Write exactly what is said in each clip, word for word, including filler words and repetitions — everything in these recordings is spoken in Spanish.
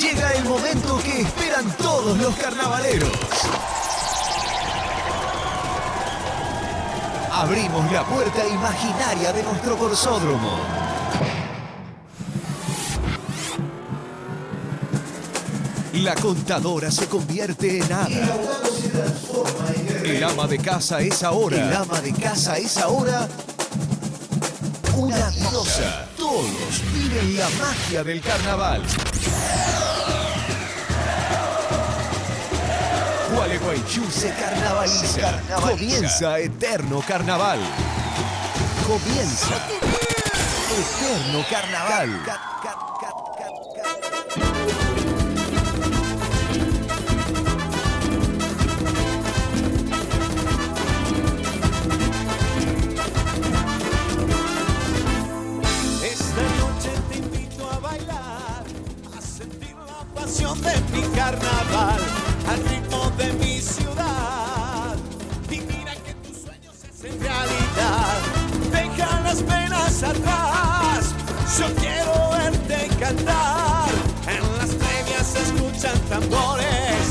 Llega el momento que esperan todos los carnavaleros. Abrimos la puerta imaginaria de nuestro corsódromo. La contadora se convierte en hada. El abogado se transforma en guerrero. El ama de casa es ahora. El ama de casa es ahora una diosa. Todos viven la magia del carnaval. Gualeguaychú se carnavaliza. Se carnavaliza. Comienza Eterno Carnaval. Comienza Eterno Carnaval. Cat, cat, cat, cat, cat. De mi carnaval, al ritmo de mi ciudad, y mira que tus sueños se hacen realidad. Deja las penas atrás, yo quiero verte cantar. En las previas se escuchan tambores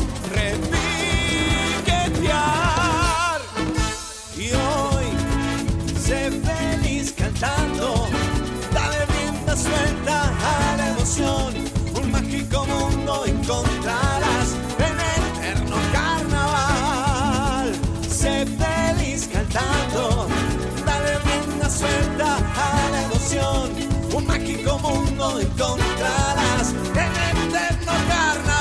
repiquetear, y hoy sé feliz cantando. Dale rienda suelta a la emoción. Un mágico mundo encontrarás en el eterno carnaval. Sé feliz cantando, dale rienda suelta a la emoción. Un mágico mundo encontrarás en el eterno carnaval.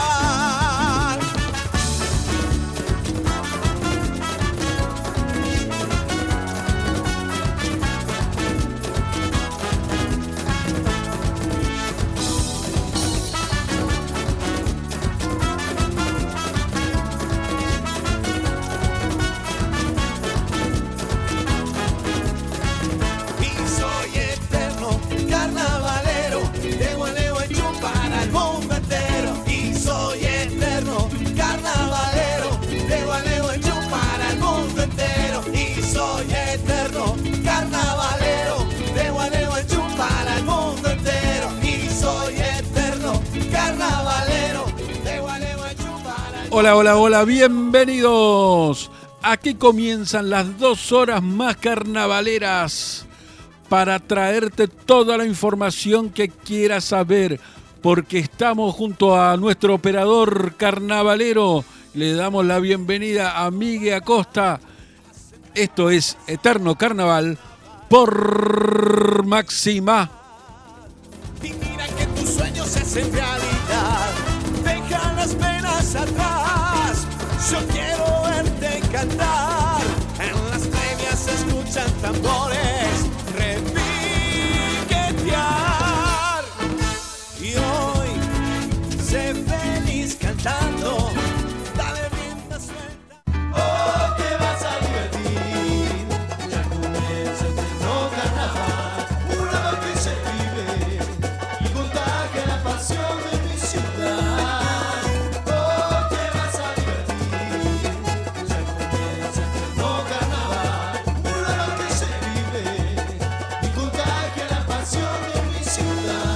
Carnavalero de Gualeguaychú para el mundo entero, y soy eterno carnavalero de Gualeguaychú para el mundo. Hola, hola, hola, bienvenidos. Aquí comienzan las dos horas más carnavaleras para traerte toda la información que quieras saber, porque estamos junto a nuestro operador carnavalero. Le damos la bienvenida a Miguel Acosta. Esto es Eterno Carnaval por Máxima. Y mira que tus sueños se hacen realidad. Deja las penas atrás. Yo quiero verte cantar. En las previas se escuchan tambores repiquetear. Y hoy sé feliz cantando. Dale rienda suelta. Oh, te vas a divertir. Ya comienza el eterno carnaval. Una vez que se vive y contagia la pasión de mi ciudad. Oh, te vas a divertir. Ya comienza el eterno carnaval. Una vez que se vive y contagia la pasión de mi ciudad.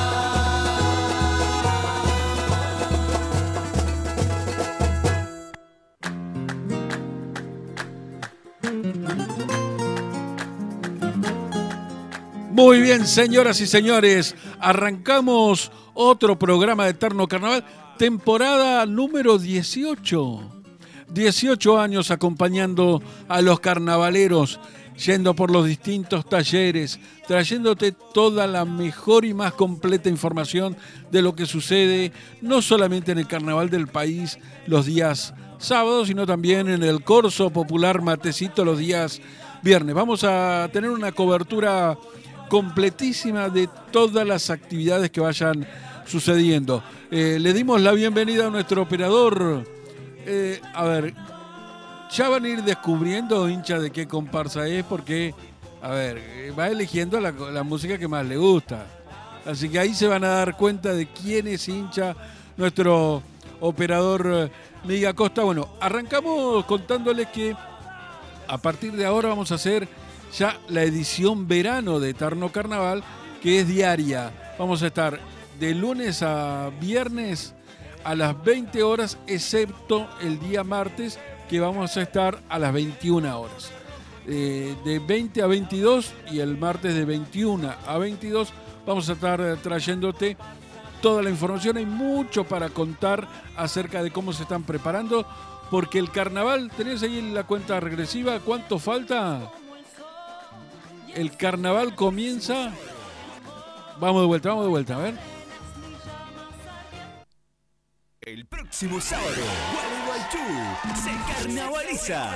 Muy bien, señoras y señores, arrancamos otro programa de Eterno Carnaval, temporada número dieciocho. dieciocho años acompañando a los carnavaleros, yendo por los distintos talleres, trayéndote toda la mejor y más completa información de lo que sucede, no solamente en el carnaval del país los días sábados, sino también en el Corso Popular Matecito los días viernes. Vamos a tener una cobertura completísima de todas las actividades que vayan sucediendo. Eh, le dimos la bienvenida a nuestro operador. Eh, a ver, ya van a ir descubriendo, hincha, de qué comparsa es, porque, a ver, va eligiendo la, la música que más le gusta. Así que ahí se van a dar cuenta de quién es hincha nuestro operador Miguel Acosta. Bueno, arrancamos contándoles que a partir de ahora vamos a hacer ya la edición verano de Eterno Carnaval, que es diaria. Vamos a estar de lunes a viernes a las veinte horas, excepto el día martes, que vamos a estar a las veintiuna horas. Eh, de veinte a veintidós y el martes de veintiuna a veintidós vamos a estar trayéndote toda la información. Hay mucho para contar acerca de cómo se están preparando, porque el carnaval, ¿tenés ahí la cuenta regresiva? ¿Cuánto falta? El carnaval comienza. Vamos de vuelta, vamos de vuelta, a ver. El próximo sábado, Gualeguaychú se carnavaliza.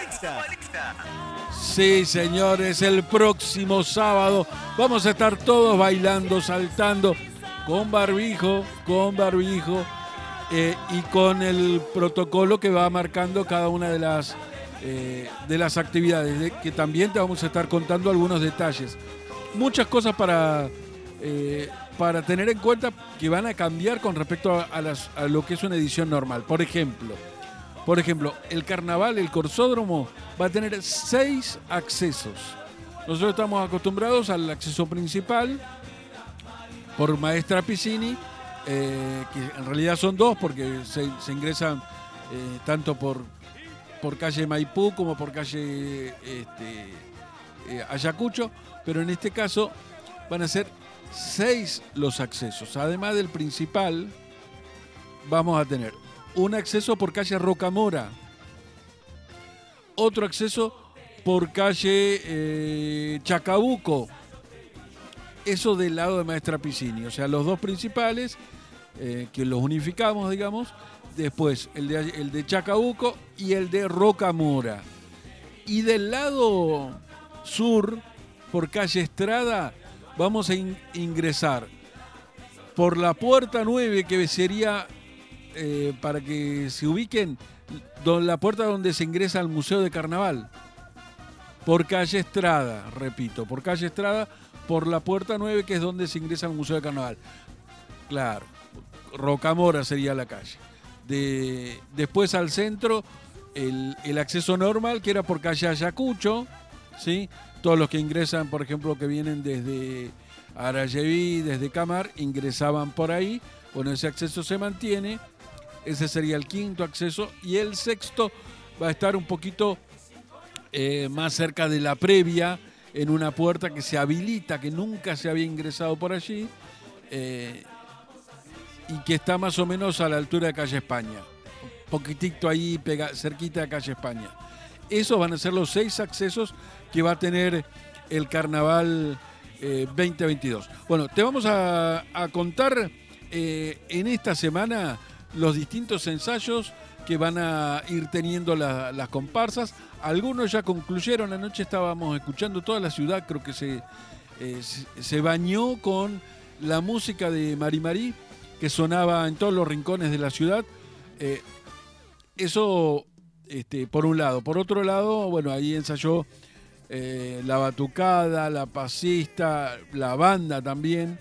Sí, señores, el próximo sábado vamos a estar todos bailando, saltando, con barbijo, con barbijo eh, y con el protocolo que va marcando cada una de las, eh, de las actividades, de, que también te vamos a estar contando algunos detalles. Muchas cosas para... Eh, para tener en cuenta que van a cambiar con respecto a, a, las, a lo que es una edición normal. Por ejemplo, por ejemplo, el carnaval, el corsódromo, va a tener seis accesos. Nosotros estamos acostumbrados al acceso principal por Maestra Piscini, eh, que en realidad son dos porque se, se ingresan eh, tanto por, por calle Maipú como por calle este, eh, Ayacucho, pero en este caso van a ser seis los accesos. Además del principal, vamos a tener un acceso por calle Rocamora, otro acceso por calle eh, Chacabuco, eso del lado de Maestra Piscini, o sea, los dos principales, eh, que los unificamos, digamos, después el de, el de Chacabuco y el de Rocamora. Y del lado sur, por calle Estrada, vamos a in- ingresar por la puerta nueve, que sería, eh, para que se ubiquen, don, la puerta donde se ingresa al Museo de Carnaval. Por calle Estrada, repito, por calle Estrada, por la puerta nueve, que es donde se ingresa al Museo de Carnaval. Claro, Rocamora sería la calle. De, después al centro, el, el acceso normal, que era por calle Ayacucho, ¿sí? Todos los que ingresan, por ejemplo, que vienen desde Arayeví, desde Camar, ingresaban por ahí. Bueno, ese acceso se mantiene. Ese sería el quinto acceso. Y el sexto va a estar un poquito eh, más cerca de la previa, en una puerta que se habilita, que nunca se había ingresado por allí, eh, y que está más o menos a la altura de calle España. Un poquitito ahí, pega, cerquita de calle España. Esos van a ser los seis accesos que va a tener el Carnaval eh, veinte veintidós. Bueno, te vamos a, a contar eh, en esta semana los distintos ensayos que van a ir teniendo la, las comparsas. Algunos ya concluyeron, anoche estábamos escuchando, toda la ciudad creo que se, eh, se, se bañó con la música de Mari Mari, que sonaba en todos los rincones de la ciudad. Eh, eso... Este, por un lado. Por otro lado, bueno, ahí ensayó eh, la batucada, la pasista, la banda también.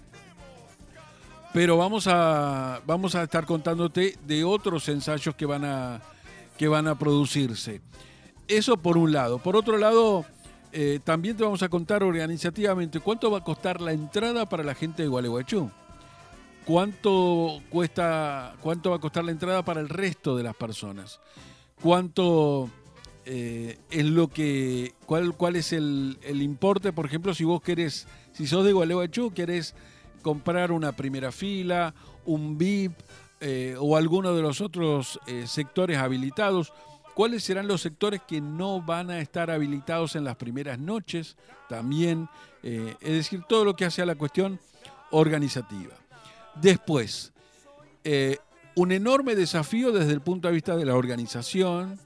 Pero vamos a, vamos a estar contándote de otros ensayos que van a, que van a producirse. Eso por un lado. Por otro lado, eh, también te vamos a contar organizativamente cuánto va a costar la entrada para la gente de Gualeguaychú. Cuánto cuesta, cuánto va a costar la entrada para el resto de las personas. Cuánto eh, es lo que, cuál, cuál es el, el importe, por ejemplo, si vos querés, si sos de Gualeguaychú, querés comprar una primera fila, un V I P eh, o alguno de los otros eh, sectores habilitados. ¿Cuáles serán los sectores que no van a estar habilitados en las primeras noches? También, eh, es decir, todo lo que hace a la cuestión organizativa. Después, eh, un enorme desafío desde el punto de vista de la organización,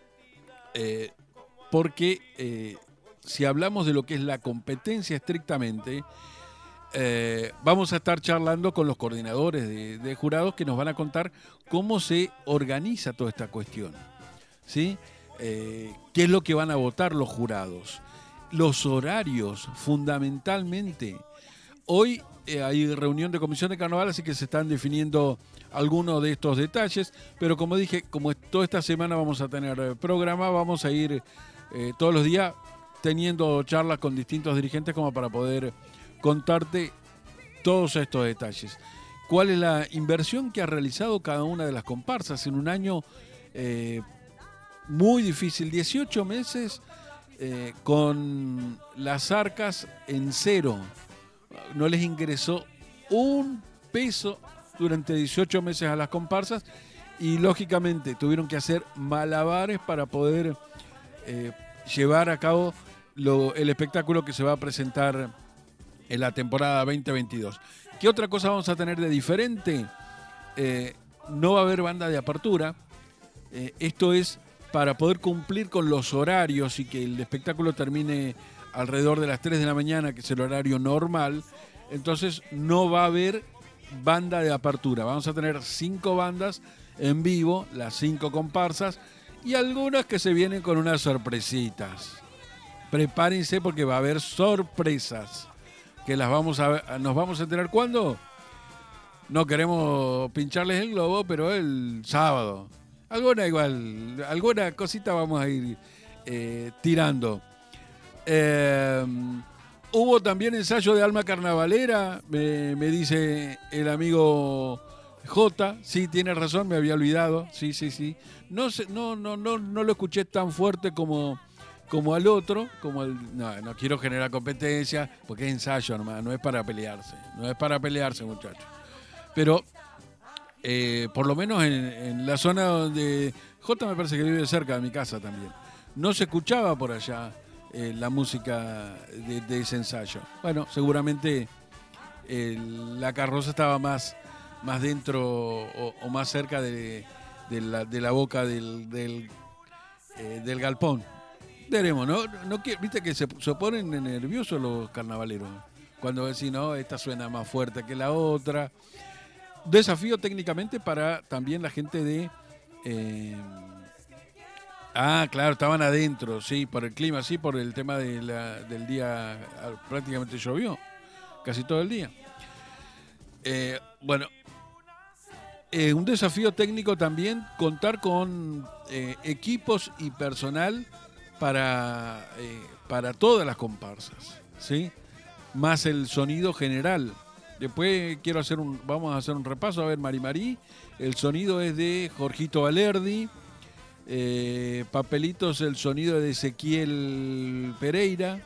eh, porque eh, si hablamos de lo que es la competencia estrictamente, eh, vamos a estar charlando con los coordinadores de, de jurados que nos van a contar cómo se organiza toda esta cuestión, ¿sí? Eh, qué es lo que van a votar los jurados, los horarios, fundamentalmente. Hoy eh, hay reunión de comisión de carnaval, así que se están definiendo algunos de estos detalles, pero como dije, como toda esta semana vamos a tener programa, vamos a ir eh, todos los días teniendo charlas con distintos dirigentes como para poder contarte todos estos detalles. cuál es la inversión que ha realizado cada una de las comparsas en un año eh, muy difícil, dieciocho meses eh, con las arcas en cero. No les ingresó un peso durante dieciocho meses a las comparsas y lógicamente tuvieron que hacer malabares para poder eh, llevar a cabo lo, el espectáculo que se va a presentar en la temporada veinte veintidós. ¿Qué otra cosa vamos a tener de diferente? Eh, no va a haber banda de apertura. Eh, esto es para poder cumplir con los horarios y que el espectáculo termine alrededor de las tres de la mañana, que es el horario normal. Entonces no va a haber banda de apertura. Vamos a tener cinco bandas en vivo, las cinco comparsas, y algunas que se vienen con unas sorpresitas. Prepárense porque va a haber sorpresas. Que las vamos a ver, nos vamos a enterar ¿cuándo? No queremos pincharles el globo, pero el sábado. Alguna igual, alguna cosita vamos a ir eh, tirando. Eh, hubo también ensayo de Alma Carnavalera, me, me dice el amigo J. Sí, tiene razón, me había olvidado. Sí, sí, sí. No, sé, no, no, no, no lo escuché tan fuerte como... como al otro, como el, no, no quiero generar competencia, porque es ensayo nomás, no es para pelearse, no es para pelearse, muchachos. Pero, eh, por lo menos en, en la zona donde, J me parece que vive cerca de mi casa también, no se escuchaba por allá eh, la música de, de ese ensayo. Bueno, seguramente eh, la carroza estaba más, más dentro o, o más cerca de, de, la, de la boca del, del, eh, del galpón. Veremos, ¿no? no Viste que se, se ponen nerviosos los carnavaleros. Cuando decís, no, esta suena más fuerte que la otra. Desafío técnicamente para también la gente de... Eh... Ah, claro, estaban adentro, sí, por el clima, sí, por el tema de la, del día. Prácticamente llovió, casi todo el día. Eh, bueno, eh, un desafío técnico también, contar con eh, equipos y personal para, eh, para todas las comparsas, ¿sí? Más el sonido general. Después quiero hacer un, vamos a hacer un repaso, a ver, Mari Marí, el sonido es de Jorgito Valerdi, eh, Papelitos, el sonido de Ezequiel Pereira,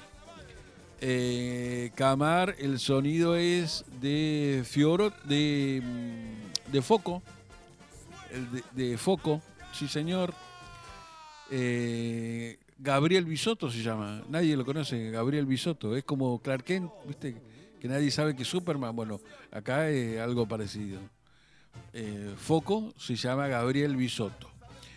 eh, Camar, el sonido es de Fioro, de, de Foco, de, de Foco, sí señor. Eh, Gabriel Bisotto se llama, nadie lo conoce, Gabriel Bisotto, es como Clark Kent, ¿viste? Que nadie sabe que es Superman. Bueno, acá es algo parecido. Eh, Foco se llama Gabriel Bisotto.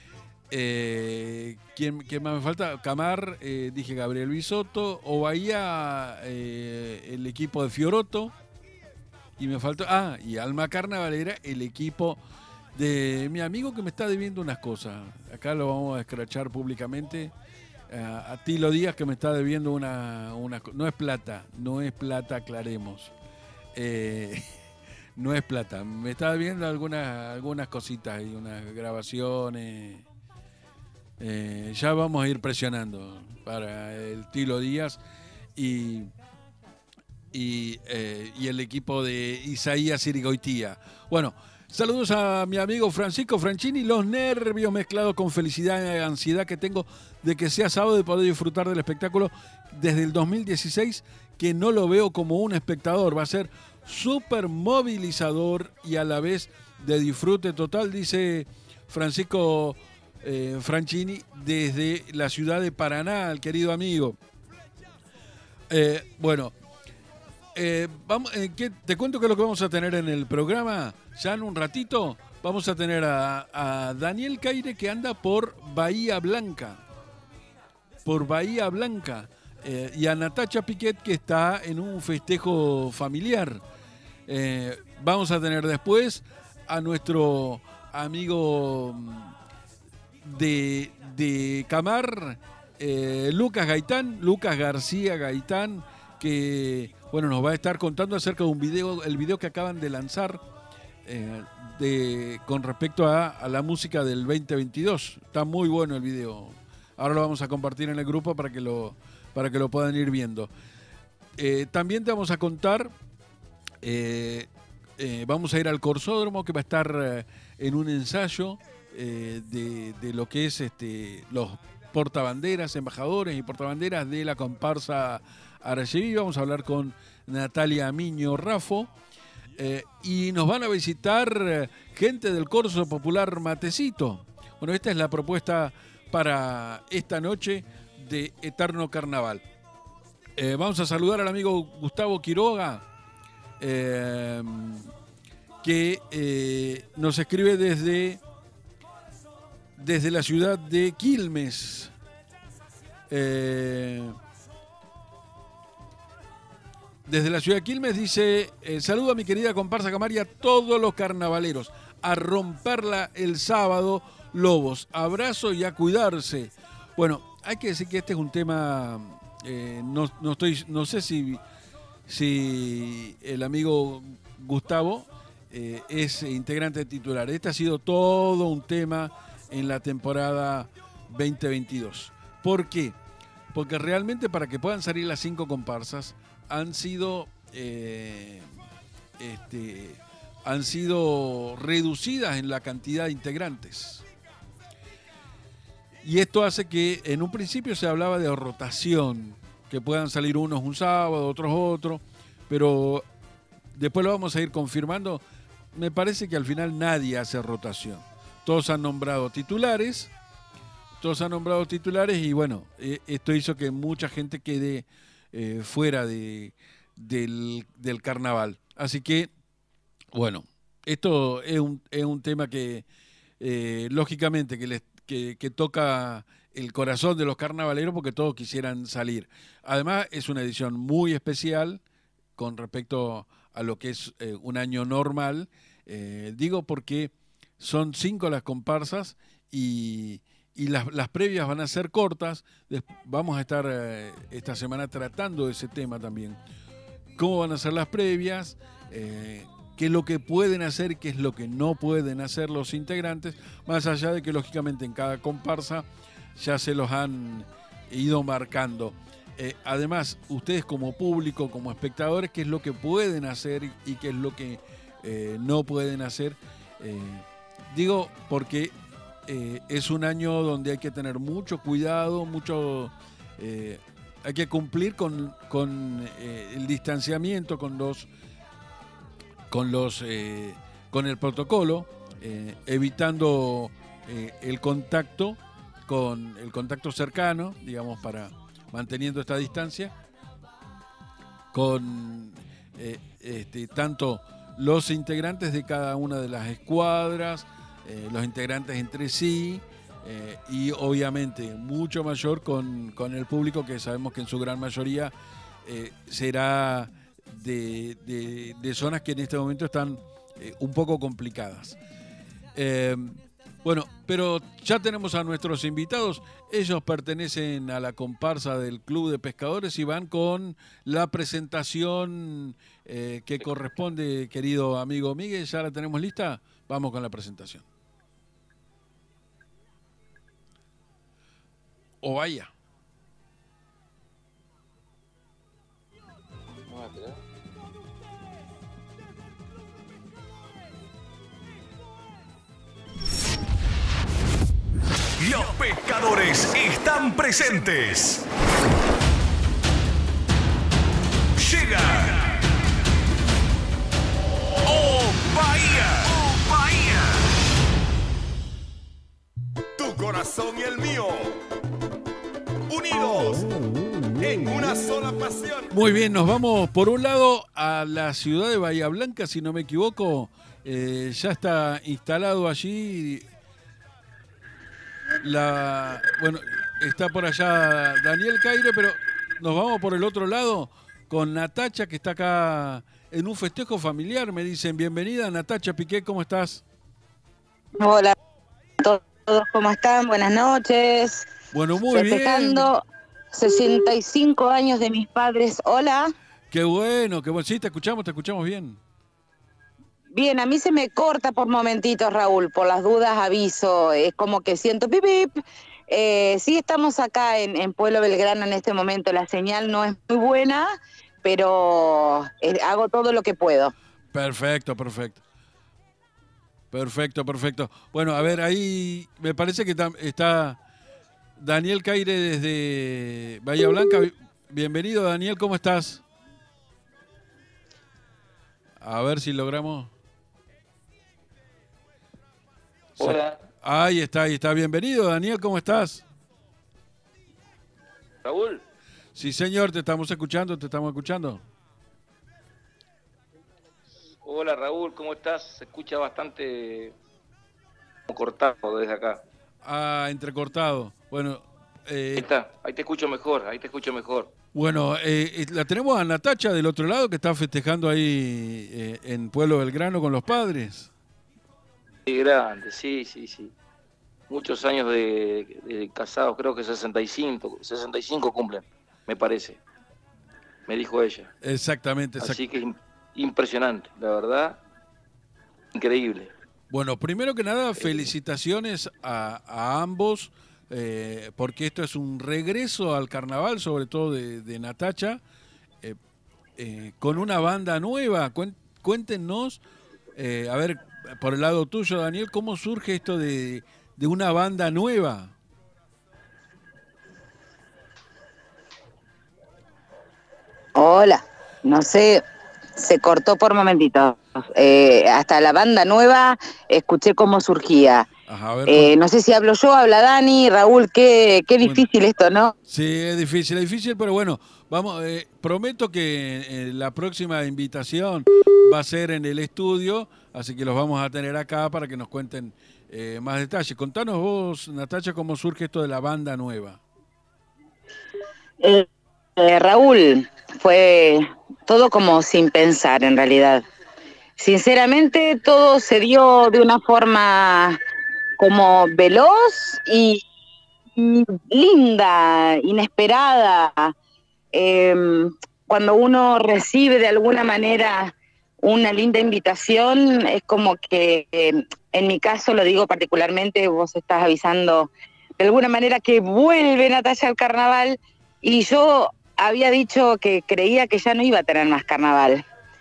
Eh, ¿quién, ¿Quién más me falta? Camar, eh, dije Gabriel Bisotto. Ovaía, eh, el equipo de Fiorotto. Y me faltó, ah, y Alma Carnavalera, el equipo de mi amigo que me está debiendo unas cosas. Acá lo vamos a escrachar públicamente. Uh, a Tilo Díaz, que me está debiendo una, una... No es plata, no es plata, aclaremos. Eh, no es plata. Me está debiendo algunas, algunas cositas y unas grabaciones. Eh, ya vamos a ir presionando para el Tilo Díaz y, y, eh, y el equipo de Isaías Irigoitía. Bueno, saludos a mi amigo Francisco Franchini, los nervios mezclados con felicidad y ansiedad que tengo de que sea sábado y poder disfrutar del espectáculo desde el dos mil dieciséis, que no lo veo como un espectador, va a ser súper movilizador y a la vez de disfrute total, dice Francisco eh, Franchini desde la ciudad de Paraná, el querido amigo. Eh, bueno, eh, vamos, eh, ¿qué, te cuento qué es lo que vamos a tener en el programa. Ya en un ratito vamos a tener a, a Daniel Caire, que anda por Bahía Blanca, por Bahía Blanca, eh, y a Natacha Piquet, que está en un festejo familiar. Eh, vamos a tener después a nuestro amigo de, de Camar, eh, Lucas Gaitán, Lucas García Gaitán, que bueno, nos va a estar contando acerca de un video, el video que acaban de lanzar eh, de, con respecto a, a la música del veinte veintidós. Está muy bueno el video. Ahora lo vamos a compartir en el grupo para que lo, para que lo puedan ir viendo. Eh, también te vamos a contar eh, eh, vamos a ir al Corsódromo, que va a estar eh, en un ensayo eh, de, de lo que es este, los portabanderas, embajadores y portabanderas de la comparsa Arayeví. Vamos a hablar con Natalia Miño Raffo. Eh, y nos van a visitar eh, gente del Corso Popular Matecito. Bueno, esta es la propuesta para esta noche de Eterno Carnaval. Eh, vamos a saludar al amigo Gustavo Quiroga, eh, que eh, nos escribe desde, desde la ciudad de Quilmes. Eh, Desde la ciudad de Quilmes dice, eh, saludo a mi querida comparsa Camaria, a todos los carnavaleros, a romperla el sábado, Lobos, abrazo y a cuidarse. Bueno, hay que decir que este es un tema, eh, no, no, estoy, no sé si, si el amigo Gustavo eh, es integrante titular. Este ha sido todo un tema en la temporada veinte veintidós. ¿Por qué? Porque realmente para que puedan salir las cinco comparsas, han sido eh, este, han sido reducidas en la cantidad de integrantes. Y esto hace que en un principio se hablaba de rotación, que puedan salir unos un sábado, otros otro, pero después lo vamos a ir confirmando. Me parece que al final nadie hace rotación. Todos han nombrado titulares, todos han nombrado titulares y bueno, eh, esto hizo que mucha gente quede Eh, fuera de, del, del carnaval. Así que, bueno, esto es un, es un tema que, eh, lógicamente, que, les, que, que toca el corazón de los carnavaleros porque todos quisieran salir. Además, es una edición muy especial con respecto a lo que es eh, un año normal. Eh, digo porque son cinco las comparsas y... Y las, las previas van a ser cortas. Vamos a estar eh, esta semana tratando ese tema también. ¿Cómo van a ser las previas? Eh, ¿Qué es lo que pueden hacer y qué es lo que no pueden hacer los integrantes? Más allá de que, lógicamente, en cada comparsa ya se los han ido marcando. Eh, además, ustedes como público, como espectadores, ¿qué es lo que pueden hacer y qué es lo que eh, no pueden hacer? Eh, digo, porque... Eh, es un año donde hay que tener mucho cuidado, mucho eh, hay que cumplir con, con eh, el distanciamiento, con los con los eh, con el protocolo, eh, evitando eh, el contacto con el contacto cercano, digamos, para manteniendo esta distancia con eh, este, tanto los integrantes de cada una de las escuadras, Eh, los integrantes entre sí eh, y obviamente mucho mayor con, con el público, que sabemos que en su gran mayoría eh, será de, de, de zonas que en este momento están eh, un poco complicadas. Eh, bueno, pero ya tenemos a nuestros invitados. Ellos pertenecen a la comparsa del Club de Pescadores y van con la presentación eh, que corresponde, querido amigo Miguel. ¿Ya la tenemos lista? Vamos con la presentación. O vaya. Los pescadores están presentes. Llega. ¡Oh, Bahía! ¡Oh, Bahía! Tu corazón y el mío, unidos en una sola pasión. Muy bien, nos vamos por un lado a la ciudad de Bahía Blanca, si no me equivoco. Eh, ya está instalado allí la... Bueno, está por allá Daniel Caire, pero nos vamos por el otro lado con Natacha, que está acá en un festejo familiar. Me dicen, bienvenida Natacha Piqué, ¿cómo estás? Hola a todos, ¿cómo están? Buenas noches. Bueno, muy Festejando bien. sesenta y cinco años de mis padres. Hola. Qué bueno, qué bueno. Sí, te escuchamos, te escuchamos bien. Bien, a mí se me corta por momentitos, Raúl, por las dudas aviso, es como que siento pip, pip. Eh, sí, estamos acá en, en Pueblo Belgrano en este momento, la señal no es muy buena, pero eh, hago todo lo que puedo. Perfecto, perfecto. Perfecto, perfecto. Bueno, a ver, ahí me parece que está Daniel Caire desde Bahía Blanca. Bienvenido, Daniel, ¿cómo estás? A ver si logramos... Hola. Ahí está, ahí está. Bienvenido, Daniel, ¿cómo estás? Raúl. Sí, señor, te estamos escuchando, te estamos escuchando. Hola, Raúl, ¿cómo estás? Se escucha bastante cortado desde acá. Ah, entrecortado. Bueno, eh, ahí está, ahí te escucho mejor, ahí te escucho mejor. Bueno, eh, la tenemos a Natacha del otro lado que está festejando ahí eh, en Pueblo Belgrano con los padres. Qué grande, sí, sí, sí. Muchos años de, de casados, creo que sesenta y cinco, sesenta y cinco cumplen, me parece. Me dijo ella. Exactamente. Exact... Así que impresionante, la verdad, increíble. Bueno, primero que nada, felicitaciones a, a ambos, eh, porque esto es un regreso al carnaval, sobre todo de, de Natacha, eh, eh, con una banda nueva. Cuéntenos, eh, a ver, por el lado tuyo, Daniel, ¿cómo surge esto de, de una banda nueva? Hola, no sé, se cortó por momentitos. Eh, hasta la banda nueva escuché cómo surgía. Ajá, a ver, eh, no sé si hablo yo, habla Dani, Raúl, qué, qué difícil bueno, esto, ¿no? Sí, es difícil, es difícil, pero bueno, vamos, eh, prometo que eh, la próxima invitación va a ser en el estudio, así que los vamos a tener acá para que nos cuenten eh, más detalles. Contanos vos, Natacha, cómo surge esto de la banda nueva. Eh, eh, Raúl, fue todo como sin pensar en realidad. Sinceramente, todo se dio de una forma como veloz y linda, inesperada. Eh, cuando uno recibe de alguna manera una linda invitación, es como que, eh, en mi caso, lo digo particularmente, vos estás avisando de alguna manera que vuelve Natacha al carnaval, y yo había dicho que creía que ya no iba a tener más carnaval.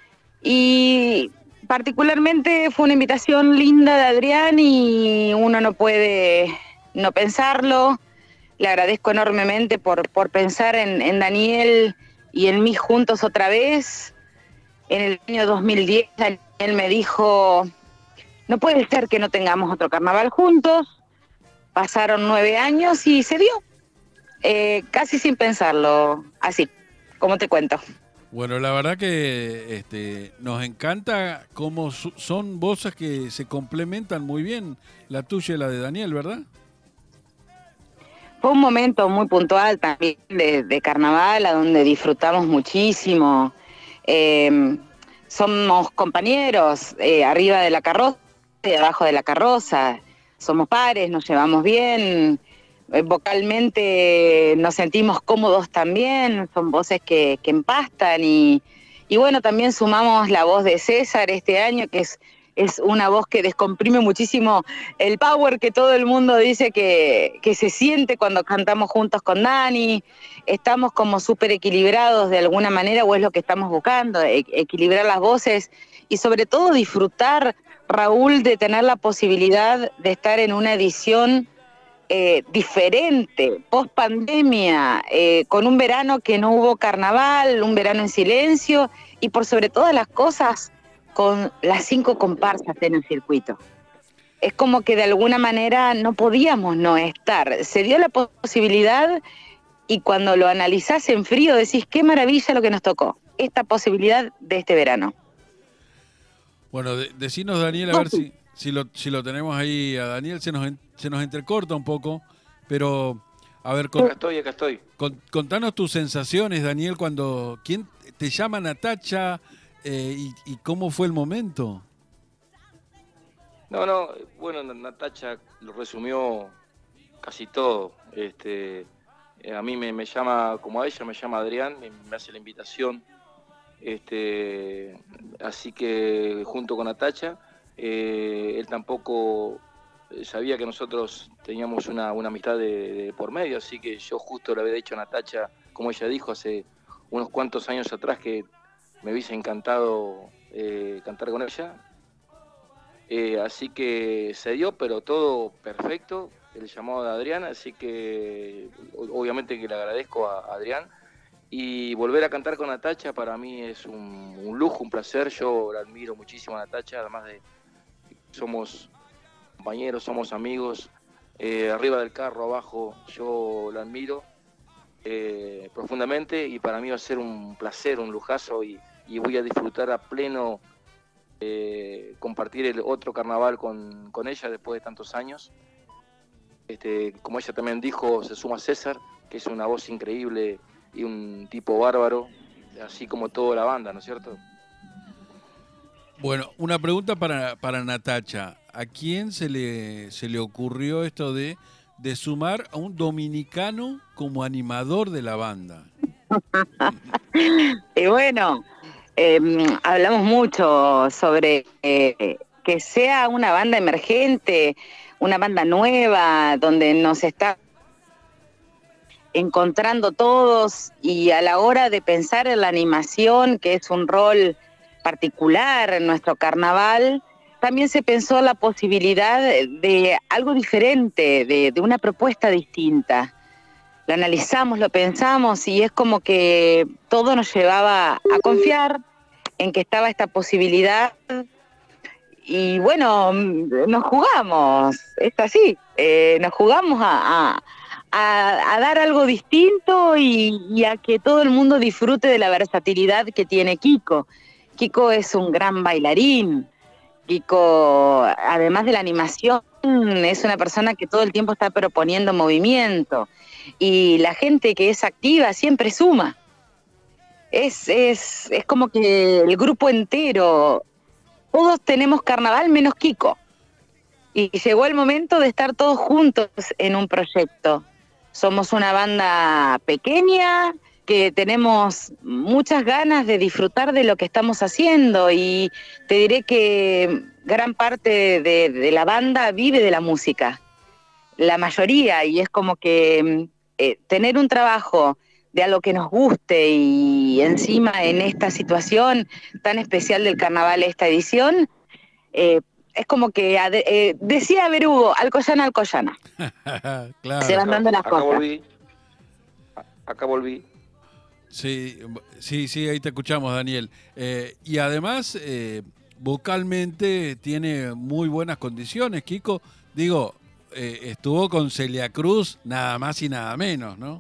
Y particularmente fue una invitación linda de Adrián y uno no puede no pensarlo. Le agradezco enormemente por, por pensar en, en Daniel y en mí juntos otra vez. En el año dos mil diez Daniel me dijo, no puede ser que no tengamos otro carnaval juntos. Pasaron nueve años y se dio. Eh, casi sin pensarlo, así, como te cuento. Bueno, la verdad que este, nos encanta cómo su, son voces que se complementan muy bien, la tuya y la de Daniel, ¿verdad? Fue un momento muy puntual también de, de carnaval, a donde disfrutamos muchísimo. Eh, somos compañeros, eh, arriba de la carroza y abajo de la carroza. Somos pares, nos llevamos bien. Vocalmente nos sentimos cómodos también, son voces que, que empastan y, y bueno, también sumamos la voz de César este año, que es, es una voz que descomprime muchísimo el power que todo el mundo dice que, que se siente cuando cantamos juntos con Dani. Estamos como súper equilibrados de alguna manera, o es lo que estamos buscando, e- equilibrar las voces y sobre todo disfrutar, Raúl, de tener la posibilidad de estar en una edición Eh, diferente, post pandemia, eh, con un verano que no hubo carnaval, un verano en silencio y por sobre todas las cosas con las cinco comparsas en el circuito. Es como que de alguna manera no podíamos no estar, se dio la posibilidad y cuando lo analizás en frío decís qué maravilla lo que nos tocó, esta posibilidad de este verano. Bueno, de, decinos, Daniel, a ver si, si, lo, si lo tenemos ahí a Daniel, se nos, se nos entrecorta un poco, pero a ver, con, acá estoy, acá estoy. Con, contanos tus sensaciones, Daniel, cuando quién te llama Natacha eh, y, y cómo fue el momento. No, no, bueno, Natacha lo resumió casi todo. Este, a mí me, me llama, como a ella me llama Adrián, me, me hace la invitación. Este, así que junto con Natacha, eh, él tampoco sabía que nosotros teníamos una, una amistad de, de por medio, así que yo justo le había dicho a Natacha, como ella dijo hace unos cuantos años atrás, que me hubiese encantado eh, cantar con ella. Eh, así que se dio, pero todo perfecto, el llamado de Adrián, así que obviamente que le agradezco a Adrián. Y volver a cantar con Natacha para mí es un, un lujo, un placer. Yo la admiro muchísimo a Natacha, además de somos compañeros, somos amigos, eh, arriba del carro, abajo, yo la admiro eh, profundamente, y para mí va a ser un placer, un lujazo, y, y voy a disfrutar a pleno eh, compartir el otro carnaval con, con ella después de tantos años. Este, como ella también dijo, se suma César, que es una voz increíble y un tipo bárbaro, así como toda la banda, ¿no es cierto? Bueno, una pregunta para, para Natacha. ¿A quién se le, se le ocurrió esto de, de sumar a un dominicano como animador de la banda? Y bueno, eh, hablamos mucho sobre eh, que sea una banda emergente, una banda nueva, donde nos está encontrando todos, y a la hora de pensar en la animación, que es un rol particular en nuestro carnaval, también se pensó la posibilidad de algo diferente, de, de una propuesta distinta. Lo analizamos, lo pensamos, y es como que todo nos llevaba a confiar en que estaba esta posibilidad, y bueno, nos jugamos, es así, eh, nos jugamos a, a, a, a dar algo distinto, y, y a que todo el mundo disfrute de la versatilidad que tiene Kiko. Kiko es un gran bailarín. Kiko, además de la animación, es una persona que todo el tiempo está proponiendo movimiento, y la gente que es activa siempre suma. Es, es, es como que el grupo entero, todos tenemos carnaval menos Kiko, y llegó el momento de estar todos juntos en un proyecto. Somos una banda pequeña, que tenemos muchas ganas de disfrutar de lo que estamos haciendo, y te diré que gran parte de, de la banda vive de la música, la mayoría, y es como que eh, tener un trabajo de algo que nos guste, y encima en esta situación tan especial del carnaval, esta edición, eh, es como que eh, decía Berugo, Alcoyana, Alcoyana. Claro. Se van dando las acá cosas. Volví. Acá volví. Sí, sí, sí, ahí te escuchamos, Daniel. Eh, y además, eh, vocalmente tiene muy buenas condiciones, Kiko. Digo, eh, estuvo con Celia Cruz, nada más y nada menos, ¿no?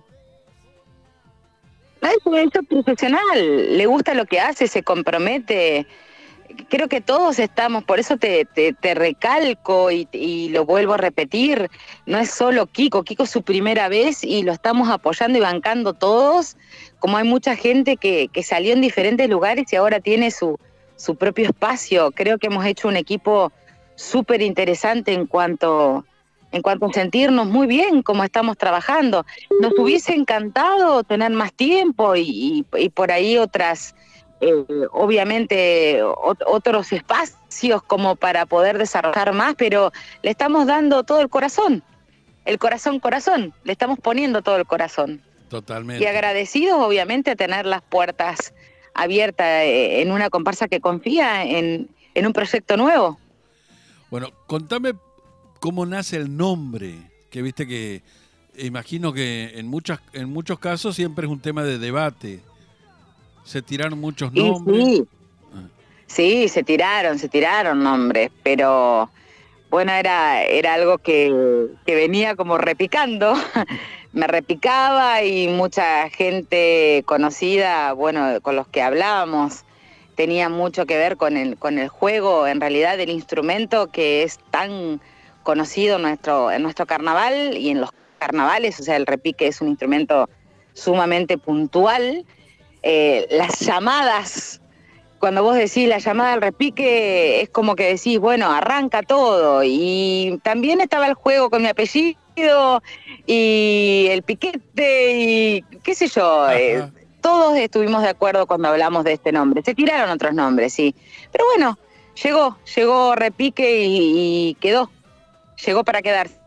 Es un profesional, le gusta lo que hace, se compromete. Creo que todos estamos, por eso te, te, te recalco y, y lo vuelvo a repetir, no es solo Kiko, Kiko es su primera vez y lo estamos apoyando y bancando todos, como hay mucha gente que, que salió en diferentes lugares y ahora tiene su, su propio espacio. Creo que hemos hecho un equipo súper interesante en cuanto, en cuanto a sentirnos muy bien como estamos trabajando. Nos hubiese encantado tener más tiempo y, y, y por ahí otras... Eh, obviamente ot- otros espacios como para poder desarrollar más, pero le estamos dando todo el corazón, el corazón corazón, le estamos poniendo todo el corazón. Totalmente. Y agradecidos obviamente a tener las puertas abiertas eh, en una comparsa que confía en, en un proyecto nuevo. Bueno, contame cómo nace el nombre, que viste que imagino que en muchas, en muchos casos siempre es un tema de debate. Se tiraron muchos nombres. Sí, sí, se tiraron, se tiraron nombres, pero bueno, era, era algo que, que venía como repicando, me repicaba y mucha gente conocida, bueno, con los que hablábamos, tenía mucho que ver con el, con el juego, en realidad del instrumento que es tan conocido en nuestro, en nuestro carnaval y en los carnavales, o sea, el repique es un instrumento sumamente puntual. Eh, las llamadas, cuando vos decís la llamada al repique, es como que decís, bueno, arranca todo. Y también estaba el juego con mi apellido y el piquete y qué sé yo. Eh, todos estuvimos de acuerdo cuando hablamos de este nombre. Se tiraron otros nombres, sí. Pero bueno, llegó, llegó repique y, y quedó. Llegó para quedarse.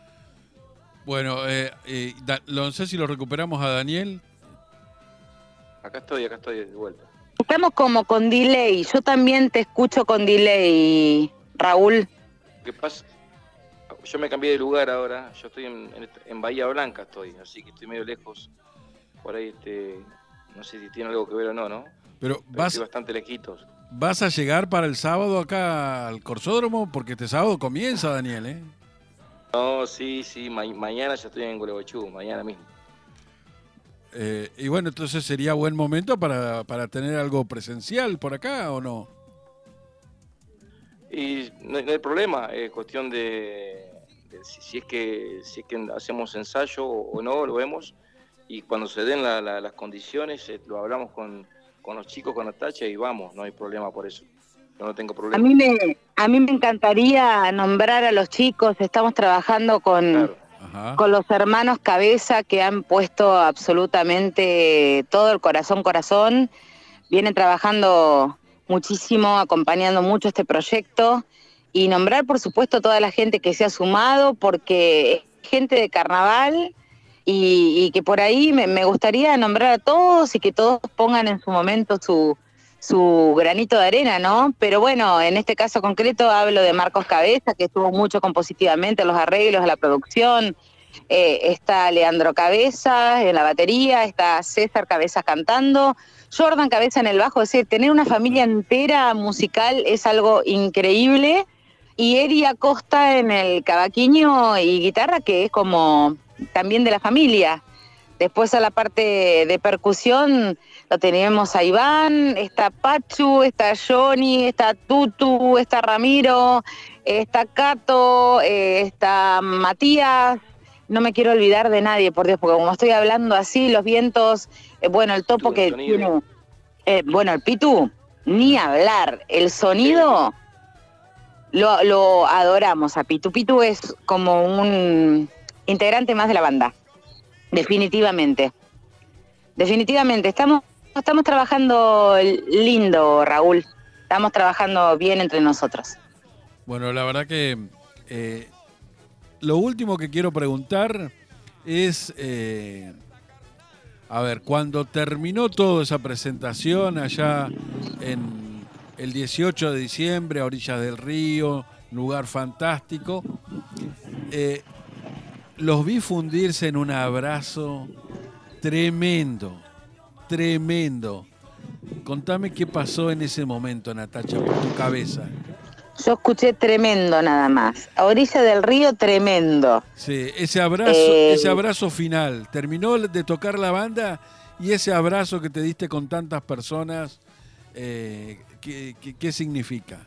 Bueno, eh, eh, da, no sé si lo recuperamos a Daniel. Acá estoy, acá estoy de vuelta. Estamos como con delay. Yo también te escucho con delay, Raúl. ¿Qué pasa? Yo me cambié de lugar ahora. Yo estoy en, en, en Bahía Blanca, estoy, así que estoy medio lejos. Por ahí, este, no sé si tiene algo que ver o no, ¿no? Pero Pero vas, estoy bastante lejitos. ¿vas a llegar para el sábado acá al Corsódromo? Porque este sábado comienza, Daniel, ¿eh? No, sí, sí. Ma mañana ya estoy en Gualeguaychú, mañana mismo. Eh, y bueno, entonces sería buen momento para, para tener algo presencial por acá, ¿o no? Y no, no hay problema, es cuestión de, de si, si es que si es que hacemos ensayo o, o no, lo vemos. Y cuando se den la, la, las condiciones, eh, lo hablamos con, con los chicos, con Natacha, y vamos, no hay problema por eso. Yo no tengo problema. A mí me, a mí me encantaría nombrar a los chicos. Estamos trabajando con... Claro. Ajá. Con los hermanos Cabeza, que han puesto absolutamente todo el corazón, corazón. Vienen trabajando muchísimo, acompañando mucho este proyecto. Y nombrar, por supuesto, toda la gente que se ha sumado, porque es gente de carnaval y, y que por ahí me, me gustaría nombrar a todos y que todos pongan en su momento su, su granito de arena, ¿no? Pero bueno, en este caso concreto hablo de Marcos Cabeza, que estuvo mucho compositivamente en los arreglos, en la producción. Eh, está Leandro Cabeza en la batería, está César Cabeza cantando, Jordan Cabeza en el bajo. Es decir, tener una familia entera musical es algo increíble. Y Eri Acosta en el cavaquinho y guitarra, que es como también de la familia. Después a la parte de percusión lo tenemos a Iván, está Pachu, está Johnny, está Tutu, está Ramiro, está Cato, eh, está Matías. No me quiero olvidar de nadie, por Dios, porque como estoy hablando así, los vientos, eh, bueno, el topo que tiene, eh, bueno, el Pitu, ni hablar, el sonido, lo, lo adoramos a Pitu. Pitu es como un integrante más de la banda. Definitivamente, definitivamente, estamos, estamos trabajando lindo, Raúl, estamos trabajando bien entre nosotros. Bueno, la verdad que eh, lo último que quiero preguntar es, eh, a ver, cuando terminó toda esa presentación allá en el dieciocho de diciembre, a orillas del río, lugar fantástico, eh, los vi fundirse en un abrazo tremendo, tremendo. Contame qué pasó en ese momento, Natacha, por tu cabeza. Yo escuché tremendo nada más. A orilla del río, tremendo. Sí, ese abrazo, eh... ese abrazo final. Terminó de tocar la banda y ese abrazo que te diste con tantas personas, eh, ¿qué, qué, qué significa?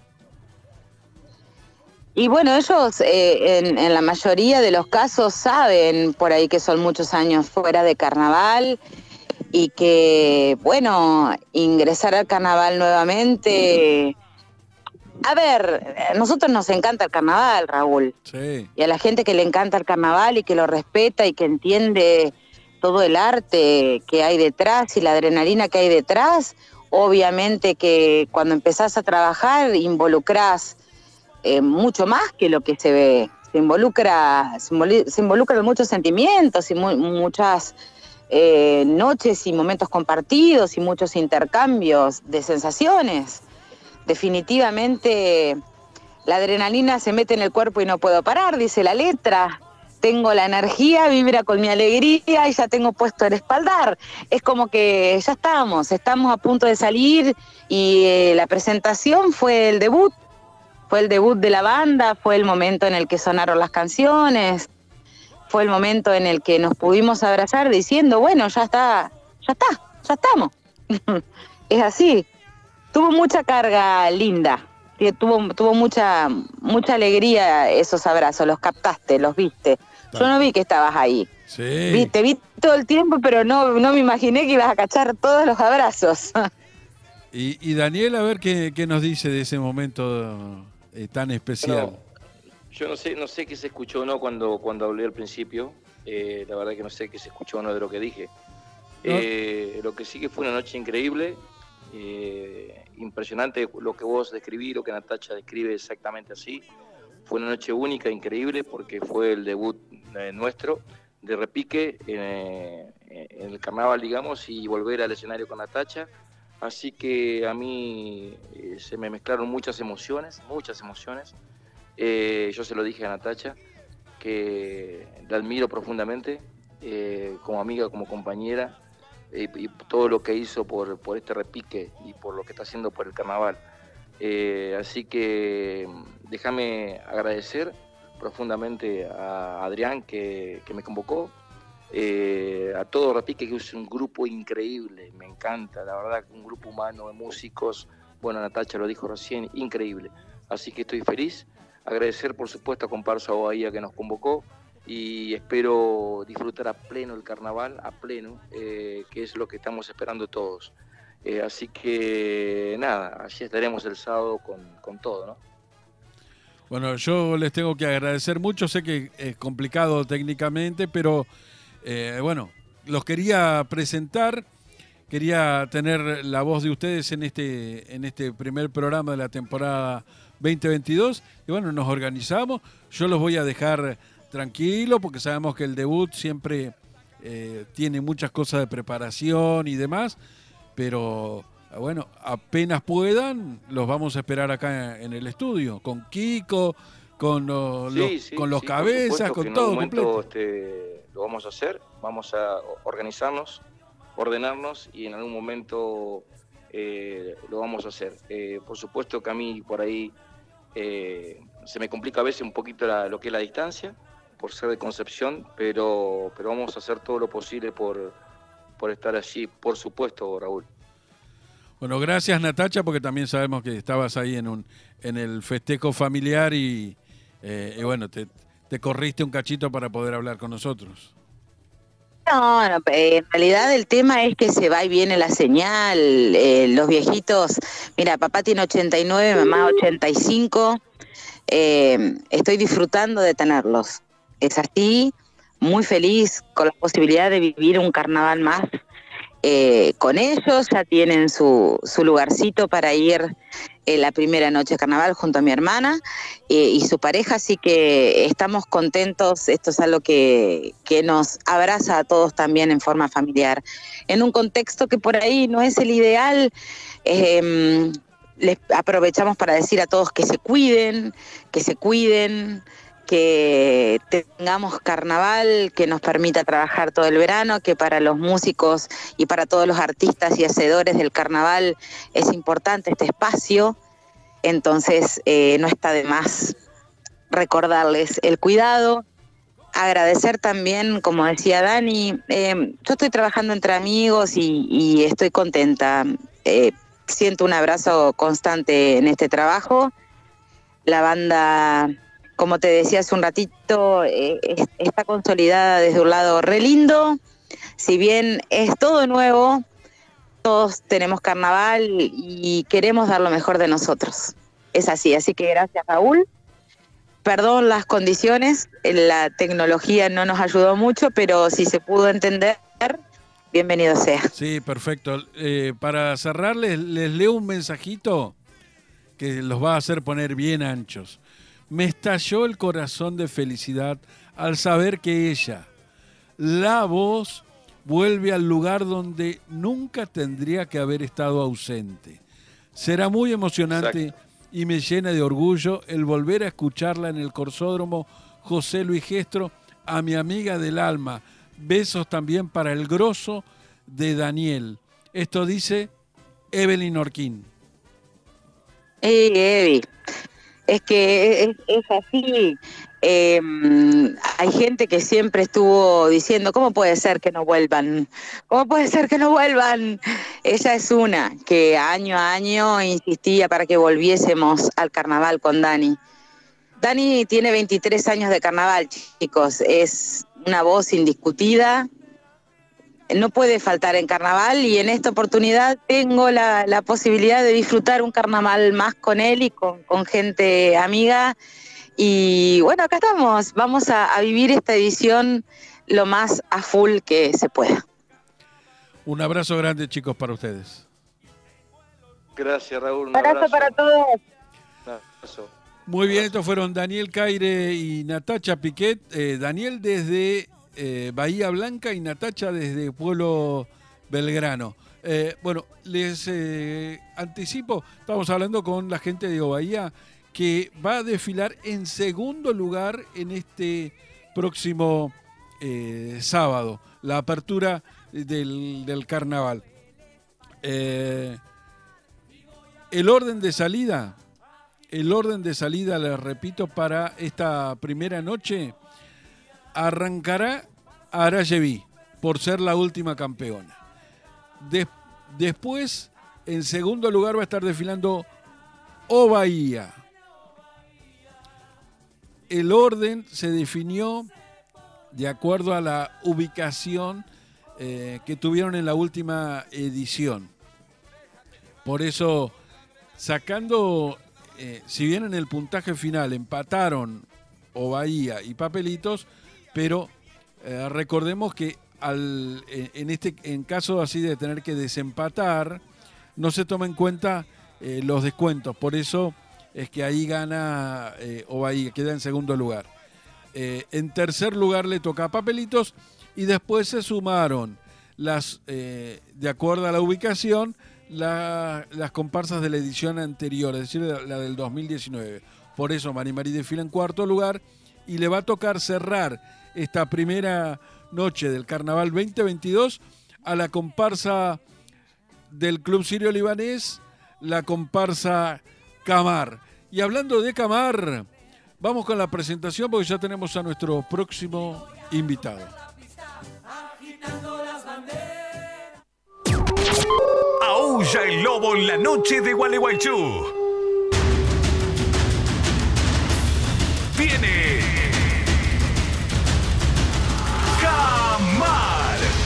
Y bueno, ellos eh, en, en la mayoría de los casos saben por ahí que son muchos años fuera de carnaval y que, bueno, ingresar al carnaval nuevamente... A ver, a nosotros nos encanta el carnaval, Raúl. Sí. Y a la gente que le encanta el carnaval y que lo respeta y que entiende todo el arte que hay detrás y la adrenalina que hay detrás, obviamente que cuando empezás a trabajar involucrás Eh, mucho más que lo que se ve, se involucra, se, involu se involucran muchos sentimientos y mu muchas eh, noches y momentos compartidos y muchos intercambios de sensaciones. Definitivamente la adrenalina se mete en el cuerpo y no puedo parar, dice la letra. Tengo la energía, vibra con mi alegría y ya tengo puesto el espaldar. Es como que ya estamos, estamos a punto de salir y eh, la presentación fue el debut. Fue el debut de la banda, fue el momento en el que sonaron las canciones, fue el momento en el que nos pudimos abrazar diciendo, bueno, ya está, ya está, ya estamos. Es así. Tuvo mucha carga linda, tuvo, tuvo mucha, mucha alegría esos abrazos, los captaste, los viste. Yo no vi que estabas ahí. Sí. Vi, te vi todo el tiempo, pero no, no me imaginé que ibas a cachar todos los abrazos. Y, y Daniel, a ver qué, qué nos dice de ese momento eh, tan especial. No, yo no sé, no sé qué se escuchó o no cuando, cuando hablé al principio. Eh, la verdad que no sé qué se escuchó o no de lo que dije. No. Eh, lo que sí que fue una noche increíble, eh, impresionante lo que vos describís, lo que Natacha describe exactamente así. Fue una noche única, increíble, porque fue el debut eh, nuestro de Repique eh, en el carnaval, digamos, y volver al escenario con Natacha. Así que a mí eh, se me mezclaron muchas emociones, muchas emociones. Eh, yo se lo dije a Natacha, que la admiro profundamente, eh, como amiga, como compañera, eh, y todo lo que hizo por, por este repique y por lo que está haciendo por el carnaval. Eh, así que déjame agradecer profundamente a Adrián que, que me convocó, eh, a todo Repique, que es un grupo increíble, me encanta, la verdad, un grupo humano de músicos, bueno, Natacha lo dijo recién, increíble. Así que estoy feliz, agradecer por supuesto a Comparsa Bahía que nos convocó y espero disfrutar a pleno el carnaval, a pleno, eh, que es lo que estamos esperando todos. Eh, así que nada, allí estaremos el sábado con, con todo, ¿no? Bueno, yo les tengo que agradecer mucho, sé que es complicado técnicamente, pero eh, bueno, los quería presentar, quería tener la voz de ustedes en este, en este primer programa de la temporada veinte veintidós, y bueno, nos organizamos, yo los voy a dejar tranquilos porque sabemos que el debut siempre eh, tiene muchas cosas de preparación y demás, pero bueno, apenas puedan, los vamos a esperar acá en el estudio, con Kiko, con, los, sí, los, sí, con los sí, cabezas, con todo completo. Este, lo vamos a hacer, vamos a organizarnos, ordenarnos y en algún momento eh, lo vamos a hacer. Eh, por supuesto que a mí por ahí eh, se me complica a veces un poquito la, lo que es la distancia, por ser de Concepción, pero, pero vamos a hacer todo lo posible por, por estar allí, por supuesto, Raúl. Bueno, gracias Natacha, porque también sabemos que estabas ahí en un en el festejo familiar y, eh, y bueno, te, te corriste un cachito para poder hablar con nosotros. No, no, en realidad el tema es que se va y viene la señal, eh, los viejitos, mira, papá tiene ochenta y nueve, mamá ochenta y cinco, eh, estoy disfrutando de tenerlos, es así, muy feliz con la posibilidad de vivir un carnaval más. Eh, con ellos, ya tienen su, su lugarcito para ir eh, la primera noche de carnaval junto a mi hermana eh, y su pareja, así que estamos contentos, esto es algo que, que nos abraza a todos también en forma familiar, en un contexto que por ahí no es el ideal. eh, les aprovechamos para decir a todos que se cuiden, que se cuiden, que tengamos carnaval que nos permita trabajar todo el verano, que para los músicos y para todos los artistas y hacedores del carnaval es importante este espacio, entonces eh, no está de más recordarles el cuidado, agradecer también, como decía Dani, eh, yo estoy trabajando entre amigos y, y estoy contenta, eh, siento un abrazo constante en este trabajo, la banda, como te decía hace un ratito, eh, está consolidada desde un lado re lindo. Si bien es todo nuevo, todos tenemos carnaval y queremos dar lo mejor de nosotros. Es así, así que gracias, Raúl. Perdón las condiciones, la tecnología no nos ayudó mucho, pero si se pudo entender, bienvenido sea. Sí, perfecto. Eh, para cerrar, les, les leo un mensajito que los va a hacer poner bien anchos. Me estalló el corazón de felicidad al saber que ella, la voz, vuelve al lugar donde nunca tendría que haber estado ausente. Será muy emocionante. Exacto. Y me llena de orgullo el volver a escucharla en el Corsódromo José Luis Gestro, a mi amiga del alma. Besos también para el grosso de Daniel. Esto dice Evelyn Orquín. Hey, Evi. Es que es, es así, eh, hay gente que siempre estuvo diciendo, ¿cómo puede ser que no vuelvan? ¿Cómo puede ser que no vuelvan? Ella es una que año a año insistía para que volviésemos al carnaval con Dani. Dani tiene veintitrés años de carnaval, chicos, es una voz indiscutida, no puede faltar en carnaval y en esta oportunidad tengo la, la posibilidad de disfrutar un carnaval más con él y con, con gente amiga. Y bueno, acá estamos, vamos a, a vivir esta edición lo más a full que se pueda. Un abrazo grande, chicos, para ustedes. Gracias, Raúl. Un abrazo, abrazo para todos. Un abrazo. Muy bien, estos fueron Daniel Caire y Natacha Piquet. Eh, Daniel desde... Eh, Bahía Blanca y Natacha desde Pueblo Belgrano. Eh, bueno, les eh, anticipo, estamos hablando con la gente de Bahía que va a desfilar en segundo lugar en este próximo eh, sábado, la apertura del, del carnaval. Eh, el orden de salida, el orden de salida, les repito, para esta primera noche, arrancará Arayeví, por ser la última campeona. Des, después, en segundo lugar, va a estar desfilando O Bahía. El orden se definió de acuerdo a la ubicación eh, que tuvieron en la última edición. Por eso, sacando, eh, si bien en el puntaje final empataron O Bahía y Papelitos, pero eh, recordemos que al, en, este, en caso así de tener que desempatar, no se toma en cuenta eh, los descuentos. Por eso es que ahí gana eh, O Bahía, queda en segundo lugar. Eh, en tercer lugar le toca a Papelitos y después se sumaron, las eh, de acuerdo a la ubicación, la, las comparsas de la edición anterior, es decir, la, la del dos mil diecinueve. Por eso Mari Mari desfila en cuarto lugar y le va a tocar cerrar esta primera noche del Carnaval veinte veintidós a la comparsa del Club Sirio Libanés, la comparsa Camar. Y hablando de Camar, vamos con la presentación porque ya tenemos a nuestro próximo invitado. Aúlla el lobo en la noche de Gualeguaychú. Viene Camar.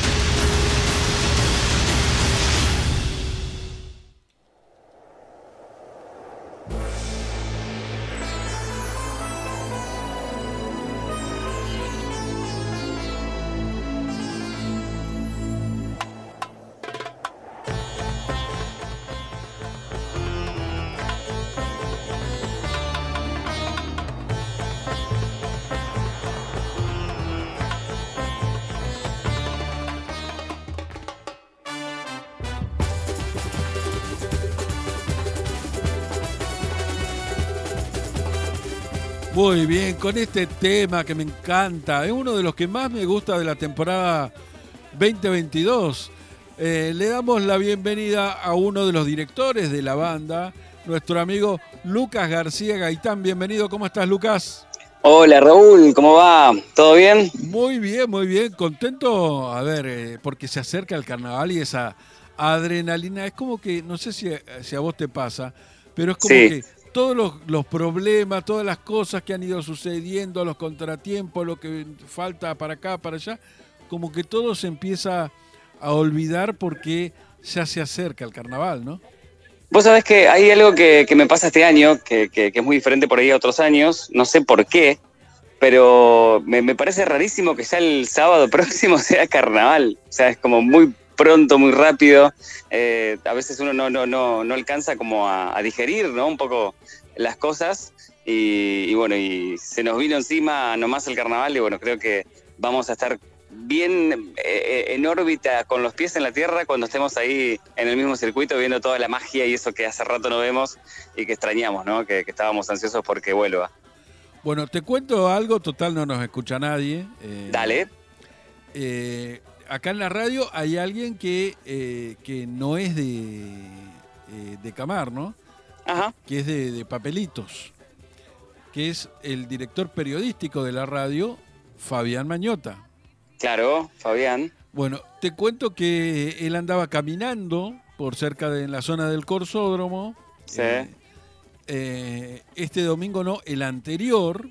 Muy bien, con este tema que me encanta, es uno de los que más me gusta de la temporada veinte veintidós. Eh, le damos la bienvenida a uno de los directores de la banda, nuestro amigo Lucas García Gaitán. Bienvenido, ¿cómo estás, Lucas? Hola, Raúl, ¿cómo va? ¿Todo bien? Muy bien, muy bien, contento, a ver, eh, porque se acerca el carnaval y esa adrenalina, es como que, no sé si, si a vos te pasa, pero es como sí. que todos los, los problemas, todas las cosas que han ido sucediendo, los contratiempos, lo que falta para acá, para allá, como que todo se empieza a olvidar porque ya se acerca el carnaval, ¿no? Vos sabés que hay algo que, que me pasa este año, que, que, que es muy diferente por ahí a otros años, no sé por qué, pero me, me parece rarísimo que ya el sábado próximo sea carnaval. O sea, es como muy pronto, muy rápido. Eh, a veces uno no, no, no, no alcanza como a, a digerir, ¿no? Un poco las cosas y, y bueno, y se nos vino encima nomás el carnaval y bueno, creo que vamos a estar bien eh, en órbita con los pies en la tierra cuando estemos ahí en el mismo circuito viendo toda la magia y eso que hace rato no vemos y que extrañamos, ¿no? Que, que estábamos ansiosos porque vuelva. Bueno, te cuento algo, total no nos escucha nadie. Eh, Dale. Eh, acá en la radio hay alguien que, eh, que no es de, eh, de Camar, ¿no? Ajá. Que es de, de Papelitos, que es el director periodístico de la radio, Fabián Mañota. Claro, Fabián. Bueno, te cuento que él andaba caminando por cerca de en la zona del Corsódromo. Sí. Eh, eh, este domingo no, el anterior.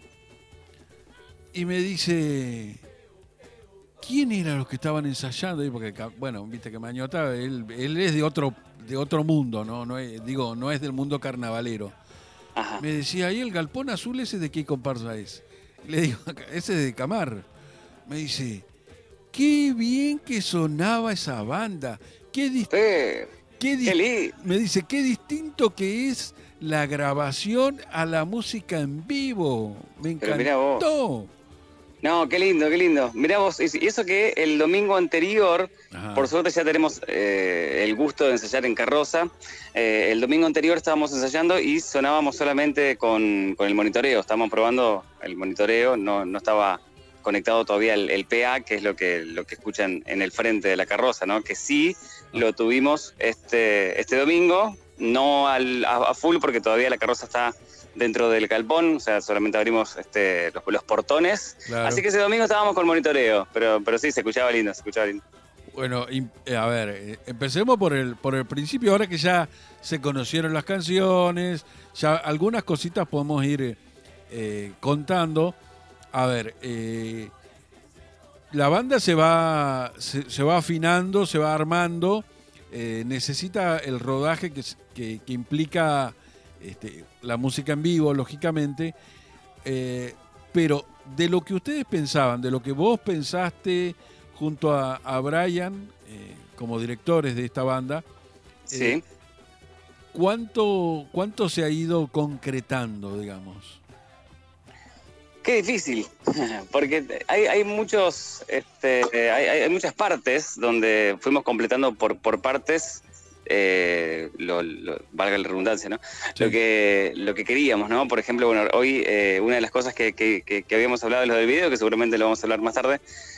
Y me dice, ¿quién eran los que estaban ensayando? Porque, bueno, viste que Mañota, él, él es de otro, de otro mundo, ¿no? No es, digo, no es del mundo carnavalero. Ajá. Me decía, ¿ahí el galpón azul ese de qué comparsa es? Le digo, ese es de Camar. Me dice, qué bien que sonaba esa banda. Qué, dist sí. qué, di qué me dice, qué distinto que es la grabación a la música en vivo. Me encantó. No, qué lindo, qué lindo. Mirá vos, y eso que el domingo anterior, Ajá. por suerte ya tenemos eh, el gusto de ensayar en carroza. Eh, el domingo anterior estábamos ensayando y sonábamos solamente con, con el monitoreo. Estábamos probando el monitoreo, no, no estaba conectado todavía el, el P A, que es lo que, lo que escuchan en el frente de la carroza, ¿no? Que sí lo tuvimos este, este domingo, no al, a, a full porque todavía la carroza está dentro del galpón, o sea, solamente abrimos este, los, los portones. Claro. Así que ese domingo estábamos con monitoreo, pero, pero sí, se escuchaba lindo, se escuchaba lindo. Bueno, y, eh, a ver, eh, empecemos por el, por el principio, ahora que ya se conocieron las canciones, ya algunas cositas podemos ir eh, contando. A ver, eh, la banda se va, se, se va afinando, se va armando, eh, necesita el rodaje que, que, que implica este, la música en vivo, lógicamente, eh, pero de lo que ustedes pensaban, de lo que vos pensaste junto a, a Brian, eh, como directores de esta banda, Sí. eh, ¿cuánto, ¿cuánto se ha ido concretando, digamos? Qué difícil, porque hay, hay muchos, este, hay, hay muchas partes donde fuimos completando por, por partes, eh, lo, lo, valga la redundancia, ¿no? Sí. Lo que lo que queríamos, ¿no? Por ejemplo, bueno, hoy eh, una de las cosas que, que, que, que habíamos hablado de lo del video, que seguramente lo vamos a hablar más tarde,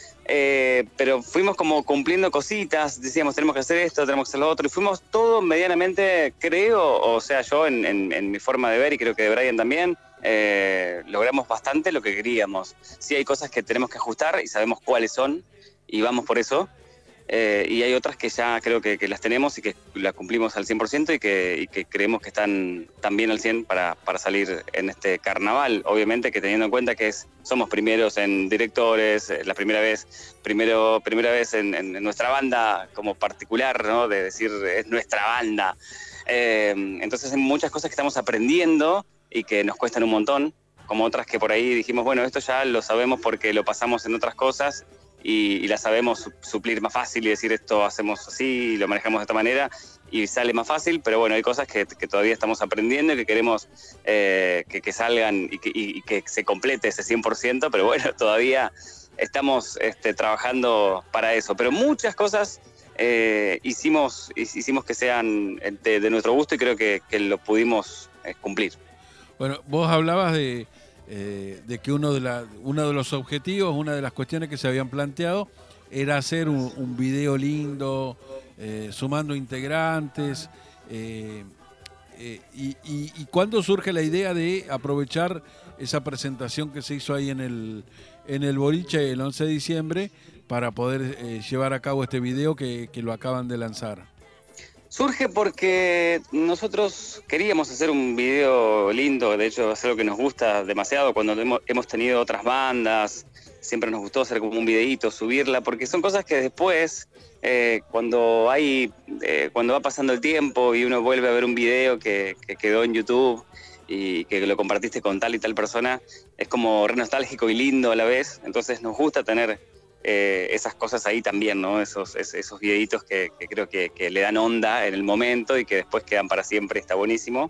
eh, pero fuimos como cumpliendo cositas, decíamos tenemos que hacer esto, tenemos que hacer lo otro, y fuimos todo medianamente, creo, o sea, yo en, en, en mi forma de ver, y creo que de Brian también, Eh, logramos bastante lo que queríamos. Sí hay cosas que tenemos que ajustar y sabemos cuáles son y vamos por eso. Eh, y hay otras que ya creo que, que las tenemos y que las cumplimos al cien por ciento y que, y que creemos que están también al cien para, para salir en este carnaval. Obviamente que teniendo en cuenta que es, somos primeros en directores, eh, la primera vez, primero, primera vez en, en, en nuestra banda como particular, ¿no? De decir es nuestra banda. Eh, entonces hay muchas cosas que estamos aprendiendo y que nos cuestan un montón, como otras que por ahí dijimos, bueno, esto ya lo sabemos porque lo pasamos en otras cosas y, y la sabemos suplir más fácil y decir esto hacemos así y lo manejamos de esta manera y sale más fácil, pero bueno, hay cosas que, que todavía estamos aprendiendo y que queremos eh, que, que salgan y que, y, y que se complete ese cien por ciento, pero bueno, todavía estamos este, trabajando para eso, pero muchas cosas eh, hicimos, hicimos que sean de, de nuestro gusto y creo que, que lo pudimos eh, cumplir. Bueno, vos hablabas de, eh, de que uno de, la, uno de los objetivos, una de las cuestiones que se habían planteado era hacer un, un video lindo, eh, sumando integrantes. Eh, eh, y, y, ¿Y cuándo surge la idea de aprovechar esa presentación que se hizo ahí en el, en el boliche el once de diciembre para poder eh, llevar a cabo este video que, que lo acaban de lanzar? Surge porque nosotros queríamos hacer un video lindo, de hecho es algo que nos gusta demasiado cuando hemos, hemos tenido otras bandas, siempre nos gustó hacer como un videíto, subirla, porque son cosas que después, eh, cuando hay, eh, cuando va pasando el tiempo y uno vuelve a ver un video que, que quedó en YouTube y que lo compartiste con tal y tal persona, es como re nostálgico y lindo a la vez, entonces nos gusta tener Eh, esas cosas ahí también, ¿no? Esos, esos videitos que, que creo que, que le dan onda en el momento y que después quedan para siempre, está buenísimo.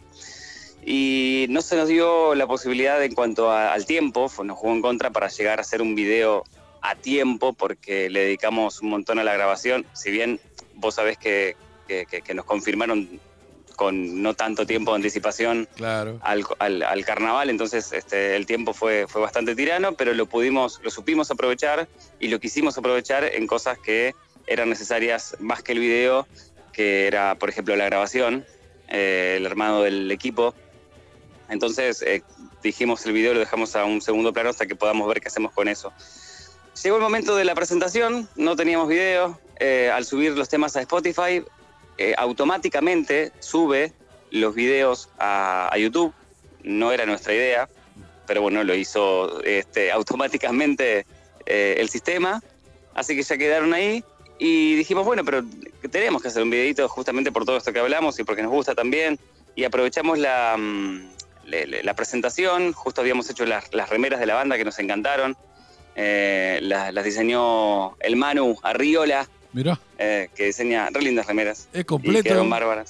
Y no se nos dio la posibilidad en cuanto a, al tiempo, nos jugó en contra para llegar a hacer un video a tiempo porque le dedicamos un montón a la grabación, si bien vos sabés que, que, que, que nos confirmaron con no tanto tiempo de anticipación claro. al, al, al carnaval, entonces este, el tiempo fue, fue bastante tirano, pero lo pudimos, lo supimos aprovechar y lo quisimos aprovechar en cosas que eran necesarias más que el video, que era, por ejemplo, la grabación, eh, el armado del equipo. Entonces eh, dijimos el video lo dejamos a un segundo plano hasta que podamos ver qué hacemos con eso. Llegó el momento de la presentación, no teníamos video, eh, al subir los temas a Spotify, Eh, automáticamente sube los videos a, a YouTube. No era nuestra idea, pero bueno, lo hizo este, automáticamente eh, el sistema, así que ya quedaron ahí y dijimos, bueno, pero tenemos que hacer un videito justamente por todo esto que hablamos y porque nos gusta también, y aprovechamos la, la, la presentación. Justo habíamos hecho las, las remeras de la banda que nos encantaron, eh, las, las diseñó el Manu Arriola, Mirá. Eh, que diseña re lindas remeras. Es completo. Y quedaron bárbaras.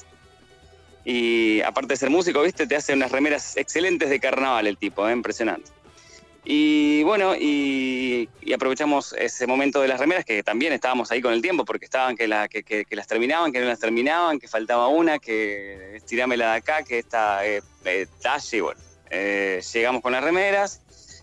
Y aparte de ser músico, viste, te hace unas remeras excelentes de carnaval el tipo, eh, impresionante. Y bueno, y, y aprovechamos ese momento de las remeras, que también estábamos ahí con el tiempo, porque estaban que, la, que, que, que las terminaban, que no las terminaban, que faltaba una, que estirámela de acá, que esta eh, eh, talle, y bueno, eh, llegamos con las remeras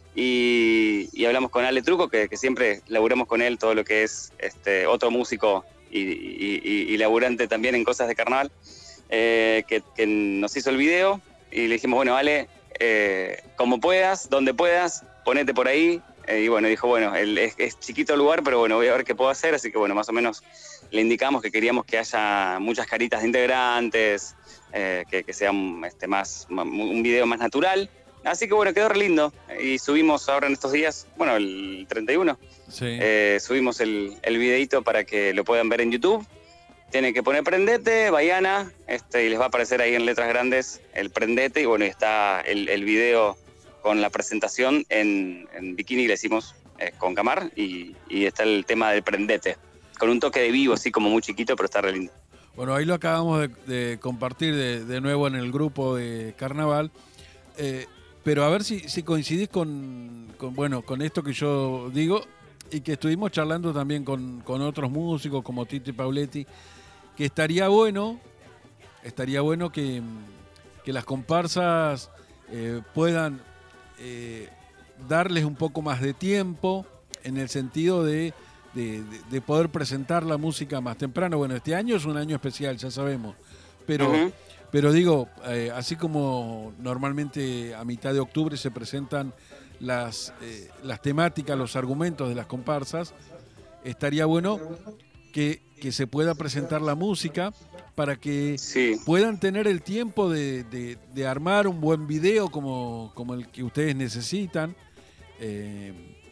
y, y hablamos con Ale Truco, que, que siempre laburamos con él todo lo que es este otro músico y, y, y, y laburante también en cosas de carnaval, eh, que, que nos hizo el video, y le dijimos, bueno, Ale, eh, como puedas, donde puedas, ponete por ahí, eh, y bueno, dijo, bueno, el, es, es chiquito el lugar, pero bueno, voy a ver qué puedo hacer, así que bueno, más o menos le indicamos que queríamos que haya muchas caritas de integrantes, eh, que, que sea un, este, más, un video más natural, así que bueno, quedó re lindo, y subimos ahora en estos días, bueno, el treinta y uno, Sí. eh, subimos el, el videito para que lo puedan ver en YouTube. Tienen que poner Prendete, Baiana, este, y les va a aparecer ahí en letras grandes el Prendete, y bueno, está el, el video con la presentación en, en bikini, le hicimos eh, con Camar, y, y está el tema del Prendete, con un toque de vivo, así como muy chiquito, pero está re lindo. Bueno, ahí lo acabamos de, de compartir de, de nuevo en el grupo de Carnaval, eh, pero a ver si, si coincidís con, con, bueno, con esto que yo digo, y que estuvimos charlando también con, con otros músicos como Tito y Pauletti, que estaría bueno, estaría bueno que, que las comparsas eh, puedan eh, darles un poco más de tiempo en el sentido de, de, de poder presentar la música más temprano. Bueno, este año es un año especial, ya sabemos, pero, uh-huh. pero digo, eh, así como normalmente a mitad de octubre se presentan las, eh, las temáticas, los argumentos de las comparsas, estaría bueno que, que se pueda presentar la música para que sí. puedan tener el tiempo de, de, de armar un buen video como, como el que ustedes necesitan. Eh,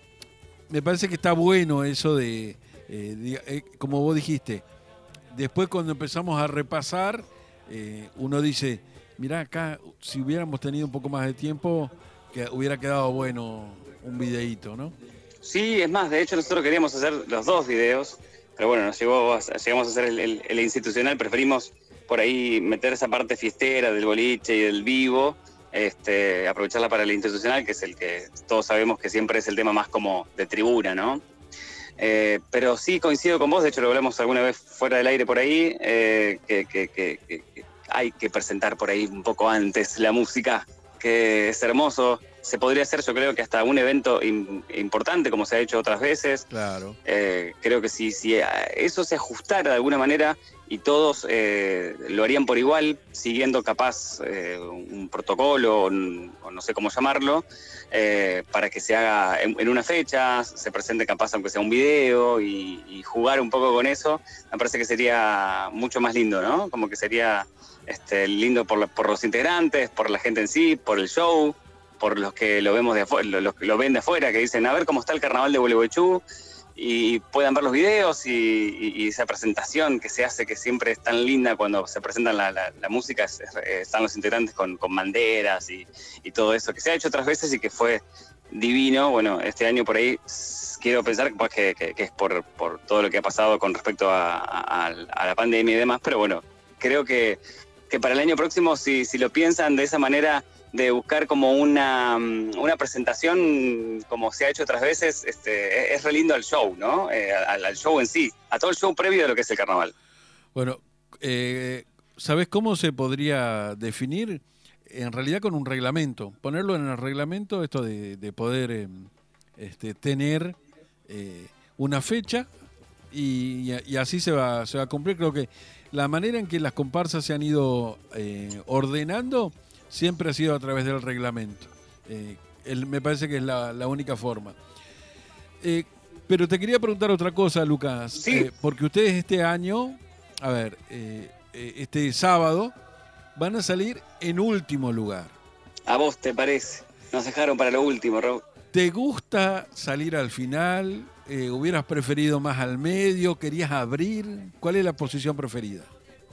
me parece que está bueno eso de, eh, de eh, como vos dijiste, después cuando empezamos a repasar, eh, uno dice, mirá acá, si hubiéramos tenido un poco más de tiempo, que hubiera quedado bueno un videíto, ¿no? Sí, es más, de hecho nosotros queríamos hacer los dos videos, pero bueno, nos llegó, llegamos a hacer el, el, el institucional, preferimos por ahí meter esa parte fiestera del boliche y del vivo, este, aprovecharla para el institucional, que es el que todos sabemos que siempre es el tema más como de tribuna, ¿no? Eh, pero sí coincido con vos, de hecho lo hablamos alguna vez fuera del aire por ahí, eh, que, que, que, que, que hay que presentar por ahí un poco antes la música, que es hermoso. Se podría hacer, yo creo que hasta un evento in, importante, como se ha hecho otras veces. Claro. Eh, creo que si, si eso se ajustara de alguna manera y todos eh, lo harían por igual, siguiendo capaz eh, un protocolo, o, o no sé cómo llamarlo, eh, para que se haga en, en una fecha, se presente capaz aunque sea un video y, y jugar un poco con eso, me parece que sería mucho más lindo, ¿no? Como que sería este, lindo por, la, por los integrantes, por la gente en sí, por el show, por los que lo vemos de afuera, los que lo ven de afuera, que dicen a ver cómo está el carnaval de Gualeguaychú, y puedan ver los videos y, y, y esa presentación que se hace, que siempre es tan linda cuando se presentan la, la, la música, es, es, están los integrantes con, con banderas y, y todo eso, que se ha hecho otras veces y que fue divino. Bueno, este año por ahí quiero pensar pues, que, que, que es por, por todo lo que ha pasado con respecto a, a, a la pandemia y demás, pero bueno, creo que, que para el año próximo, si, si lo piensan de esa manera, de buscar como una, una presentación como se ha hecho otras veces, este, es re lindo al show, ¿no? Eh, al, al show en sí, a todo el show previo de lo que es el carnaval. Bueno, eh, ¿sabés cómo se podría definir? En realidad con un reglamento, ponerlo en el reglamento, esto de, de poder eh, este, tener eh, una fecha y, y así se va, se va a cumplir. Creo que la manera en que las comparsas se han ido eh, ordenando siempre ha sido a través del reglamento. Eh, el, me parece que es la, la única forma. Eh, pero te quería preguntar otra cosa, Lucas. Sí. Eh, porque ustedes este año, a ver, eh, eh, este sábado, van a salir en último lugar. ¿A vos te parece? Nos dejaron para lo último, Rob. ¿Te gusta salir al final? Eh, ¿Hubieras preferido más al medio? ¿Querías abrir? ¿Cuál es la posición preferida?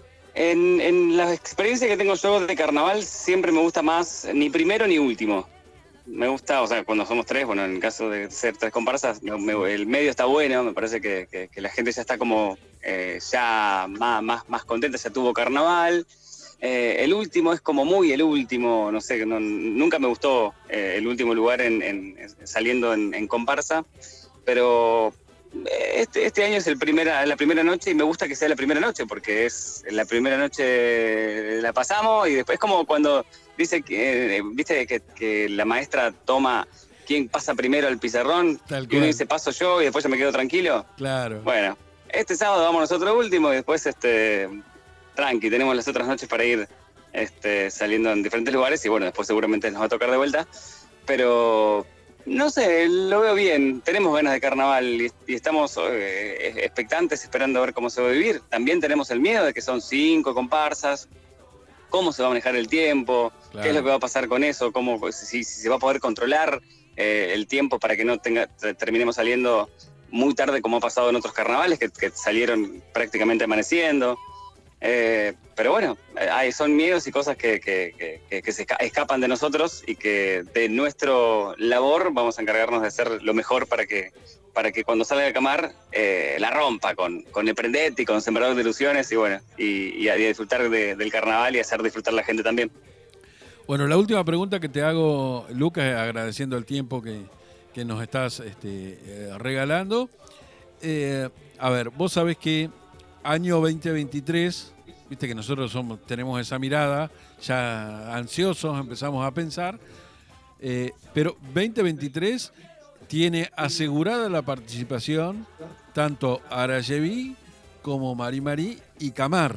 En, en la experiencia que tengo yo de carnaval siempre me gusta más ni primero ni último. Me gusta, o sea, cuando somos tres, bueno, en el caso de ser tres comparsas, me, me, el medio está bueno, me parece que, que, que la gente ya está como eh, ya más, más, más contenta, ya tuvo carnaval. Eh, el último es como muy el último, no sé, no, nunca me gustó eh, el último lugar en, en, saliendo en, en comparsa, pero este, este año es el primera, la primera noche y me gusta que sea la primera noche porque es la primera noche la pasamos y después como cuando dice que, viste que, que la maestra toma quién pasa primero al pizarrón y uno dice paso yo y después yo me quedo tranquilo. Claro. Bueno, este sábado vamos nosotros último y después este... tranqui, tenemos las otras noches para ir este, saliendo en diferentes lugares y bueno, después seguramente nos va a tocar de vuelta, pero no sé, lo veo bien, tenemos ganas de carnaval y, y estamos eh, expectantes esperando a ver cómo se va a vivir. También tenemos el miedo de que son cinco comparsas, cómo se va a manejar el tiempo, claro. Qué es lo que va a pasar con eso, cómo, si, si se va a poder controlar eh, el tiempo para que no tenga, terminemos saliendo muy tarde como ha pasado en otros carnavales que, que salieron prácticamente amaneciendo. Eh, pero bueno, hay, son miedos y cosas que, que, que, que se escapan de nosotros y que de nuestro labor vamos a encargarnos de hacer lo mejor para que, para que cuando salga a camar eh, la rompa con, con el prendete y con Sembrador de Ilusiones y bueno, y, y a, y a disfrutar de, del carnaval y hacer disfrutar a la gente también. Bueno, la última pregunta que te hago, Lucas, agradeciendo el tiempo que, que nos estás este, eh, regalando. Eh, a ver, vos sabés que año veinte veintitrés, viste que nosotros somos, tenemos esa mirada, ya ansiosos empezamos a pensar, eh, pero veinte veintitrés tiene asegurada la participación tanto Arayeví como Mari Mari y Camar.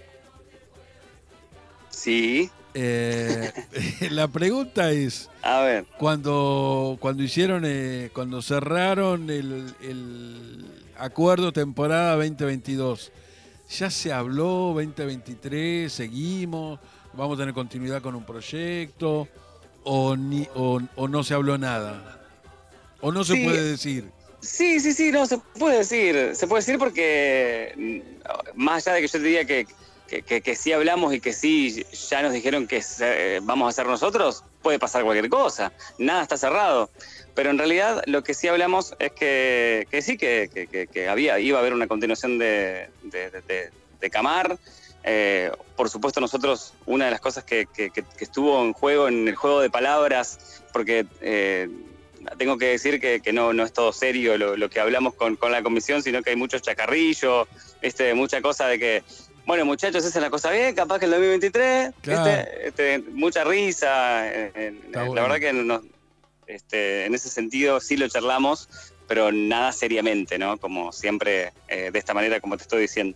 Sí. Eh, la pregunta es, a ver, cuando, cuando hicieron, eh, cuando cerraron el, el acuerdo temporada veinte veintidós, ¿ya se habló veinte veintitrés? ¿Seguimos? ¿Vamos a tener continuidad con un proyecto? ¿O, ni, o, o no se habló nada? ¿O no se sí, puede decir? Sí, sí, sí, no, se puede decir. Se puede decir porque, más allá de que yo te diga que, que, que, que sí hablamos y que sí ya nos dijeron que eh, vamos a hacer nosotros, puede pasar cualquier cosa. Nada está cerrado. Pero en realidad lo que sí hablamos es que, que sí, que, que, que había, iba a haber una continuación de, de, de, de Camar. Eh, por supuesto nosotros, una de las cosas que, que, que estuvo en juego, en el juego de palabras, porque eh, tengo que decir que, que no, no es todo serio lo, lo que hablamos con, con la comisión, sino que hay mucho chacarrillo, este, mucha cosa de que, bueno muchachos, esa es la cosa bien, capaz que el dos mil veintitrés, claro. este, este, mucha risa, eh, eh, la bueno. verdad que nos... Este, en ese sentido sí lo charlamos, pero nada seriamente, ¿no? Como siempre, eh, de esta manera, como te estoy diciendo.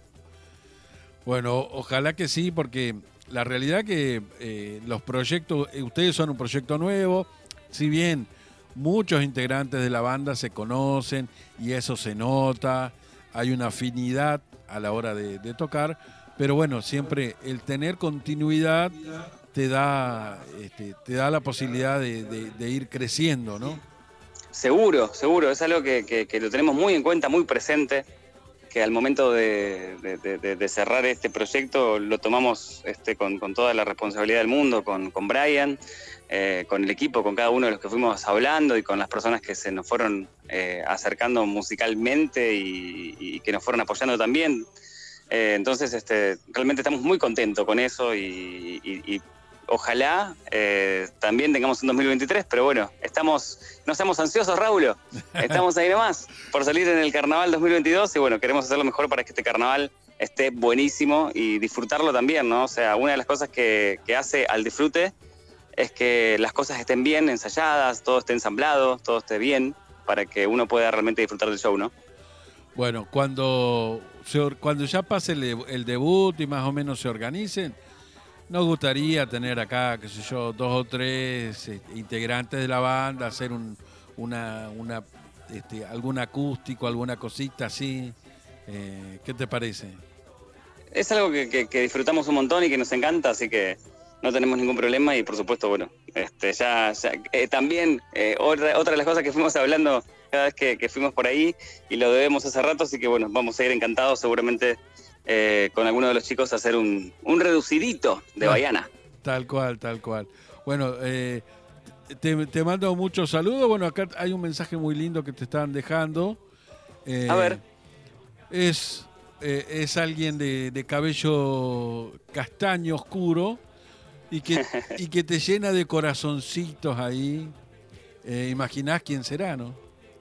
Bueno, ojalá que sí, porque la realidad que eh, los proyectos, ustedes son un proyecto nuevo, si bien muchos integrantes de la banda se conocen y eso se nota, hay una afinidad a la hora de, de tocar, pero bueno, siempre el tener continuidad te da, este, te da la posibilidad de, de, de ir creciendo, ¿no? Seguro, seguro, es algo que, que, que lo tenemos muy en cuenta, muy presente, que al momento de, de, de, de cerrar este proyecto lo tomamos este, con, con toda la responsabilidad del mundo, con, con Brian, eh, con el equipo, con cada uno de los que fuimos hablando y con las personas que se nos fueron eh, acercando musicalmente y, y que nos fueron apoyando también. Eh, entonces, este, realmente estamos muy contentos con eso y, y, y ojalá eh, también tengamos un dos mil veintitrés, pero bueno, estamos, no estamos ansiosos, Raúl, estamos ahí nomás por salir en el Carnaval dos mil veintidós y bueno, queremos hacer lo mejor para que este carnaval esté buenísimo y disfrutarlo también, ¿no? O sea, una de las cosas que, que hace al disfrute es que las cosas estén bien ensayadas, todo esté ensamblado, todo esté bien, para que uno pueda realmente disfrutar del show, ¿no? Bueno, cuando, se, cuando ya pase el, el debut y más o menos se organicen, nos gustaría tener acá, qué sé yo, dos o tres eh, integrantes de la banda, hacer un, una, una, este, algún acústico, alguna cosita así. Eh, ¿Qué te parece? Es algo que, que, que disfrutamos un montón y que nos encanta, así que no tenemos ningún problema y por supuesto, bueno, este, ya, ya eh, también eh, otra, otra de las cosas que fuimos hablando cada vez que, que fuimos por ahí y lo debemos hace rato, así que bueno, vamos a ir encantados seguramente eh, con alguno de los chicos a hacer un, un reducidito de Baiana. Tal cual, tal cual. Bueno, eh, te, te mando muchos saludos. Bueno, acá hay un mensaje muy lindo que te están dejando. Eh, a ver. Es eh, es alguien de, de cabello castaño oscuro y que, y que te llena de corazoncitos ahí. Eh, ¿Imaginás quién será, no?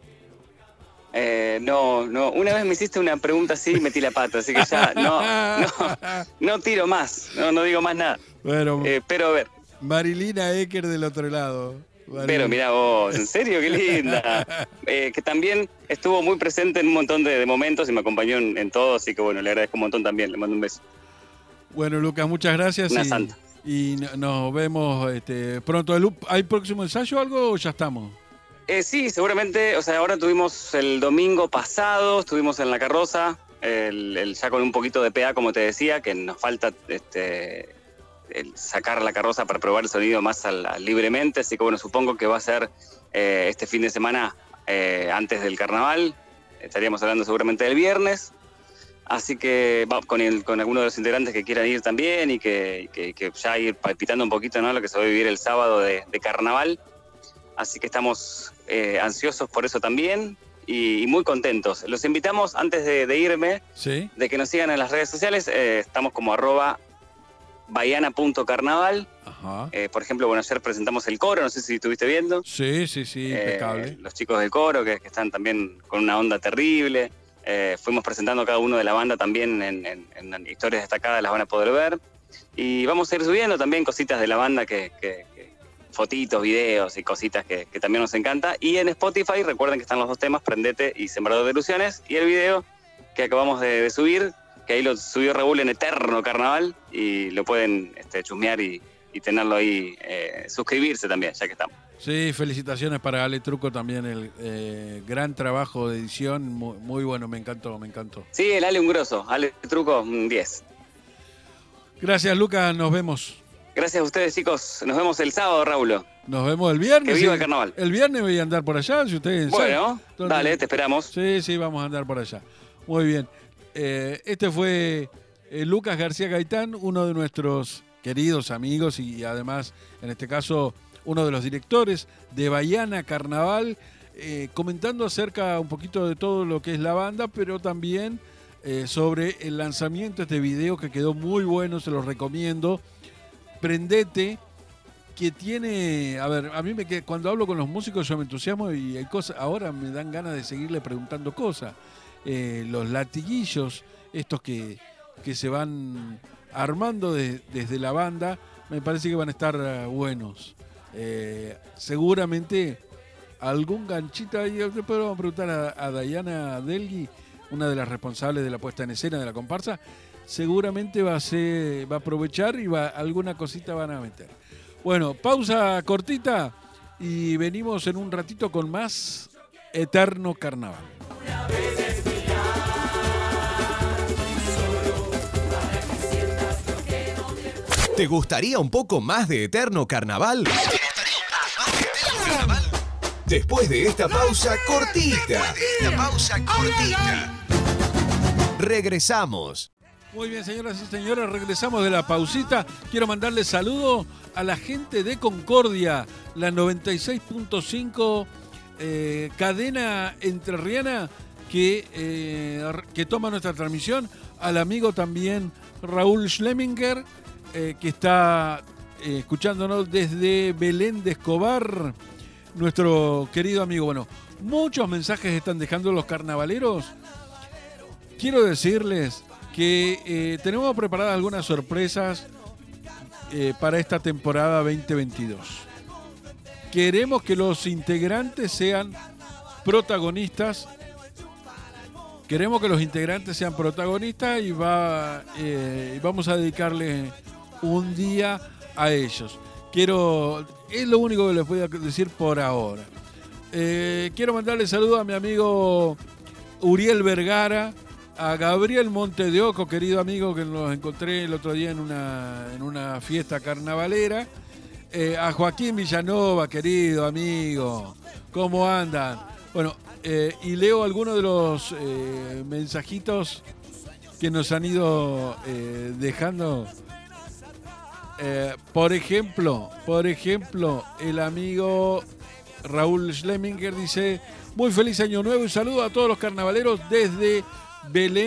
Eh, no, no. Una vez me hiciste una pregunta así y metí la pata, así que ya no, no, no tiro más, no, no digo más nada. Bueno, Eh, pero a ver, Marilina Ecker del otro lado. Marilina. pero mirá vos, en serio, qué linda. Eh, que también estuvo muy presente en un montón de, de momentos y me acompañó en, en todo, así que bueno, le agradezco un montón también, le mando un beso. Bueno, Lucas, muchas gracias. Una y, santa. y no- nos vemos este, pronto. ¿Hay próximo ensayo o algo o ya estamos? Eh, sí, seguramente, o sea, ahora tuvimos el domingo pasado, estuvimos en La Carroza, el, el- ya con un poquito de P A, como te decía, que nos falta este, el sacar La Carroza para probar el sonido más al- al libremente, así que bueno, supongo que va a ser eh, este fin de semana eh, antes del carnaval, estaríamos hablando seguramente del viernes, así que va, con, el, con algunos de los integrantes que quieran ir también y que, que, que ya ir palpitando un poquito, ¿no?, lo que se va a vivir el sábado de, de carnaval. Así que estamos eh, ansiosos por eso también y, y muy contentos. Los invitamos, antes de, de irme, Sí. de que nos sigan en las redes sociales. Eh, estamos como arroba baiana punto carnaval. Ajá. Eh, por ejemplo, bueno, ayer presentamos el coro, no sé si estuviste viendo. Sí, sí, sí, impecable. Eh, los chicos del coro, que, que están también con una onda terrible. Eh, fuimos presentando a cada uno de la banda también en, en- en historias destacadas, las van a poder ver. Y vamos a ir subiendo también cositas de la banda que... que- que- fotitos, videos y cositas que, que también nos encanta. Y en Spotify, recuerden que están los dos temas, Prendete y Sembrador de Ilusiones. Y el video que acabamos de, de subir, que ahí lo subió Raúl en Eterno Carnaval, y lo pueden este, chusmear y, y tenerlo ahí, eh, suscribirse también, ya que estamos. Sí, felicitaciones para Ale Truco también, el eh, gran trabajo de edición, muy, muy bueno, me encantó, me encantó. Sí, el Ale un grosso, Ale Truco un diez. Gracias, Lucas, nos vemos. Gracias a ustedes, chicos. Nos vemos el sábado, Raúl. Nos vemos el viernes. Que viva sí. el carnaval. El viernes voy a andar por allá, si ustedes Bueno, saben. dale, te esperamos. Sí, sí, vamos a andar por allá. Muy bien. Eh, este fue eh, Lucas García Gaitán, uno de nuestros queridos amigos y además, en este caso, uno de los directores de Baiana Carnaval, eh, comentando acerca un poquito de todo lo que es la banda, pero también eh, sobre el lanzamiento de este video que quedó muy bueno, se los recomiendo. Prendete, que tiene, a ver, a mí me que cuando hablo con los músicos yo me entusiasmo y hay cosas, ahora me dan ganas de seguirle preguntando cosas. Eh, los latiguillos, estos que, que se van armando de- desde la banda, me parece que van a estar uh, buenos. Eh, seguramente algún ganchito ahí, después vamos a preguntar a, a Dayana Delgui, una de las responsables de la puesta en escena de la comparsa. Seguramente va a ser, va a aprovechar y va, alguna cosita van a meter. Bueno, pausa cortita y venimos en un ratito con más Eterno Carnaval. ¿Te gustaría un poco más de Eterno Carnaval? Después de esta pausa cortita. Esta pausa cortita. Regresamos. Muy bien, señoras y señores, regresamos de la pausita. Quiero mandarle saludo a la gente de Concordia, la noventa y seis punto cinco, eh, cadena entrerriana que, eh, que toma nuestra transmisión, al amigo también Raúl Schleminger, eh, que está eh, escuchándonos desde Belén de Escobar, nuestro querido amigo. Bueno, muchos mensajes están dejando los carnavaleros. Quiero decirles que eh, tenemos preparadas algunas sorpresas eh, para esta temporada veinte veintidós. Queremos que los integrantes sean protagonistas. Queremos que los integrantes sean protagonistas y va, eh, vamos a dedicarle un día a ellos. Quiero, es lo único que les voy a decir por ahora. Eh, quiero mandarle saludos a mi amigo Uriel Vergara, a Gabriel Monte de Oco, querido amigo, que nos encontré el otro día en una, en una fiesta carnavalera. Eh, a Joaquín Villanova, querido amigo, ¿cómo andan? Bueno, eh, y leo algunos de los eh, mensajitos que nos han ido eh, dejando. Eh, por ejemplo, por ejemplo, el amigo Raúl Schleminger dice: muy feliz año nuevo y saludo a todos los carnavaleros desde Belén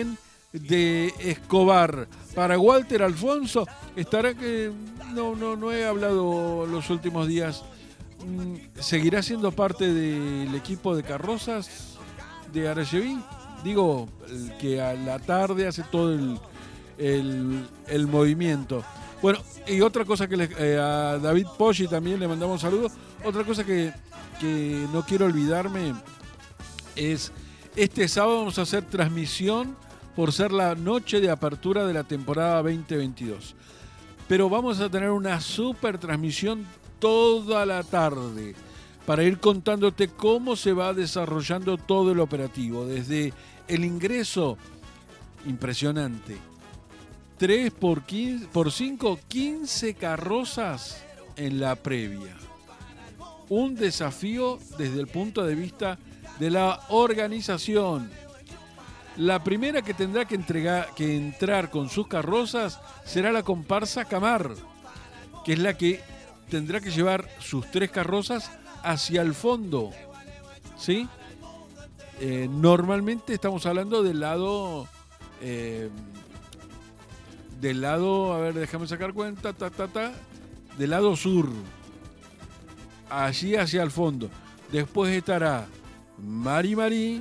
de Escobar. Para Walter Alfonso, estará que no, no, no he hablado los últimos días. ¿Seguirá siendo parte del equipo de carrozas de Arayeví? Digo, el que a la tarde hace todo el, el, el movimiento. Bueno, y otra cosa que le, eh, a David Poggi también le mandamos saludos. Otra cosa que, que no quiero olvidarme es, este sábado vamos a hacer transmisión por ser la noche de apertura de la temporada veinte veintidós. Pero vamos a tener una super transmisión toda la tarde para ir contándote cómo se va desarrollando todo el operativo. Desde el ingreso, impresionante, tres por cinco, quince carrozas en la previa. Un desafío desde el punto de vista de la organización. La primera que tendrá que, entregar, que entrar con sus carrozas será la comparsa Camar, que es la que tendrá que llevar sus tres carrozas hacia el fondo, ¿sí? Eh, normalmente estamos hablando del lado, eh, del lado, a ver, déjame sacar cuenta, ta, ta, ta, del lado sur, allí hacia el fondo. Después estará Mari Mari,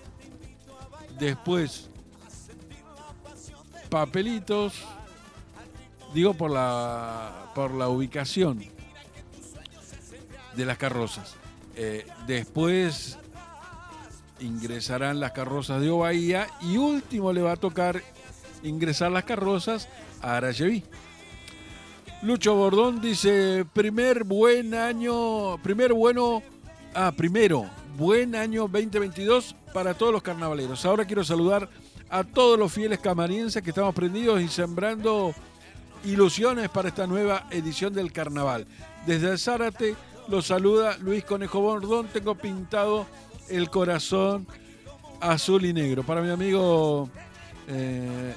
después Papelitos, digo por la, por la ubicación de las carrozas. Eh, después ingresarán las carrozas de Ovaía y último le va a tocar ingresar las carrozas a Arayeví. Lucho Bordón dice, primer buen año, primer bueno, ah, primero, buen año veinte veintidós para todos los carnavaleros. Ahora quiero saludar a todos los fieles camarienses que estamos prendidos y sembrando ilusiones para esta nueva edición del carnaval. Desde Zárate los saluda Luis Conejo Bordón. Tengo pintado el corazón azul y negro. Para mi amigo eh,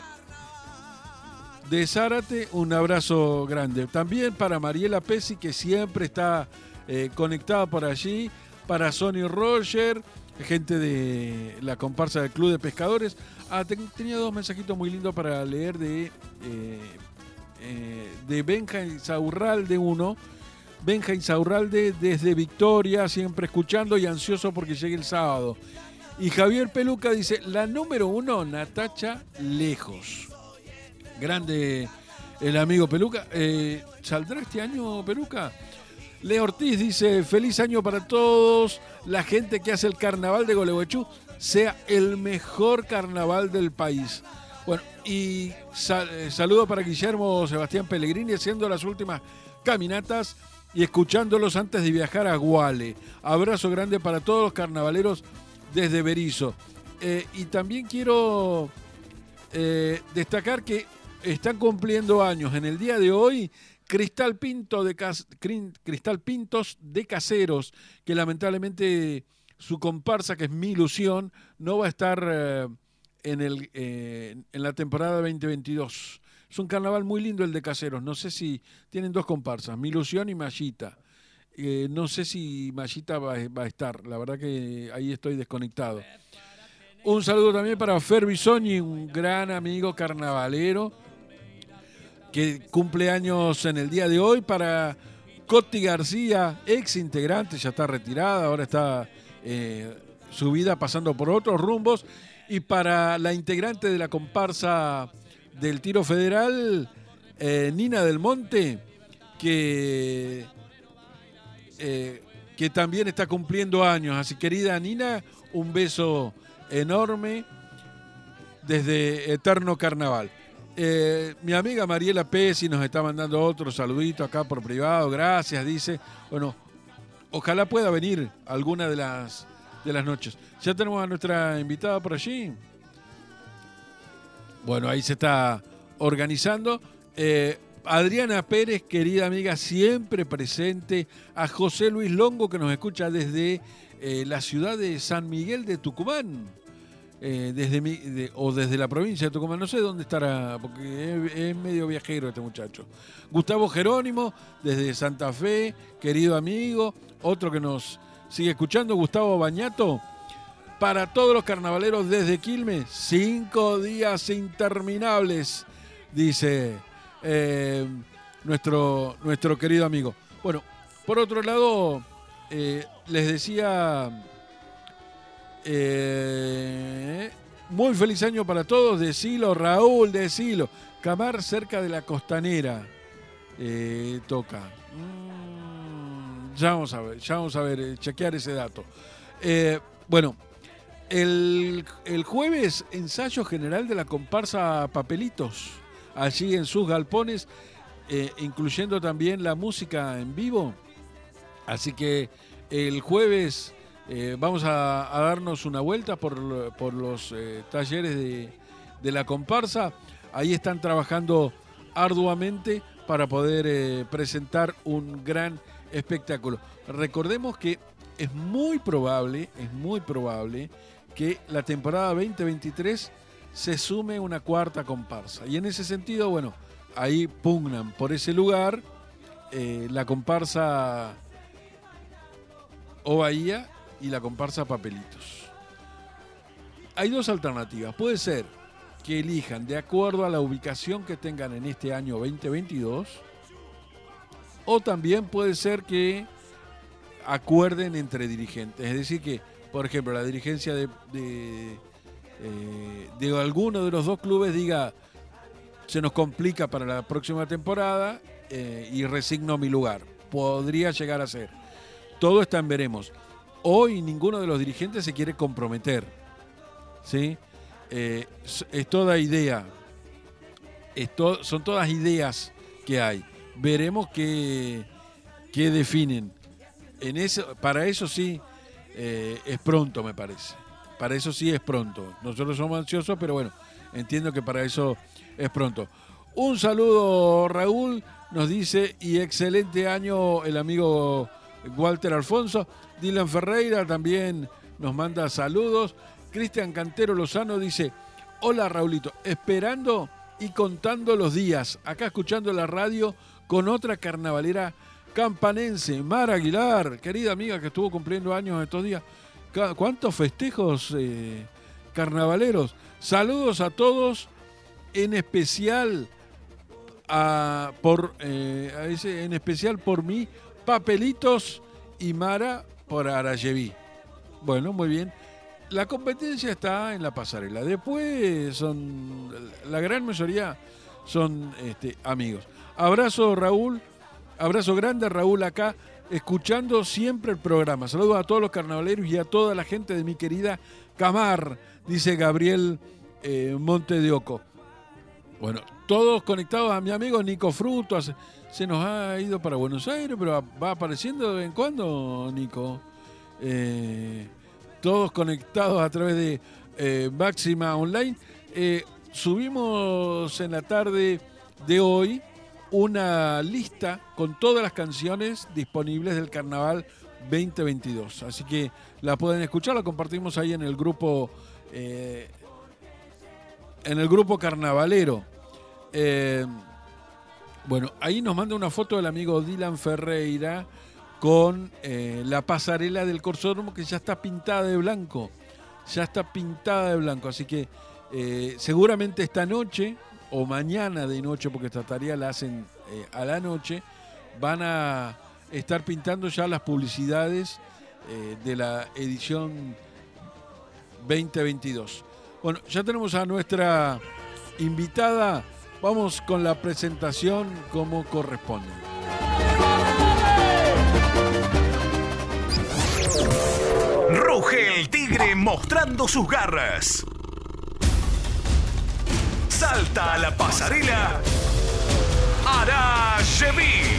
de Zárate, un abrazo grande. También para Mariela Pesi, que siempre está eh, conectada por allí. Para Sonny Roger, gente de la comparsa del Club de Pescadores. Ah, ten, tenía dos mensajitos muy lindos para leer de, eh, eh, de Benja Insaurralde, uno. Benja Insaurralde desde Victoria, siempre escuchando y ansioso porque llegue el sábado. Y Javier Peluca dice, la número uno, Natacha Lejos. Grande el amigo Peluca. Eh, ¿Saldrá este año Peluca? Leo Ortiz dice, feliz año para todos, la gente que hace el carnaval de Gualeguaychú sea el mejor carnaval del país. Bueno, y sal, eh, saludo para Guillermo Sebastián Pellegrini haciendo las últimas caminatas y escuchándolos antes de viajar a Guale. Abrazo grande para todos los carnavaleros desde Berizo. Eh, y también quiero eh, destacar que están cumpliendo años en el día de hoy Cristal, Pinto de Cas- Cristal Pintos de Caseros, que lamentablemente su comparsa, que es Mi Ilusión, no va a estar eh, en, el, eh, en la temporada veinte veintidós. Es un carnaval muy lindo el de Caseros. No sé si tienen dos comparsas, Mi Ilusión y Mallita. Eh, no sé si Mallita va, va a estar. La verdad que ahí estoy desconectado. Un saludo también para Fer Bisogni, un gran amigo carnavalero que cumple años en el día de hoy. Para Coti García, ex integrante, ya está retirada, ahora está eh, su vida pasando por otros rumbos. Y para la integrante de la comparsa del Tiro Federal, eh, Nina del Monte, que, eh, que también está cumpliendo años. Así, querida Nina, un beso enorme desde Eterno Carnaval. Eh, mi amiga Mariela Pesi nos está mandando otro saludito acá por privado, gracias, dice. Bueno, ojalá pueda venir alguna de las, de las noches. Ya tenemos a nuestra invitada por allí. Bueno, ahí se está organizando. Eh, Adriana Pérez, querida amiga, siempre presente. A José Luis Longo, que nos escucha desde eh, la ciudad de San Miguel de Tucumán. Eh, desde mi, de, o desde la provincia de Tucumán, no sé dónde estará, porque es, es medio viajero este muchacho. Gustavo Jerónimo, desde Santa Fe, querido amigo, otro que nos sigue escuchando, Gustavo Bañato. para todos los carnavaleros desde Quilmes, cinco días interminables, dice eh, nuestro, nuestro querido amigo. Bueno, por otro lado, eh, les decía, eh, muy feliz año para todos, decilo, Raúl, decilo. Camar cerca de la Costanera, eh, toca. Mm, ya vamos a ver, ya vamos a ver, eh, chequear ese dato. Eh, bueno, el, el jueves, ensayo general de la comparsa Papelitos, allí en sus galpones, eh, incluyendo también la música en vivo. Así que el jueves eh, vamos a, a darnos una vuelta por, por los eh, talleres de, de la comparsa. Ahí están trabajando arduamente para poder eh, presentar un gran espectáculo. Recordemos que es muy probable, es muy probable que la temporada veinte veintitrés se sume una cuarta comparsa. Y en ese sentido, bueno, ahí pugnan por ese lugar eh, la comparsa O Bahía y la comparsa Papelitos. Hay dos alternativas. Puede ser que elijan de acuerdo a la ubicación que tengan en este año veinte veintidós, o también puede ser que acuerden entre dirigentes. Es decir que, por ejemplo, la dirigencia de, de, eh, de alguno de los dos clubes diga, se nos complica para la próxima temporada eh, y resigno mi lugar. Podría llegar a ser. Todo está en veremos. Hoy ninguno de los dirigentes se quiere comprometer, ¿sí? Eh, es toda idea, es to, son todas ideas que hay. Veremos qué, qué definen. En eso, para eso sí eh, es pronto, me parece. Para eso sí es pronto. Nosotros somos ansiosos, pero bueno, entiendo que para eso es pronto. Un saludo, Raúl, nos dice, y excelente año el amigo Walter Alfonso. Dylan Ferreira también nos manda saludos. Cristian Cantero Lozano dice, hola Raulito, esperando y contando los días, acá escuchando la radio con otra carnavalera campanense, Mara Aguilar, querida amiga que estuvo cumpliendo años estos días. ¿Cuántos festejos eh, carnavaleros? Saludos a todos, en especial a, por, eh, a ese, en especial por mí, Papelitos y Mara por Arayeví. Bueno, muy bien. La competencia está en la pasarela. Después son, la gran mayoría son este, amigos. Abrazo Raúl, abrazo grande Raúl acá, escuchando siempre el programa. Saludos a todos los carnavaleros y a toda la gente de mi querida Camar, dice Gabriel eh, Monte de Oco. Bueno, todos conectados a mi amigo Nico Fruto. Se nos ha ido para Buenos Aires, pero va apareciendo de vez en cuando, Nico. Eh... Todos conectados a través de eh, Máxima Online. Eh, subimos en la tarde de hoy una lista con todas las canciones disponibles del Carnaval veinte veintidós. Así que la pueden escuchar, la compartimos ahí en el grupo, eh, en el grupo carnavalero. Eh, bueno, ahí nos manda una foto del amigo Dylan Ferreira con eh, la pasarela del Corsódromo que ya está pintada de blanco, ya está pintada de blanco, así que eh, seguramente esta noche o mañana de noche, porque esta tarea la hacen eh, a la noche, van a estar pintando ya las publicidades eh, de la edición veinte veintidós. Bueno, ya tenemos a nuestra invitada, vamos con la presentación como corresponde. Ruge el tigre mostrando sus garras. Salta a la pasarela Arayeví.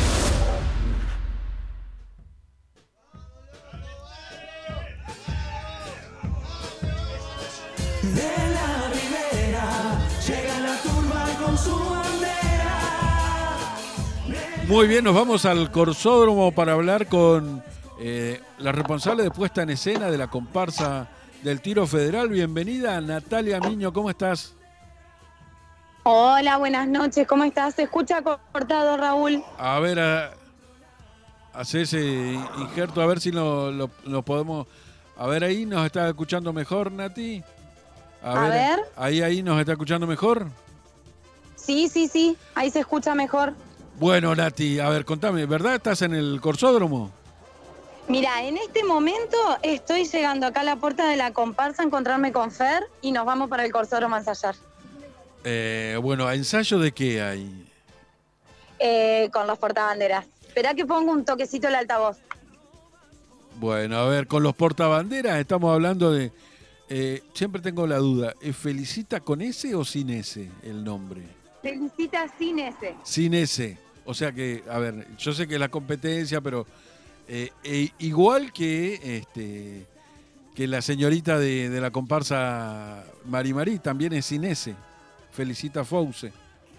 De la ribera llega la turba con su bandera. Muy bien, nos vamos al Corsódromo para hablar con eh, la responsable de puesta en escena de la comparsa del Tiro Federal. Bienvenida, Natalia Miño, ¿cómo estás? Hola, buenas noches, ¿cómo estás? ¿Se escucha cortado, Raúl? A ver, a, hace ese injerto, a ver si lo, lo, lo podemos A ver, ahí nos está escuchando mejor, Nati. A ver. Ahí, ahí nos está escuchando mejor. Sí, sí, sí, ahí se escucha mejor. Bueno, Nati, a ver, contame, ¿verdad estás en el Corsódromo? Mira, en este momento estoy llegando acá a la puerta de la comparsa a encontrarme con Fer y nos vamos para el Corsódromo a ensayar. Eh, bueno, ¿ensayo de qué hay? Eh, con los portabanderas. Esperá que ponga un toquecito el altavoz. Bueno, a ver, con los portabanderas estamos hablando de... Eh, siempre tengo la duda, ¿es Felicita con S o sin S el nombre? Felicita sin S. Sin S. O sea que, a ver, yo sé que es la competencia, pero eh, eh, igual que este que la señorita de, de la comparsa Mari Mari también es sin S. Felicita Fause.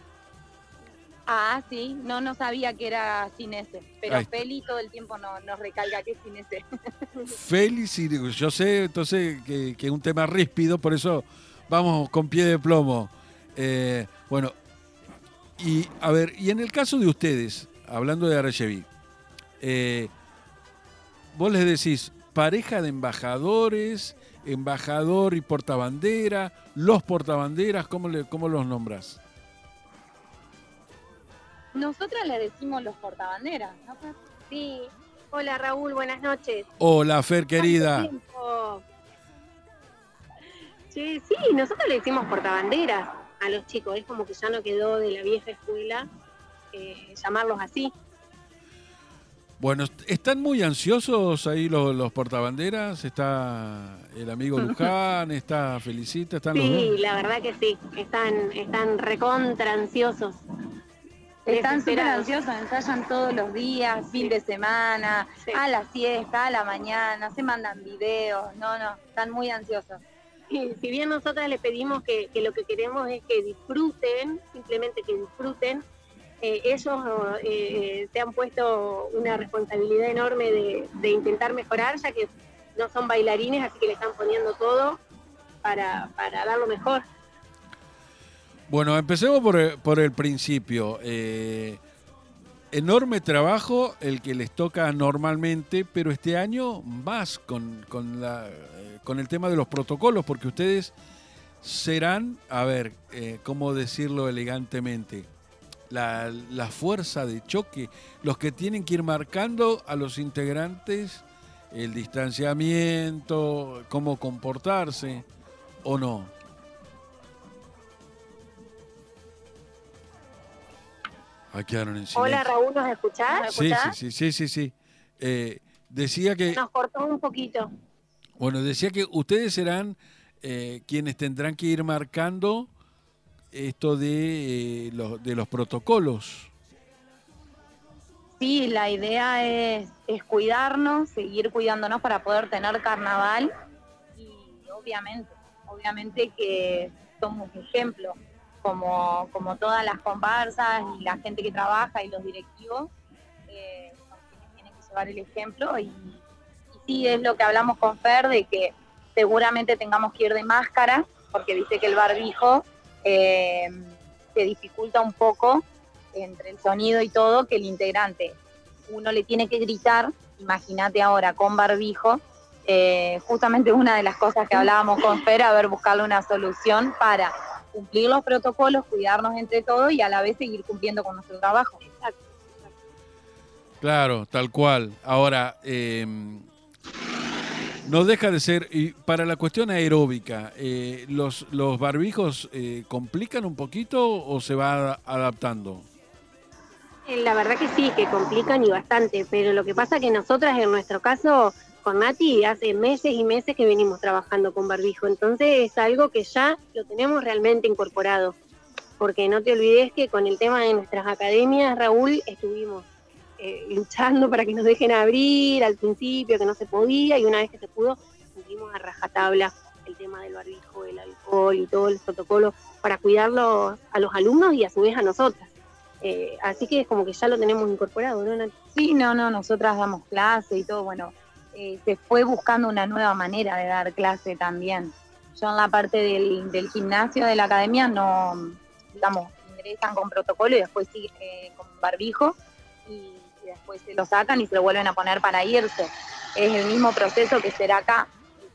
Ah, sí, no, no sabía que era sin S, pero Ahí está. Feli todo el tiempo no, nos recalca que es sin S. Feliz, y digo, yo sé entonces que, que es un tema ríspido, por eso vamos con pie de plomo. Eh, bueno, y a ver, y en el caso de ustedes, hablando de Arecheví, eh, vos les decís pareja de embajadores, embajador y portabandera, los portabanderas, ¿cómo, le, cómo los nombras? Nosotras le decimos los portabanderas, ¿no? Sí. Hola Raúl, buenas noches. Hola, Fer, querida. ¿Cuánto tiempo? Sí, sí, nosotros le decimos portabanderas a los chicos. Es como que ya no quedó de la vieja escuela eh, llamarlos así. Bueno, ¿están muy ansiosos ahí los, los portabanderas? Está el amigo Luján, está Felicita, están los Sí, dos. la verdad que sí. Están, están recontra ansiosos. Están súper Desesperados. ansiosos, ensayan todos los días, fin de semana, Sí. a la siesta, a la mañana, se mandan videos, no, no, están muy ansiosos. Y si bien nosotras les pedimos que, que lo que queremos es que disfruten, simplemente que disfruten, eh, ellos eh, se han puesto una responsabilidad enorme de, de intentar mejorar, ya que no son bailarines, así que le están poniendo todo para, para dar lo mejor. Bueno, empecemos por el, por el principio. Eh, enorme trabajo el que les toca normalmente, pero este año más con, con, la, eh, con el tema de los protocolos, porque ustedes serán, a ver, eh, ¿cómo decirlo elegantemente? La, la fuerza de choque, los que tienen que ir marcando a los integrantes el distanciamiento, cómo comportarse, ¿o no? Ah, quedaron en silencio. Hola Raúl, ¿nos escuchás? ¿Me Sí, escuchás? sí, sí, sí, sí, sí. Eh, decía que, Nos cortó un poquito. bueno, decía que ustedes serán eh, quienes tendrán que ir marcando esto de, eh, los, de los protocolos. Sí, la idea es, es cuidarnos, seguir cuidándonos para poder tener carnaval y obviamente, obviamente que somos ejemplo, como, como todas las comparsas y la gente que trabaja y los directivos, eh, son quienes tienen que llevar el ejemplo y, y sí es lo que hablamos con Fer, de que seguramente tengamos que ir de máscara, porque dice que el barbijo eh, se dificulta un poco entre el sonido y todo, que el integrante, uno le tiene que gritar, imagínate ahora con barbijo, eh, justamente una de las cosas que hablábamos con Fer, a ver, buscarle una solución para cumplir los protocolos, cuidarnos entre todos y a la vez seguir cumpliendo con nuestro trabajo. Exacto. Claro, tal cual. Ahora, eh, no deja de ser, y para la cuestión aeróbica, eh, ¿los, los barbijos eh, complican un poquito o se va adaptando? La verdad que sí, que complican y bastante, pero lo que pasa que nosotras en nuestro caso, con Nati, hace meses y meses que venimos trabajando con barbijo, entonces es algo que ya lo tenemos realmente incorporado, porque no te olvides que con el tema de nuestras academias, Raúl, estuvimos eh, luchando para que nos dejen abrir al principio, que no se podía, y una vez que se pudo, cumplimos a rajatabla el tema del barbijo, el alcohol y todo el protocolo para cuidarlo a los alumnos y a su vez a nosotras. Eh, así que es como que ya lo tenemos incorporado, ¿no, Nati? Sí, no, no, nosotras damos clase y todo, bueno, eh, se fue buscando una nueva manera de dar clase también. Yo en la parte del, del gimnasio de la academia no, digamos, ingresan con protocolo y después sigue eh, con barbijo y, y después se lo sacan y se lo vuelven a poner para irse. Es el mismo proceso que será acá.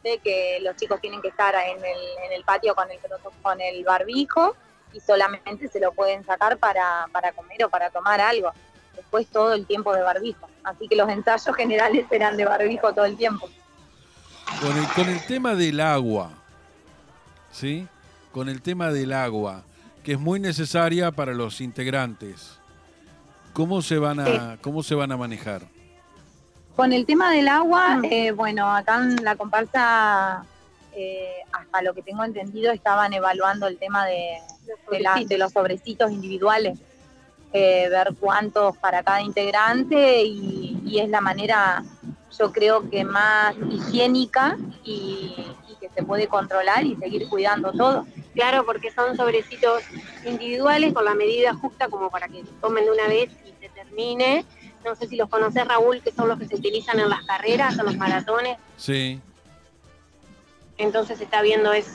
¿viste? Que los chicos tienen que estar en el, en el patio con el, con el barbijo y solamente se lo pueden sacar para, para comer o para tomar algo. Después todo el tiempo de barbijo. Así que los ensayos generales eran de barbijo todo el tiempo. Con el, con el tema del agua, ¿sí? Con el tema del agua, que es muy necesaria para los integrantes. ¿Cómo se van a, Sí. cómo se van a manejar? Con el tema del agua, eh, bueno, acá en la comparsa, eh, hasta lo que tengo entendido, estaban evaluando el tema de, de, la- de los sobrecitos individuales, eh, ver cuántos para cada integrante y, y es la manera, yo creo que más higiénica y, y que se puede controlar y seguir cuidando todo. Claro, porque son sobrecitos individuales con la medida justa como para que tomen de una vez y se termine. No sé si los conoces, Raúl, que son los que se utilizan en las carreras, en los maratones. Sí, Entonces se está viendo eso.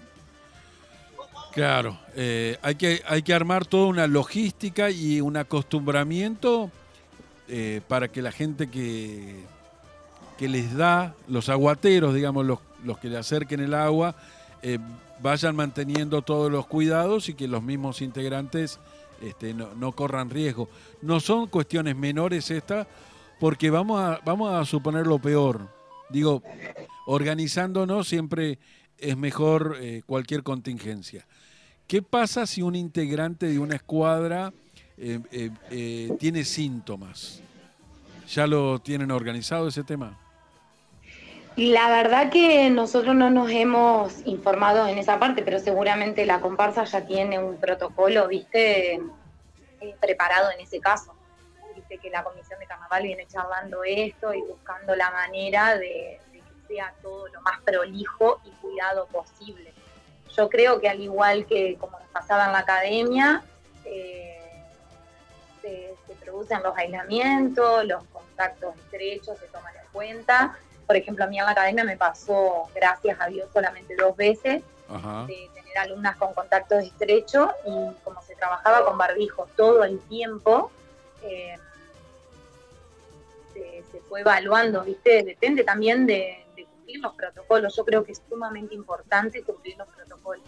claro. Eh, hay que, hay que armar toda una logística y un acostumbramiento eh, para que la gente que, que les da, los aguateros, digamos, los, los que le acerquen el agua, eh, vayan manteniendo todos los cuidados y que los mismos integrantes este, no, no corran riesgo. No son cuestiones menores estas, porque vamos a, vamos a suponer lo peor. Digo, organizándonos siempre es mejor eh, cualquier contingencia. ¿Qué pasa si un integrante de una escuadra eh, eh, eh, tiene síntomas? ¿Ya lo tienen organizado ese tema? La verdad que nosotros no nos hemos informado en esa parte, pero seguramente la comparsa ya tiene un protocolo, viste, eh, preparado en ese caso. Viste que la comisión de carnaval viene charlando esto y buscando la manera de, de que sea todo lo más prolijo y cuidado posible. Yo creo que al igual que como nos pasaba en la academia, eh, se, se producen los aislamientos, los contactos estrechos se toman en cuenta. Por ejemplo, a mí en la academia me pasó, gracias a Dios, solamente dos veces, Ajá. de tener alumnas con contactos estrechos y como se trabajaba con barbijo todo el tiempo, eh, se, se fue evaluando, ¿viste? Depende también de, de cumplir los protocolos. Yo creo que es sumamente importante cumplir los protocolos.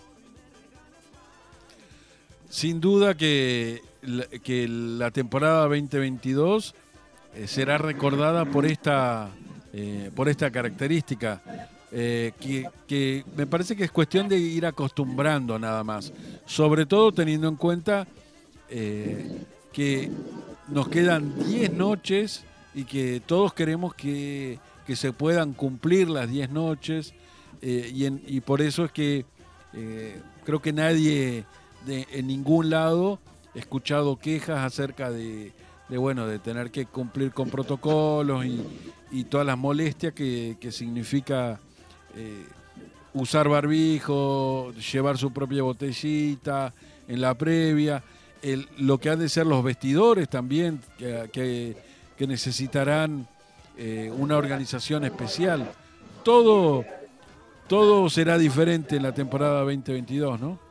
Sin duda que la, que la temporada veinte veintidós eh, será recordada por esta, eh, por esta característica, eh, que, que me parece que es cuestión de ir acostumbrando nada más, sobre todo teniendo en cuenta eh, que nos quedan diez noches y que todos queremos que, que se puedan cumplir las diez noches, eh, y, en, y por eso es que eh, creo que nadie de, en ningún lado he escuchado quejas acerca de, de bueno de tener que cumplir con protocolos y, y todas las molestias que, que significa eh, usar barbijo, llevar su propia botellita en la previa, el, lo que han de ser los vestidores también, que, que, que necesitarán eh, una organización especial. Todo, todo será diferente en la temporada veinte veintidós, ¿no?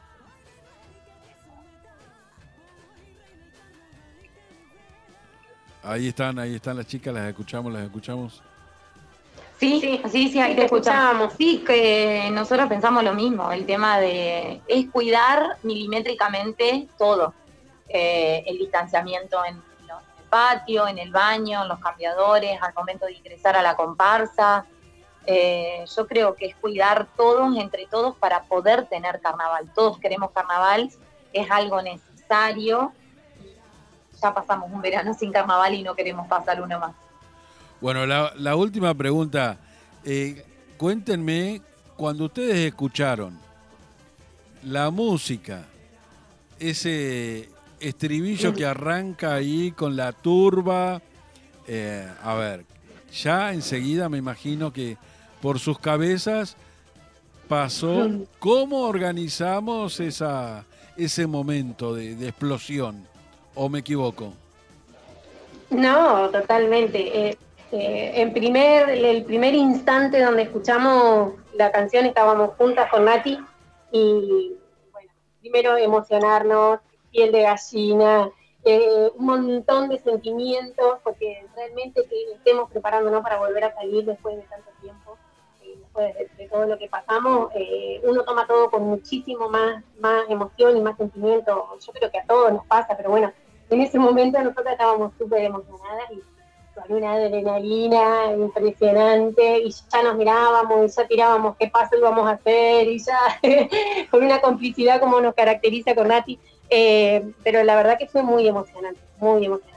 Ahí están, ahí están las chicas, las escuchamos, las escuchamos. Sí, sí, sí, sí, ahí te escuchamos. Sí, que nosotros pensamos lo mismo, el tema de es cuidar milimétricamente todo, eh, el distanciamiento en, lo- en el patio, en el baño, en los cambiadores, al momento de ingresar a la comparsa. Eh, yo creo que es cuidar todos, entre todos, para poder tener carnaval. Todos queremos carnaval, es algo necesario. Ya pasamos un verano sin carnaval y no queremos pasar uno más. Bueno, la, la última pregunta. Eh, cuéntenme, cuando ustedes escucharon la música, ese estribillo que arranca ahí con la turba, eh, a ver, ya enseguida me imagino que por sus cabezas pasó cómo organizamos esa, ese momento de, de explosión, ¿o me equivoco? No, totalmente. Eh, eh, en primer, el primer instante donde escuchamos la canción estábamos juntas con Nati y bueno, primero emocionarnos, piel de gallina, eh, un montón de sentimientos, porque realmente que estemos preparándonos para volver a salir después de tanto tiempo, eh, después de, de todo lo que pasamos, eh, uno toma todo con muchísimo más, más emoción y más sentimiento. Yo creo que a todos nos pasa, pero bueno, en ese momento nosotros estábamos súper emocionadas y con una adrenalina impresionante, y ya nos mirábamos y ya tirábamos qué paso íbamos a hacer, y ya con una complicidad como nos caracteriza con Nati, eh, pero la verdad que fue muy emocionante, muy emocionante.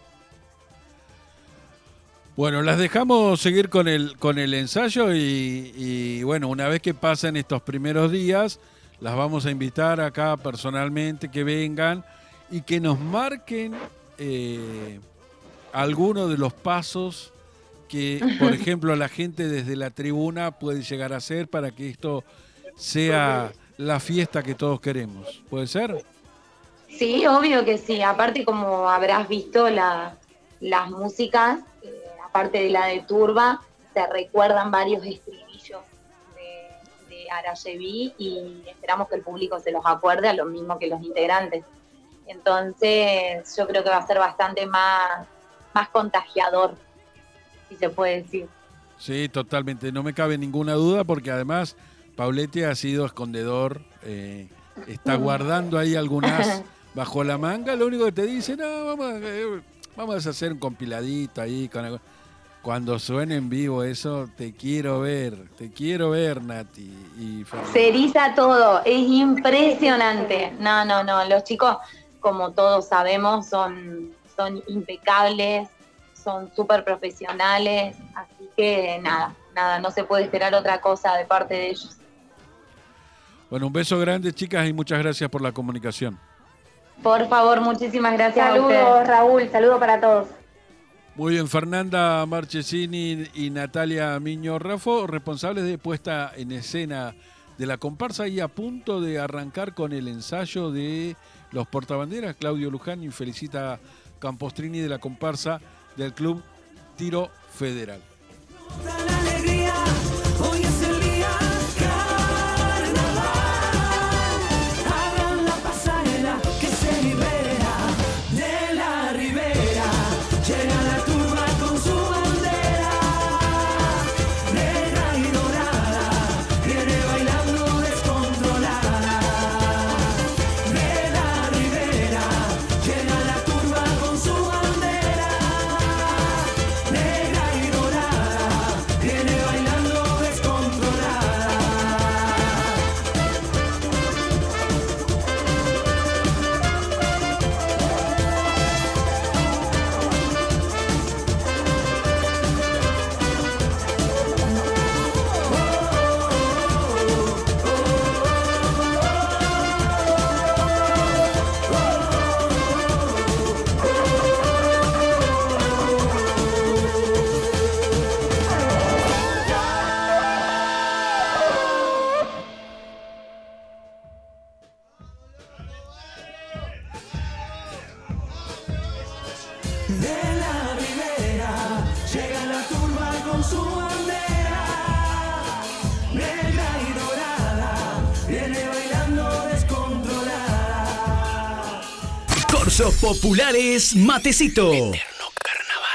Bueno, las dejamos seguir con el, con el ensayo y, y bueno, una vez que pasen estos primeros días, las vamos a invitar acá personalmente, que vengan y que nos marquen eh, algunos de los pasos que, por ejemplo, la gente desde la tribuna puede llegar a hacer para que esto sea la fiesta que todos queremos. ¿Puede ser? Sí, obvio que sí. Aparte, como habrás visto, la, las músicas, eh, aparte de la de Turba, te recuerdan varios estribillos de, de Arayeví, y esperamos que el público se los acuerde, a lo mismo que los integrantes. Entonces, yo creo que va a ser bastante más, más contagiador, si se puede decir. Sí, totalmente. No me cabe ninguna duda, porque además Pauletti ha sido escondedor, eh, está guardando ahí algunas bajo la manga. Lo único que te dice, no, vamos a, eh, vamos a hacer un compiladito ahí con algo. Cuando suene en vivo eso, te quiero ver, te quiero ver, Nati y Fernanda. Se eriza todo, es impresionante. No, no, no, los chicos, como todos sabemos, son, son impecables, son súper profesionales, así que nada, nada, no se puede esperar otra cosa de parte de ellos. Bueno, un beso grande, chicas, y muchas gracias por la comunicación. Por favor, muchísimas gracias a Saludos, ustedes. Raúl, saludos para todos. Muy bien, Fernanda Marchesini y Natalia Miño Raffo, responsables de puesta en escena de la comparsa, y a punto de arrancar con el ensayo de los portabanderas. Claudio Luján y Felicita Campostrini de la comparsa del Club Tiro Federal. Hoy es el día carnaval, hagan la pasarela que se libera de la ribera, llega la turba con su bandera, negra y dorada, viene bailando descontrolada, de la ribera, llega la turba con su bandera, negra y dorada, viene bailando descontrolada. De la ribera, llega la turba con su bandera, negra y dorada, viene bailando descontrolada. Corsos Populares Matecito. Eterno Carnaval.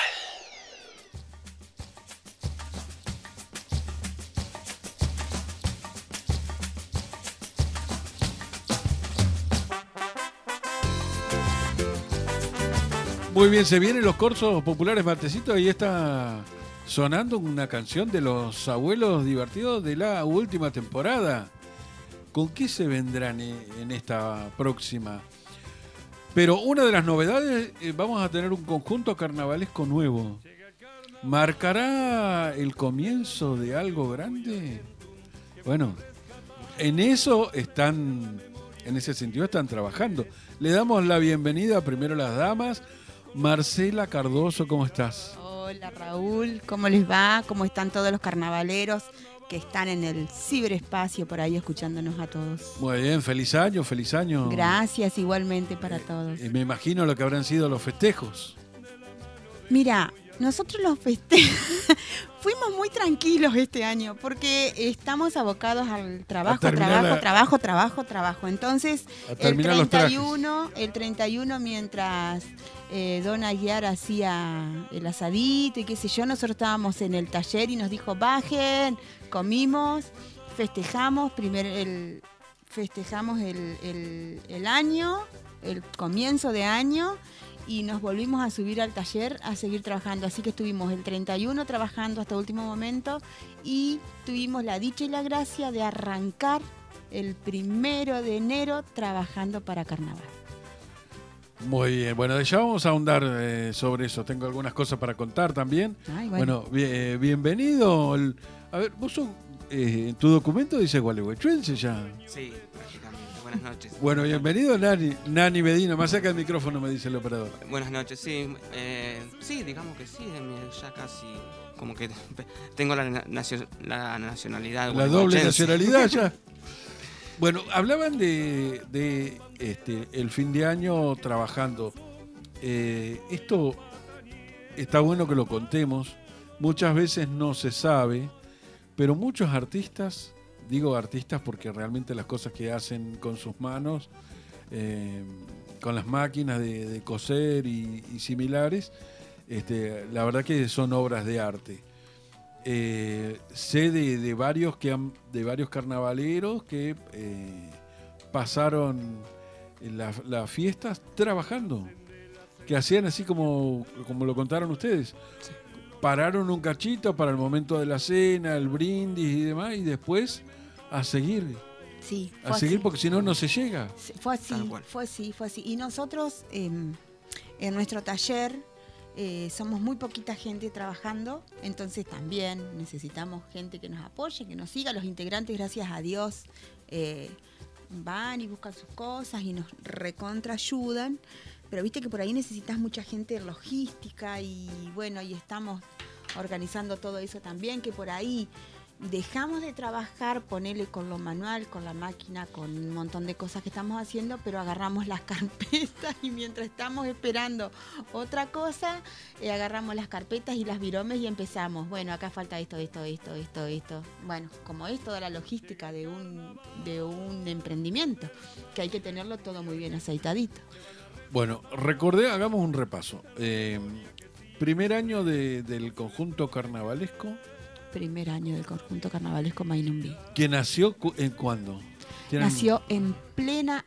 Muy bien, se vienen los Corsos Populares Matecitos y está sonando una canción de los abuelos divertidos de la última temporada. ¿Con qué se vendrán en esta próxima? Pero una de las novedades, eh, vamos a tener un conjunto carnavalesco nuevo. ¿Marcará el comienzo de algo grande? Bueno, en eso están, en ese sentido están trabajando. Le damos la bienvenida primero a las damas. Marcela Cardoso, ¿cómo estás? Hola Raúl, ¿cómo les va? ¿Cómo están todos los carnavaleros que están en el ciberespacio por ahí escuchándonos a todos? Muy bien, feliz año, feliz año. Gracias igualmente para todos. Eh, me imagino lo que habrán sido los festejos. Mira, Nosotros los festejamos. Fuimos muy tranquilos este año porque estamos abocados al trabajo, trabajo, la... trabajo, trabajo, trabajo. Entonces, el treinta y uno, el treinta y uno mientras eh, Don Aguiar hacía el asadito y qué sé yo, nosotros estábamos en el taller y nos dijo, bajen, comimos, festejamos, primero el, festejamos el, el, el año, el comienzo de año, y nos volvimos a subir al taller a seguir trabajando. Así que estuvimos el treinta y uno trabajando hasta el último momento y tuvimos la dicha y la gracia de arrancar el primero de enero trabajando para Carnaval. Muy bien, bueno, ya vamos a ahondar eh, sobre eso. Tengo algunas cosas para contar también. Ay, bueno, bueno bien, eh, bienvenido. El, a ver, vos sos, eh, en tu documento dice gualeguaychuense ya. Sí, prácticamente. Buenas noches. Bueno, bienvenido Nani, Nani Medina. Más cerca del micrófono, me dice el operador. Buenas noches, sí. Eh, sí, digamos que sí, ya casi como que tengo la, nacio, la nacionalidad. La doble nacionalidad ya. Bueno, hablaban de, de este, el fin de año trabajando. Eh, esto está bueno que lo contemos. Muchas veces no se sabe, pero muchos artistas... Digo artistas porque realmente las cosas que hacen con sus manos, eh, con las máquinas de, de coser y, y similares, este, la verdad que son obras de arte. Eh, sé de, de varios que han, de varios carnavaleros que eh, pasaron las la fiestas trabajando, que hacían así como, como lo contaron ustedes. Sí. Pararon un cachito para el momento de la cena, el brindis y demás, y después a seguir. Sí, a seguir así. Porque si no, no se llega. Fue así, fue así, fue así. Y nosotros eh, en nuestro taller eh, somos muy poquita gente trabajando, entonces también necesitamos gente que nos apoye, que nos siga. Los integrantes, gracias a Dios, eh, van y buscan sus cosas y nos recontra ayudan. Pero viste que por ahí necesitas mucha gente de logística y bueno, y estamos organizando todo eso también, que por ahí dejamos de trabajar, ponerle con lo manual, con la máquina, con un montón de cosas que estamos haciendo, pero agarramos las carpetas y mientras estamos esperando otra cosa, eh, agarramos las carpetas y las viromes y empezamos. Bueno, acá falta esto, esto, esto, esto, esto. Bueno, como es toda la logística de un, de un emprendimiento, que hay que tenerlo todo muy bien aceitadito. Bueno, recordé, hagamos un repaso. Eh, primer año de, del conjunto carnavalesco. Primer año del conjunto carnavalesco Mainumbi. ¿Que nació en cuándo? Nació en plena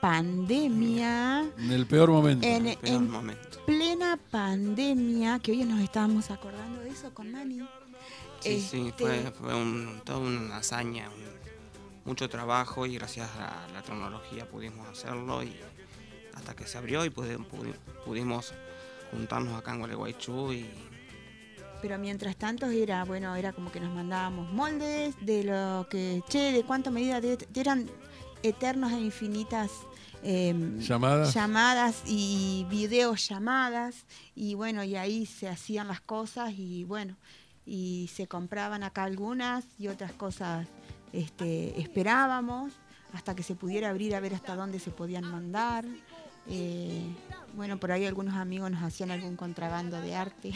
pandemia. En el peor momento. En, el peor en momento. plena pandemia, que hoy nos estábamos acordando de eso con Nani. Sí, este... sí, fue, fue un, toda una hazaña, un, mucho trabajo y gracias a la tecnología pudimos hacerlo y hasta que se abrió y pudimos, pudimos juntarnos acá en Gualeguaychú y... Pero mientras tanto era, bueno, era como que nos mandábamos moldes de lo que, che, de cuánto medida, de, de, eran eternos e infinitas eh, llamadas. llamadas y videollamadas y bueno, y ahí se hacían las cosas y bueno, y se compraban acá algunas y otras cosas este, esperábamos hasta que se pudiera abrir a ver hasta dónde se podían mandar. Eh, bueno, por ahí algunos amigos nos hacían algún contrabando de arte.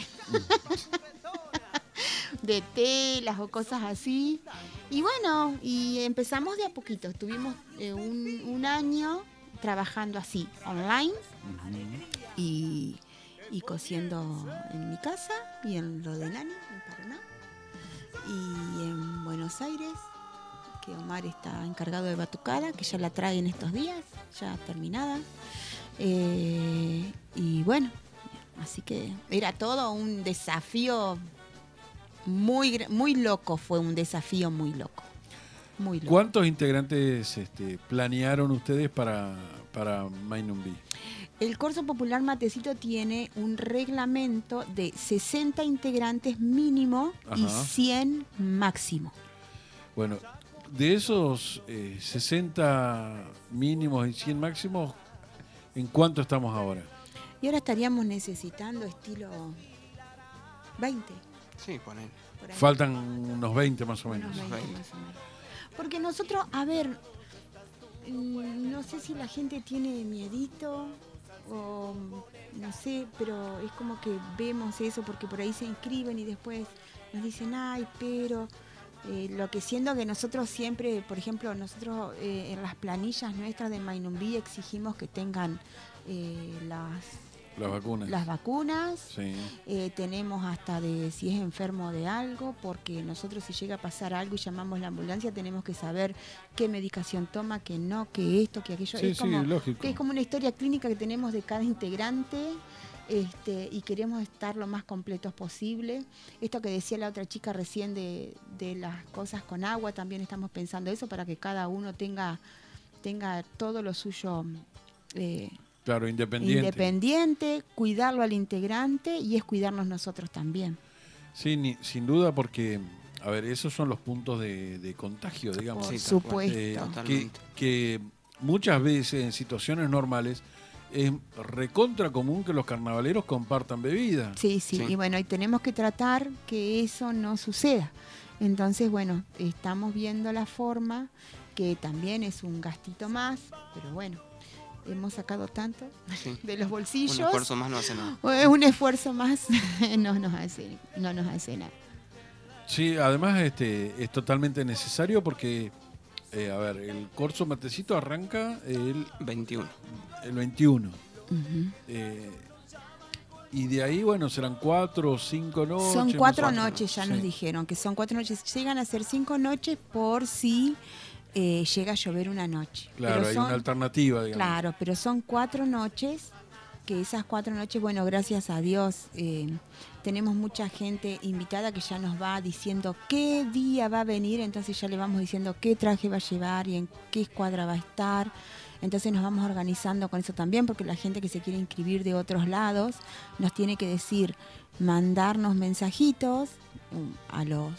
De telas o cosas así. Y bueno, y empezamos de a poquito. Estuvimos eh, un, un año trabajando así, online, uh-huh. y, y cosiendo en mi casa y en lo de Nani, en Paraná. Y en Buenos Aires, que Omar está encargado de batucada, que ya la trae en estos días, ya terminada. Eh, y bueno, así que era todo un desafío muy, muy loco, fue un desafío muy loco. Muy loco. ¿Cuántos integrantes este, planearon ustedes para, para Mainumbi? El Corso Popular Matecito tiene un reglamento de sesenta integrantes mínimo. Ajá. Y cien máximo. Bueno, de esos eh, sesenta mínimos y cien máximos, ¿en cuánto estamos ahora? Y ahora estaríamos necesitando estilo veinte. Sí, ponen. Faltan unos veinte más o menos. Unos veinte más o menos. Porque nosotros, a ver, no sé si la gente tiene miedito o no sé, pero es como que vemos eso porque por ahí se inscriben y después nos dicen, ay, pero eh, lo que siendo que nosotros siempre, por ejemplo, nosotros eh, en las planillas nuestras de Mainumbí exigimos que tengan eh, las Las vacunas. Las vacunas, sí. eh, tenemos hasta de si es enfermo de algo, porque nosotros si llega a pasar algo y llamamos la ambulancia tenemos que saber qué medicación toma, qué no, qué esto, qué aquello. Sí, es, sí, como, lógico. es como una historia clínica que tenemos de cada integrante. Este, y queremos estar lo más completos posible. Esto que decía la otra chica recién de, de las cosas con agua, también estamos pensando eso para que cada uno tenga, tenga todo lo suyo eh, Claro, independiente. Independiente, cuidarlo al integrante y es cuidarnos nosotros también. Sí, ni, sin duda porque, a ver, esos son los puntos de, de contagio, digamos. Por supuesto. Eh, que, Totalmente. que muchas veces en situaciones normales es recontra común que los carnavaleros compartan bebida. Sí, sí, Sí. y bueno, y tenemos que tratar que eso no suceda. Entonces, bueno, estamos viendo la forma, que también es un gastito más, pero bueno, hemos sacado tanto Sí. de los bolsillos. Un esfuerzo más no hace nada. Es un esfuerzo más, no nos hace, no nos hace nada. Sí, además este es totalmente necesario porque, eh, a ver, el Corso Matecito arranca el, veintiuno. el veintiuno. Ujú. Eh, y de ahí, bueno, serán cuatro o cinco noches. Son más cuatro o menos. noches, ya nos Sí. dijeron, que son cuatro noches. Llegan a ser cinco noches por si eh, llega a llover una noche. Claro, Pero hay son- una alternativa, digamos. Claro, pero son cuatro noches, que esas cuatro noches, bueno, gracias a Dios, eh, tenemos mucha gente invitada que ya nos va diciendo qué día va a venir, entonces ya le vamos diciendo qué traje va a llevar y en qué escuadra va a estar. Entonces nos vamos organizando con eso también, porque la gente que se quiere inscribir de otros lados nos tiene que decir, mandarnos mensajitos um, a los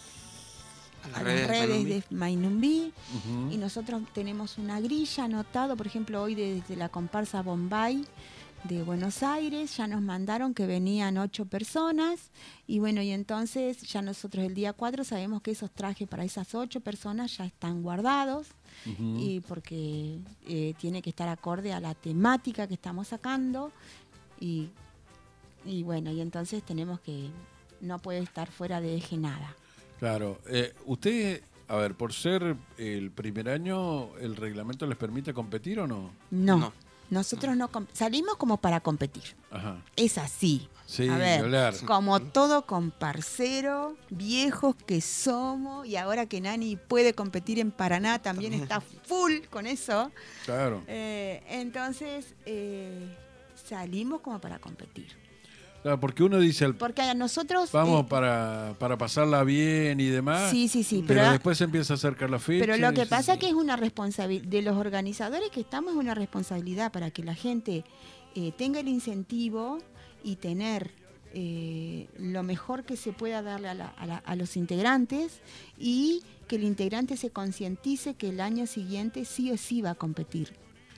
A las a las redes, redes de de Mainumbí. Ujú. Y nosotros tenemos una grilla anotado, por ejemplo, hoy desde la comparsa Bombay de Buenos Aires, ya nos mandaron que venían ocho personas y bueno, y entonces ya nosotros el día cuatro sabemos que esos trajes para esas ocho personas ya están guardados Ujú. y porque eh, tiene que estar acorde a la temática que estamos sacando y, y bueno, y entonces tenemos que, no puede estar fuera de eje nada. Claro. Eh, usted, a ver, por ser el primer año, ¿el reglamento les permite competir o no? No, No. nosotros no com- salimos como para competir. Ajá. Es así. Sí, A ni ver, hablar. como todo comparcero, viejos que somos, y ahora que Nani puede competir en Paraná, también está full con eso. Claro. Eh, entonces, eh, salimos como para competir. Claro, porque uno dice, al- Porque a nosotros... vamos eh, para, para pasarla bien y demás. Sí, sí, sí, Pero, pero- después se empieza a acercar la fecha. Pero lo y que se- pasa que es una responsabilidad, de los organizadores que estamos, es una responsabilidad para que la gente eh, tenga el incentivo y tener eh, lo mejor que se pueda darle a, la- a la- a los integrantes y que el integrante se concientice que el año siguiente sí o sí va a competir.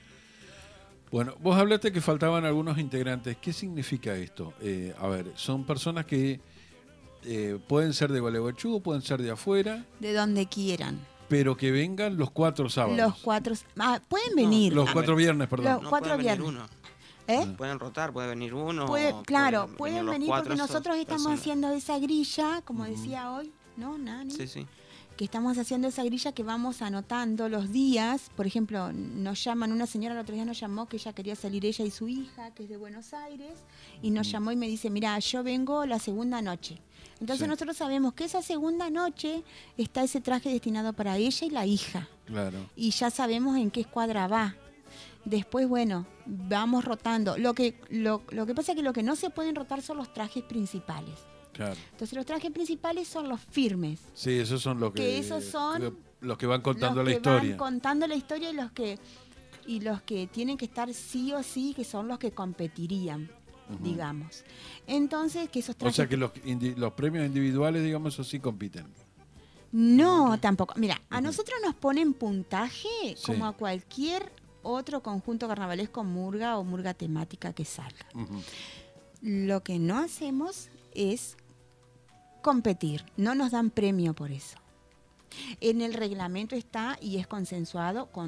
Bueno, vos hablaste que faltaban algunos integrantes. ¿Qué significa esto? Eh, a ver, son personas que eh, pueden ser de Gualeguaychú, pueden ser de afuera, De donde quieran. pero que vengan los cuatro sábados. Los cuatro... ah, pueden venir. Los A cuatro ver, viernes, perdón. Los No cuatro puede venir viernes. uno. ¿Eh? Pueden rotar, puede venir uno. Puede- o claro, pueden pueden los venir cuatro, porque son nosotros estamos personas. haciendo esa grilla, como decía hoy, ¿no, Nani? Sí, sí. Que estamos haciendo esa grilla que vamos anotando los días. Por ejemplo, nos llaman, una señora el otro día nos llamó que ella quería salir ella y su hija, que es de Buenos Aires, y nos llamó y me dice, mira, yo vengo la segunda noche. Entonces Sí. nosotros sabemos que esa segunda noche está ese traje destinado para ella y la hija. Claro. Y ya sabemos en qué escuadra va. Después, bueno, vamos rotando. Lo que, lo, lo que pasa es que lo que no se pueden rotar son los trajes principales. Claro. Entonces los trajes principales son los firmes. Sí, esos son los que, Que esos son que- los que van contando los la que historia. van contando la historia y los que y los que tienen que estar sí o sí, que son los que competirían, Ujú. digamos. Entonces, que esos O trajes... sea que los, indi- los premios individuales, digamos, eso sí compiten. No, tampoco. Mira, a nosotros nos ponen puntaje Sí. como a cualquier otro conjunto carnavalesco murga o murga temática que salga. Ujú. Lo que no hacemos es competir, no nos dan premio por eso. En el reglamento está y es consensuado con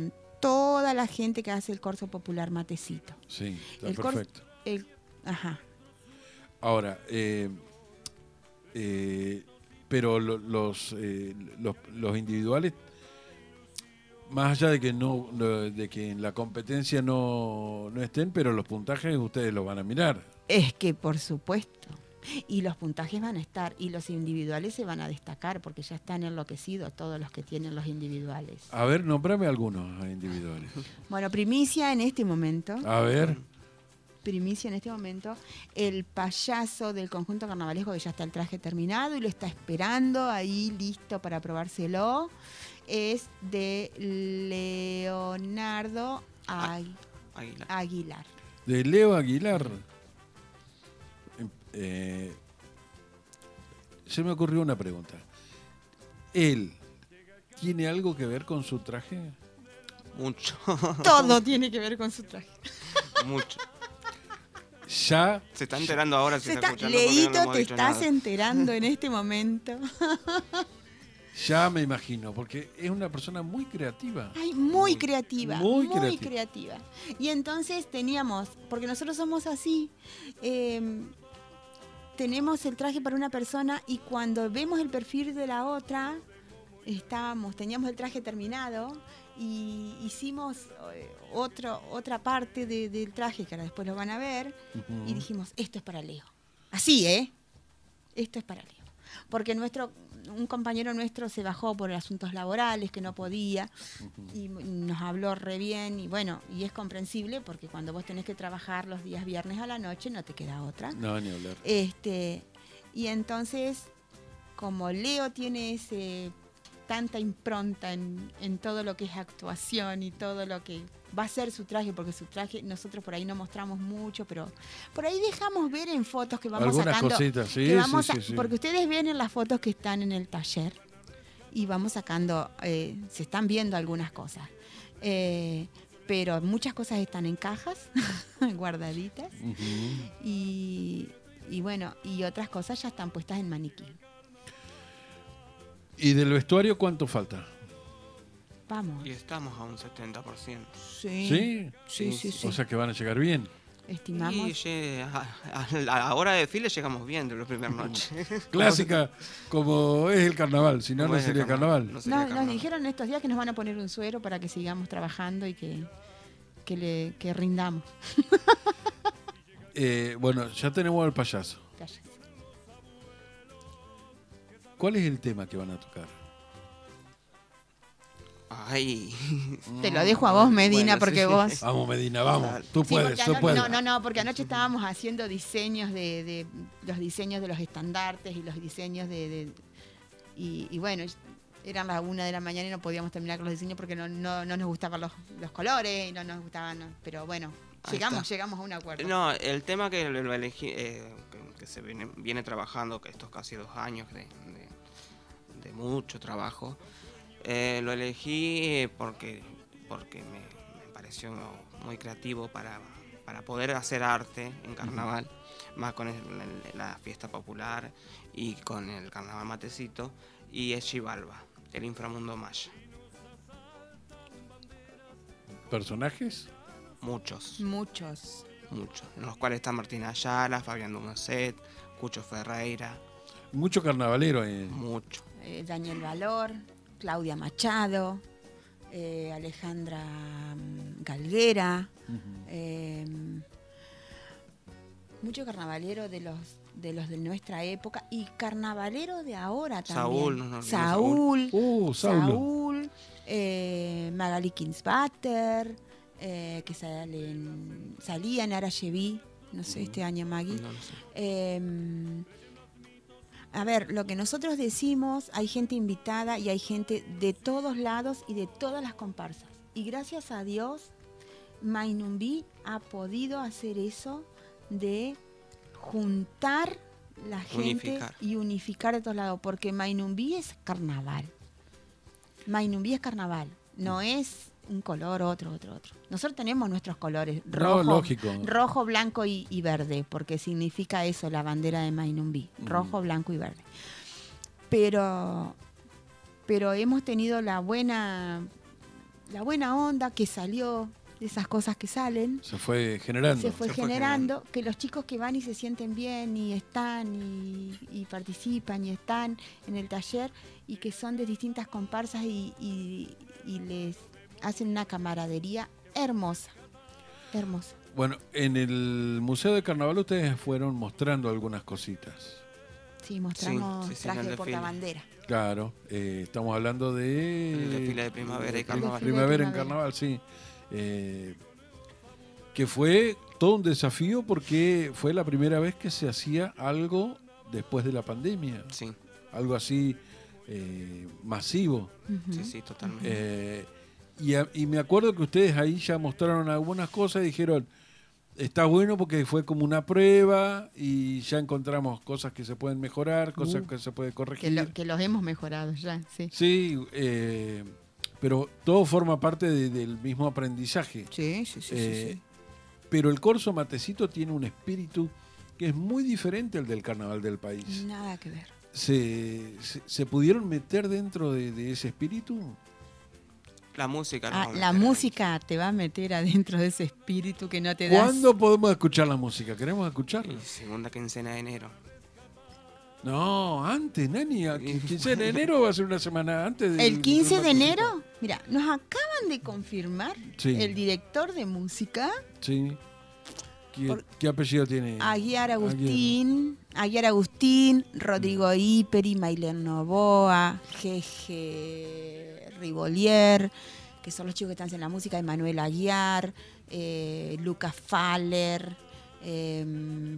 toda la gente que hace el corso popular Matecito. Sí, está el perfecto. Corso, el, ajá. Ahora, eh, eh, pero lo, los, eh, los, los individuales, más allá de que no de que en la competencia no, no estén, pero los puntajes ustedes los van a mirar. Es que por supuesto. Y los puntajes van a estar, y los individuales se van a destacar, porque ya están enloquecidos todos los que tienen los individuales. A ver, nombrame algunos individuales. Bueno, primicia en este momento. A ver. Primicia en este momento. El payaso del conjunto carnavalesco, que ya está el traje terminado y lo está esperando ahí listo para probárselo, es de Leonardo Agu- Aguilar. Aguilar. De Leo Aguilar. Eh, se me ocurrió una pregunta. ¿Él tiene algo que ver con su traje? Mucho. Todo tiene que ver con su traje. Mucho. Ya. Se está enterando ahora, si Se está, está, escuchando. porque no le Leito, hemos te dicho estás nada. enterando en este momento. Ya me imagino, porque es una persona muy creativa. Ay, muy creativa, Muy muy, creativa. creativa. Y entonces teníamos, porque nosotros somos así, eh, tenemos el traje para una persona y cuando vemos el perfil de la otra, estábamos, teníamos el traje terminado y hicimos eh, otro, otra parte de- del traje que ahora después lo van a ver Ujú. y dijimos, esto es para Leo. Así, ¿eh? Esto es para Leo. Porque nuestro, un compañero nuestro se bajó por asuntos laborales, que no podía, y nos habló re bien, y bueno, y es comprensible, porque cuando vos tenés que trabajar los días viernes a la noche, no te queda otra. No, ni hablar. Este, y entonces, como Leo tiene ese tanta impronta en, en todo lo que es actuación y todo lo que va a ser su traje, porque su traje nosotros por ahí no mostramos mucho, pero por ahí dejamos ver en fotos que vamos Algunas sacando. cositas, sí, que vamos sí, a- sí, sí. Porque ustedes ven en las fotos que están en el taller y vamos sacando, eh, se están viendo algunas cosas. Eh, pero muchas cosas están en cajas, guardaditas, Ujú. y, y bueno, y otras cosas ya están puestas en maniquí. ¿Y del vestuario cuánto falta? Vamos. Y estamos a un setenta por ciento. Sí. ¿Sí? Sí, sí, sí. O sea que van a llegar bien. Estimamos. Y lle- a, a la hora de desfile llegamos bien de la primera noche. Clásica, como es el carnaval, si no, Como no es el sería carnaval, carnaval. no sería No, nos carnaval. dijeron estos días que nos van a poner un suero para que sigamos trabajando y que, que, le, que rindamos. Eh, bueno, ya tenemos al payaso. Cállate. ¿Cuál es el tema que van a tocar? Ay. Te lo dejo a vos, Medina, Bueno, porque sí. vos... Vamos, Medina, vamos. Tú Sí, puedes, porque tú ano- puedes. No, no, no, porque anoche estábamos haciendo diseños de, de los diseños de los estandartes y los diseños de, de- y, y bueno, eran las una de la mañana y no podíamos terminar con los diseños porque no, no, no nos gustaban los, los colores y no nos gustaban, no, pero bueno, Ahí llegamos, está. llegamos a un acuerdo. No, el tema que lo, lo elegí, eh, que, que se viene, viene trabajando, que estos casi dos años de, de- de mucho trabajo, eh, lo elegí eh, porque, porque me, me pareció muy creativo para, para poder hacer arte en carnaval, más con el- el- la fiesta popular y con el carnaval Matecito, y es Xibalba, el inframundo maya. ¿Personajes? Muchos. Muchos. Muchos, en los cuales está Martín Ayala, Fabián Dumacet, Cucho Ferreira, Mucho carnavalero. eh. mucho. Eh, Daniel Valor, Claudia Machado, eh, Alejandra mm, Galguera, eh, mucho carnavalero de los de los de nuestra época y carnavalero de ahora también. Saúl, no nos olvidemos Saúl, Uh, Saulo. Saúl, eh, Magali Kinsbatter, eh, que salen, salía en Arayeví, no sé, este año Maggie. No, no sé. Eh, a ver, lo que nosotros decimos, hay gente invitada y hay gente de todos lados y de todas las comparsas. Y gracias a Dios, Mainumbí ha podido hacer eso de juntar la gente Unificar. y unificar de todos lados, porque Mainumbí es carnaval. Mainumbí es carnaval, no es un color, otro, otro, otro. Nosotros tenemos nuestros colores, No, rojo, lógico. rojo, blanco y, y verde, porque significa eso, la bandera de Mainumbí, Mm. rojo, blanco y verde. Pero, pero hemos tenido la buena la buena onda que salió, de esas cosas que salen. Se fue generando. Se fue Se fue generando, que los chicos que van y se sienten bien y están y, y participan y están en el taller y que son de distintas comparsas y, y, y les hacen una camaradería hermosa, hermosa. Bueno, en el Museo de Carnaval ustedes fueron mostrando algunas cositas. Sí, mostramos Sí, sí, sí, en traje el de desfile. portabandera. Claro, eh, estamos hablando de... El desfile de primavera y carnaval. Primavera en primavera. carnaval, sí. Eh, que fue todo un desafío porque fue la primera vez que se hacía algo después de la pandemia. Sí, Algo así eh, masivo. Ujú. sí, sí, totalmente. Eh, y, a- y me acuerdo que ustedes ahí ya mostraron algunas cosas y dijeron, está bueno porque fue como una prueba y ya encontramos cosas que se pueden mejorar, cosas Uh, que se pueden Que, corregir. lo- que los hemos mejorado ya, sí. Sí, eh, pero todo forma parte de- del mismo aprendizaje. Sí, sí, sí, Eh, sí, sí. Pero el Corso Matecito tiene un espíritu que es muy diferente al del carnaval del país. Nada que ver. ¿Se, se, se pudieron meter dentro de, de ese espíritu? La música. nos Ah, vamos a la meter música te va a meter adentro de ese espíritu que no te das. ¿Cuándo podemos escuchar la música? ¿Queremos escucharla? ahí. Segunda quincena de enero. No, antes, Nani. a qui- quincena de enero va a ser una semana antes. del- El quince del de Matecito. enero, mira, nos acaban de confirmar Sí. el director de música, Sí. ¿Qué, Por- qué apellido tiene? Aguiar Agustín, Aguiar Agustín, Rodrigo Iperi, Mailen Novoa, Jeje Rivolier, que son los chicos que están en la música, Emanuel Aguiar, eh, Lucas Faller, eh,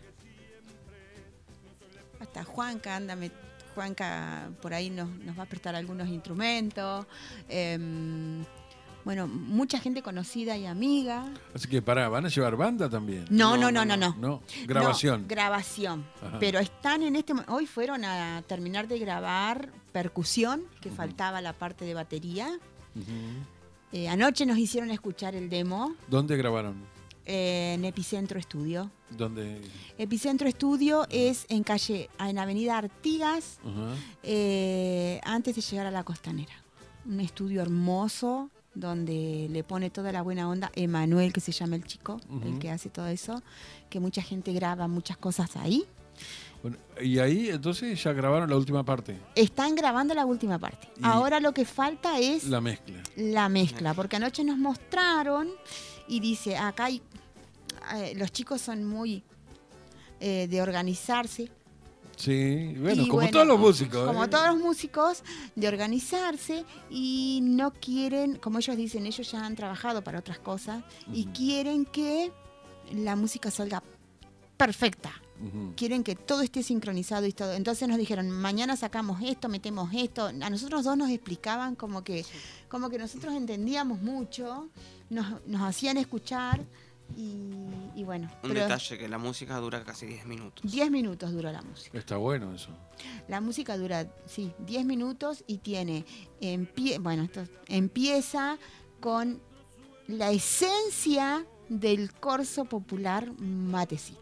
hasta Juanca, anda, me- Juanca por ahí nos, nos va a prestar algunos instrumentos. eh, bueno, mucha gente conocida y amiga. Así que pará, ¿van a llevar banda también? No, no, no, no, no. No, grabación. No, grabación. Ajá. Pero están en este mo- hoy fueron a terminar de grabar percusión, que Ujú. faltaba la parte de batería. Ujú. Eh, anoche nos hicieron escuchar el demo ¿Dónde grabaron? eh, en Epicentro Estudio. ¿Dónde? Epicentro Estudio es en calle, en Avenida Artigas, Ajá. eh, antes de llegar a la Costanera. Un estudio hermoso donde le pone toda la buena onda Emanuel, que se llama el chico, el Ujú. que hace todo eso, que mucha gente graba muchas cosas ahí. Bueno, y ahí entonces ya grabaron la última parte, Están grabando la última parte. Y- Ahora lo que falta es la mezcla. la mezcla, porque anoche nos mostraron y dice, acá hay, eh, los chicos son muy eh, de organizarse. Sí, bueno, Y como bueno, todos los músicos. Como ¿eh? todos los músicos, de organizarse y no quieren, como ellos dicen, ellos ya han trabajado para otras cosas y Ujú. quieren que la música salga perfecta. Ujú. Quieren que todo esté sincronizado y todo. Entonces nos dijeron, mañana sacamos esto, metemos esto. A nosotros dos nos explicaban como que, como que nosotros entendíamos mucho, nos, nos hacían escuchar y, y bueno. Un pero detalle, que la música dura casi diez minutos. diez minutos dura la música. Está bueno eso. La música dura, sí, diez minutos y tiene, empie bueno, esto empieza con la esencia del corso popular Matecito.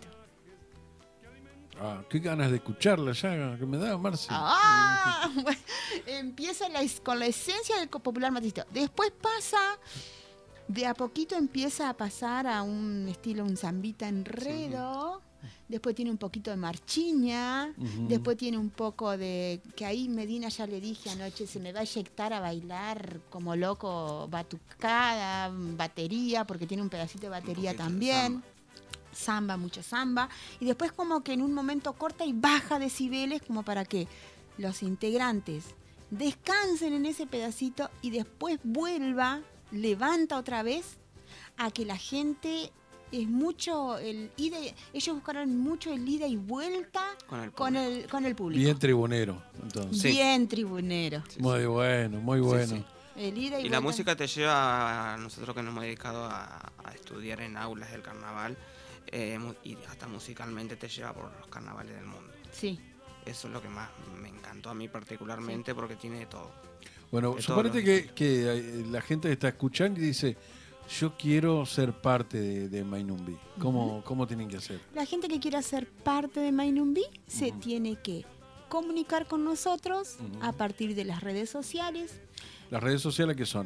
Ah, qué ganas de escucharla ya, que me da, Marce. Ah, bueno, empieza la es- con la esencia del co- popular Matecito. Después pasa, de a poquito empieza a pasar a un estilo, un zambita enredo. Después tiene un poquito de marchiña. Ujú. Después tiene un poco de... Que ahí Medina ya le dije anoche, se me va a eyectar a bailar como loco, batucada, batería, porque tiene un pedacito de batería poquito de también. samba. Samba, mucho samba. Y después como que en un momento corta y baja decibeles como para que los integrantes descansen en ese pedacito y después vuelva, levanta otra vez a que la gente... Es mucho el ida, y- ellos buscaron mucho el ida y vuelta Con el con público. el, con el público. Bien tribunero, entonces. Sí. Bien tribunero. Muy bueno, muy bueno. sí. El ida y, Y la vuelta. música te lleva, a nosotros que nos hemos dedicado a, a estudiar en aulas del carnaval, eh, mu- y hasta musicalmente te lleva por los carnavales del mundo. Sí. Eso es lo que más me encantó a mí particularmente porque tiene de todo. Bueno, De suponete todos los que, que eh, la gente está escuchando y dice, yo quiero ser parte de, de Mainumbi. ¿Cómo, ¿Cómo tienen que hacer? La gente que quiera ser parte de Mainumbi se Ujú. tiene que comunicar con nosotros Ujú. a partir de las redes sociales. Las redes sociales que son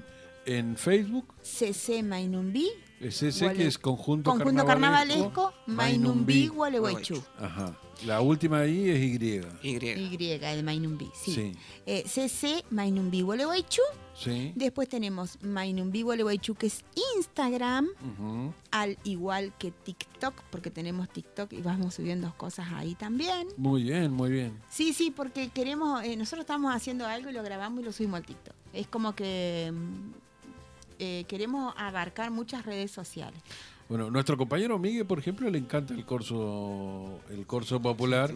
En Facebook. C C Mainumbí. Es ese que es Conjunto, Conjunto Carnavalesco, Carnavalesco Mainumbí, Gualeguaychú. Ajá. La última ahí es Y. Y. Y, de Mainumbí, sí. Sí. Eh, C C Mainumbí, Gualeguaychú. Sí. Después tenemos Mainumbí, Gualeguaychú, que es Instagram, Uh-huh. al igual que TikTok, porque tenemos TikTok y vamos subiendo cosas ahí también. Muy bien, muy bien. Sí, sí, porque queremos, eh, nosotros estamos haciendo algo y lo grabamos y lo subimos al TikTok. Es como que eh, queremos abarcar muchas redes sociales. Bueno, nuestro compañero Miguel, por ejemplo, le encanta el corso, el corso popular.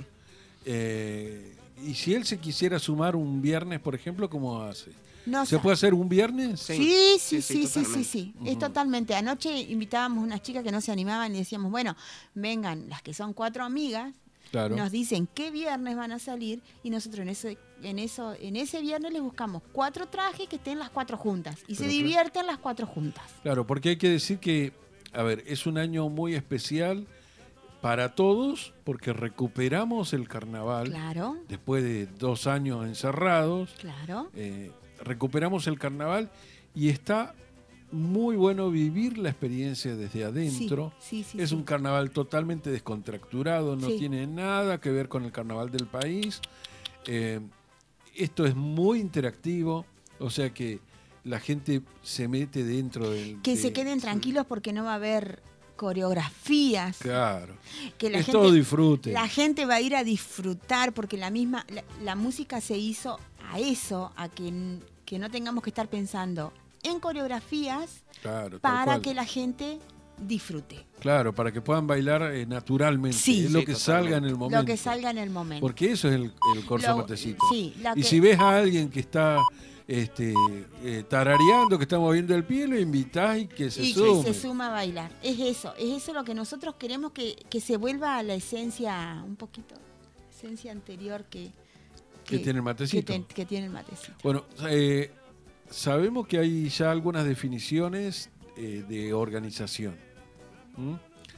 Eh, y si él se quisiera sumar un viernes, por ejemplo, ¿cómo hace? No, ¿Se puede hacer un viernes? Sí, sí, sí, sí, sí, sí, sí. Uh-huh. Es totalmente. Anoche invitábamos unas chicas que no se animaban y decíamos, bueno, vengan las que son cuatro amigas, Claro. nos dicen qué viernes van a salir y nosotros en ese, en eso, en ese viernes les buscamos cuatro trajes que estén las cuatro juntas y Pero se claro. divierten las cuatro juntas. Claro, porque hay que decir que, a ver, es un año muy especial para todos porque recuperamos el carnaval. Claro. Después de dos años encerrados. Claro. Eh, recuperamos el carnaval y está muy bueno vivir la experiencia desde adentro. Sí, sí, sí, es sí. un carnaval totalmente descontracturado, no Sí. tiene nada que ver con el carnaval del país. Eh, esto es muy interactivo, o sea que la gente se mete dentro del... Que de- se queden tranquilos porque no va a haber coreografías. Claro. Que la es gente, todo disfrute. La gente va a ir a disfrutar porque la misma la, la música se hizo a eso, a que, n- que no tengamos que estar pensando en coreografías Claro, tal para cual. que la gente disfrute. Claro, para que puedan bailar eh, naturalmente. Sí. es lo Sí, que totalmente. salga en el momento. Lo que salga en el momento. Porque eso es el, el corso Lo- matecito. sí, la y que- si ves a alguien que está este, eh, tarareando, que está moviendo el pie, lo invitás y que se y sume. que se suma a bailar. Es eso, es eso lo que nosotros queremos que, que se vuelva a la esencia, un poquito, esencia anterior que, Que tiene el matecito. Que, te- que tiene el matecito. Bueno, eh, sabemos que hay ya algunas definiciones eh, de organización. ¿Mm?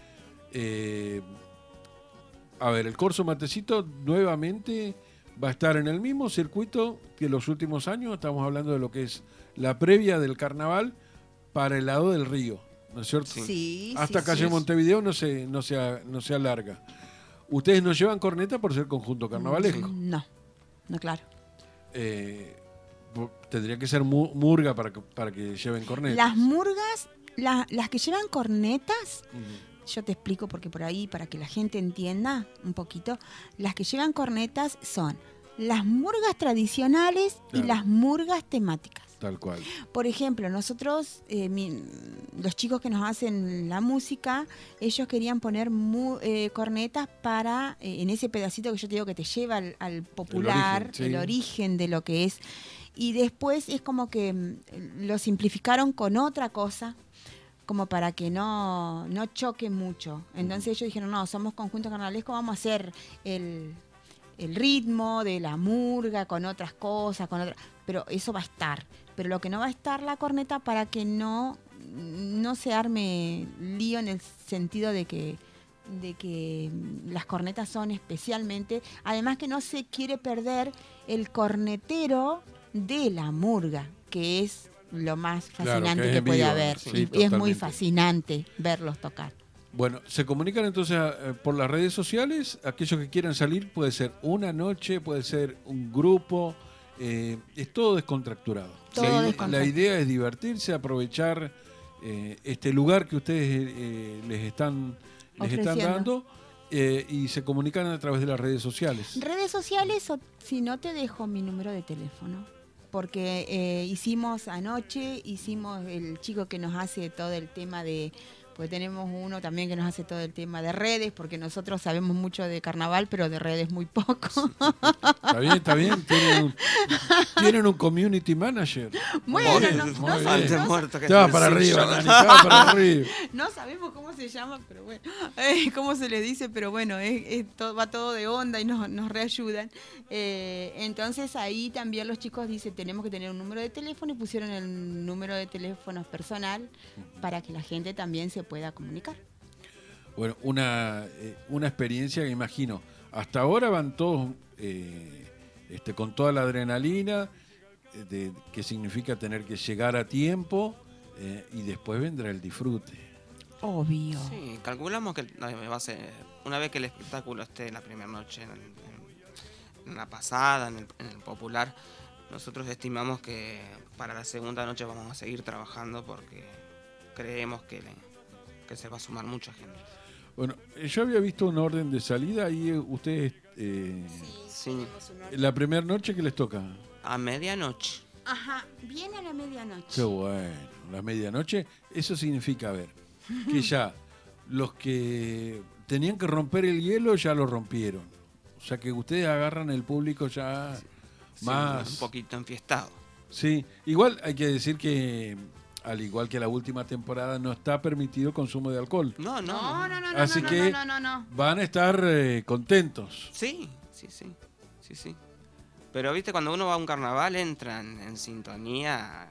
Eh, a ver, el Corso Matecito nuevamente va a estar en el mismo circuito que los últimos años. Estamos hablando de lo que es la previa del carnaval para el lado del río, ¿no es cierto? Sí, Hasta sí, calle sí. Montevideo no se, no, se, a- no se alarga. ¿Ustedes no llevan corneta por ser conjunto carnavalesco? No, no, claro. Eh, bu- tendría que ser mu- murga para que, para que lleven corneta. Las murgas, la- las que llevan cornetas, Ujú. yo te explico porque por ahí, para que la gente entienda un poquito, las que llevan cornetas son las murgas tradicionales Claro. y las murgas temáticas. Tal cual. Por ejemplo, nosotros, eh, mi- los chicos que nos hacen la música, ellos querían poner mu- eh, cornetas para, eh, en ese pedacito que yo te digo que te lleva al, al popular, origen, sí. el origen de lo que es. Y después es como que mm, lo simplificaron con otra cosa, como para que no, no choque mucho. Entonces ellos dijeron, no, somos conjunto carnavalesco, vamos a hacer el, el ritmo de la murga con otras cosas, con otras, pero eso va a estar. Pero lo que no va a estar la corneta para que no, no se arme lío en el sentido de que, de que las cornetas son especialmente, además que no se quiere perder el cornetero de la murga, que es lo más Claro, fascinante que es que, en puede vivo, haber. sí, y, y es muy totalmente. fascinante verlos tocar. Bueno, se comunican entonces eh, por las redes sociales. Aquellos que quieran salir, puede ser una noche, puede ser un grupo. eh, es todo descontracturado. Todo la, ide- descontracturado. la idea es divertirse, aprovechar eh, este lugar que ustedes eh, les están, les están Ofreciendo. dando eh, y se comunican a través de las redes sociales. Redes sociales, o si no te dejo mi número de teléfono, porque eh, hicimos anoche, hicimos el chico que nos hace todo el tema de, pues tenemos uno también que nos hace todo el tema de redes, porque nosotros sabemos mucho de carnaval, pero de redes muy poco. Está bien, está bien. Tienen un, tienen un community manager. Bueno, Muy no- bien, no muy sé, bien. no muerto que Te vas se para decía. arriba, Nani, te vas para arriba. No sabemos cómo se llama, pero bueno, eh, cómo se le dice, pero bueno, es, es todo- va todo de onda y nos, nos reayudan. Eh, entonces ahí también los chicos dicen, tenemos que tener un número de teléfono y pusieron el número de teléfono personal para que la gente también se pueda comunicar. Bueno, una, eh, una experiencia que imagino. Hasta ahora van todos eh, este, con toda la adrenalina. de qué significa tener que llegar a tiempo eh, y después vendrá el disfrute. Obvio. Sí, calculamos que va a ser, una vez que el espectáculo esté la primera noche en, en, en la pasada, en el, en el popular, nosotros estimamos que para la segunda noche vamos a seguir trabajando porque creemos que, le, que se va a sumar mucha gente. Bueno, yo había visto un orden de salida y ustedes... Eh, sí. ¿La primera noche que les toca? A medianoche. Ajá, viene a la medianoche. Qué bueno, la medianoche, eso significa, a ver, que ya los que tenían que romper el hielo ya lo rompieron. O sea que ustedes agarran el público ya sí, más... Sí, un poquito enfiestado. Sí, igual hay que decir que, al igual que la última temporada, no está permitido el consumo de alcohol. No, no. No, no, no, no. Así no, que no, no, no, no. van a estar eh, contentos. Sí, sí, sí, sí, sí. Pero viste, cuando uno va a un carnaval entra en, en sintonía.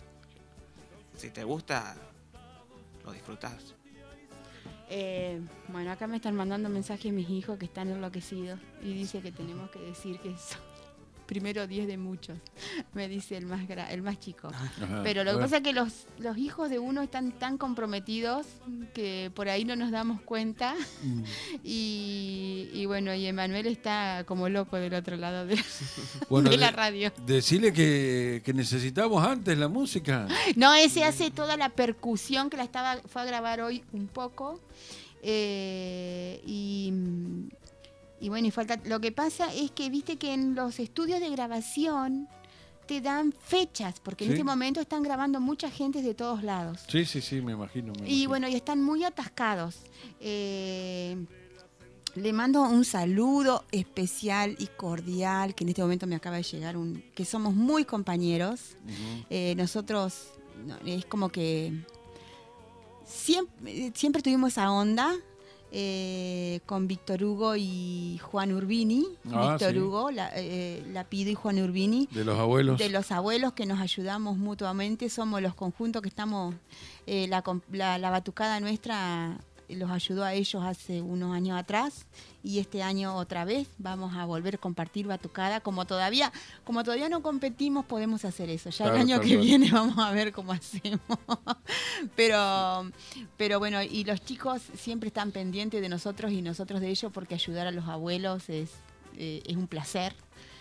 Si te gusta, lo disfrutás. Eh, bueno, acá me están mandando mensajes mis hijos que están enloquecidos y dice que tenemos que decir que son primero diez de muchos, me dice el más gra- el más chico. Ajá, Pero lo que bueno. pasa es que los, los hijos de uno están tan comprometidos que por ahí no nos damos cuenta. Mm. Y, y bueno, y Emanuel está como loco del otro lado de, Bueno, de la de- radio. Decirle que, que necesitamos antes la música. No, ese hace toda la percusión que la estaba fue a grabar hoy un poco. Eh, y, y bueno, y falta. Lo que pasa es que viste que en los estudios de grabación te dan fechas, porque en Sí. este momento están grabando mucha gente de todos lados. Sí, sí, sí, me imagino. me Y imagino. bueno, y están muy atascados. Eh, le mando un saludo especial y cordial, que en este momento me acaba de llegar, un que somos muy compañeros. Ujú. Eh, nosotros, no, es como que siempre, siempre tuvimos esa onda eh, con Víctor Hugo y Juan Urbini. Ah, Víctor sí. Hugo, la, eh, Lapido y Juan Urbini. De los abuelos. De los abuelos que nos ayudamos mutuamente, somos los conjuntos que estamos, eh, la, com- la, la batucada nuestra los ayudó a ellos hace unos años atrás y este año otra vez vamos a volver a compartir batucada, como todavía, como todavía no competimos podemos hacer eso, ya Claro, el año tal que cual. viene vamos a ver cómo hacemos, pero, pero bueno, y los chicos siempre están pendientes de nosotros y nosotros de ellos porque ayudar a los abuelos es, eh, es un placer.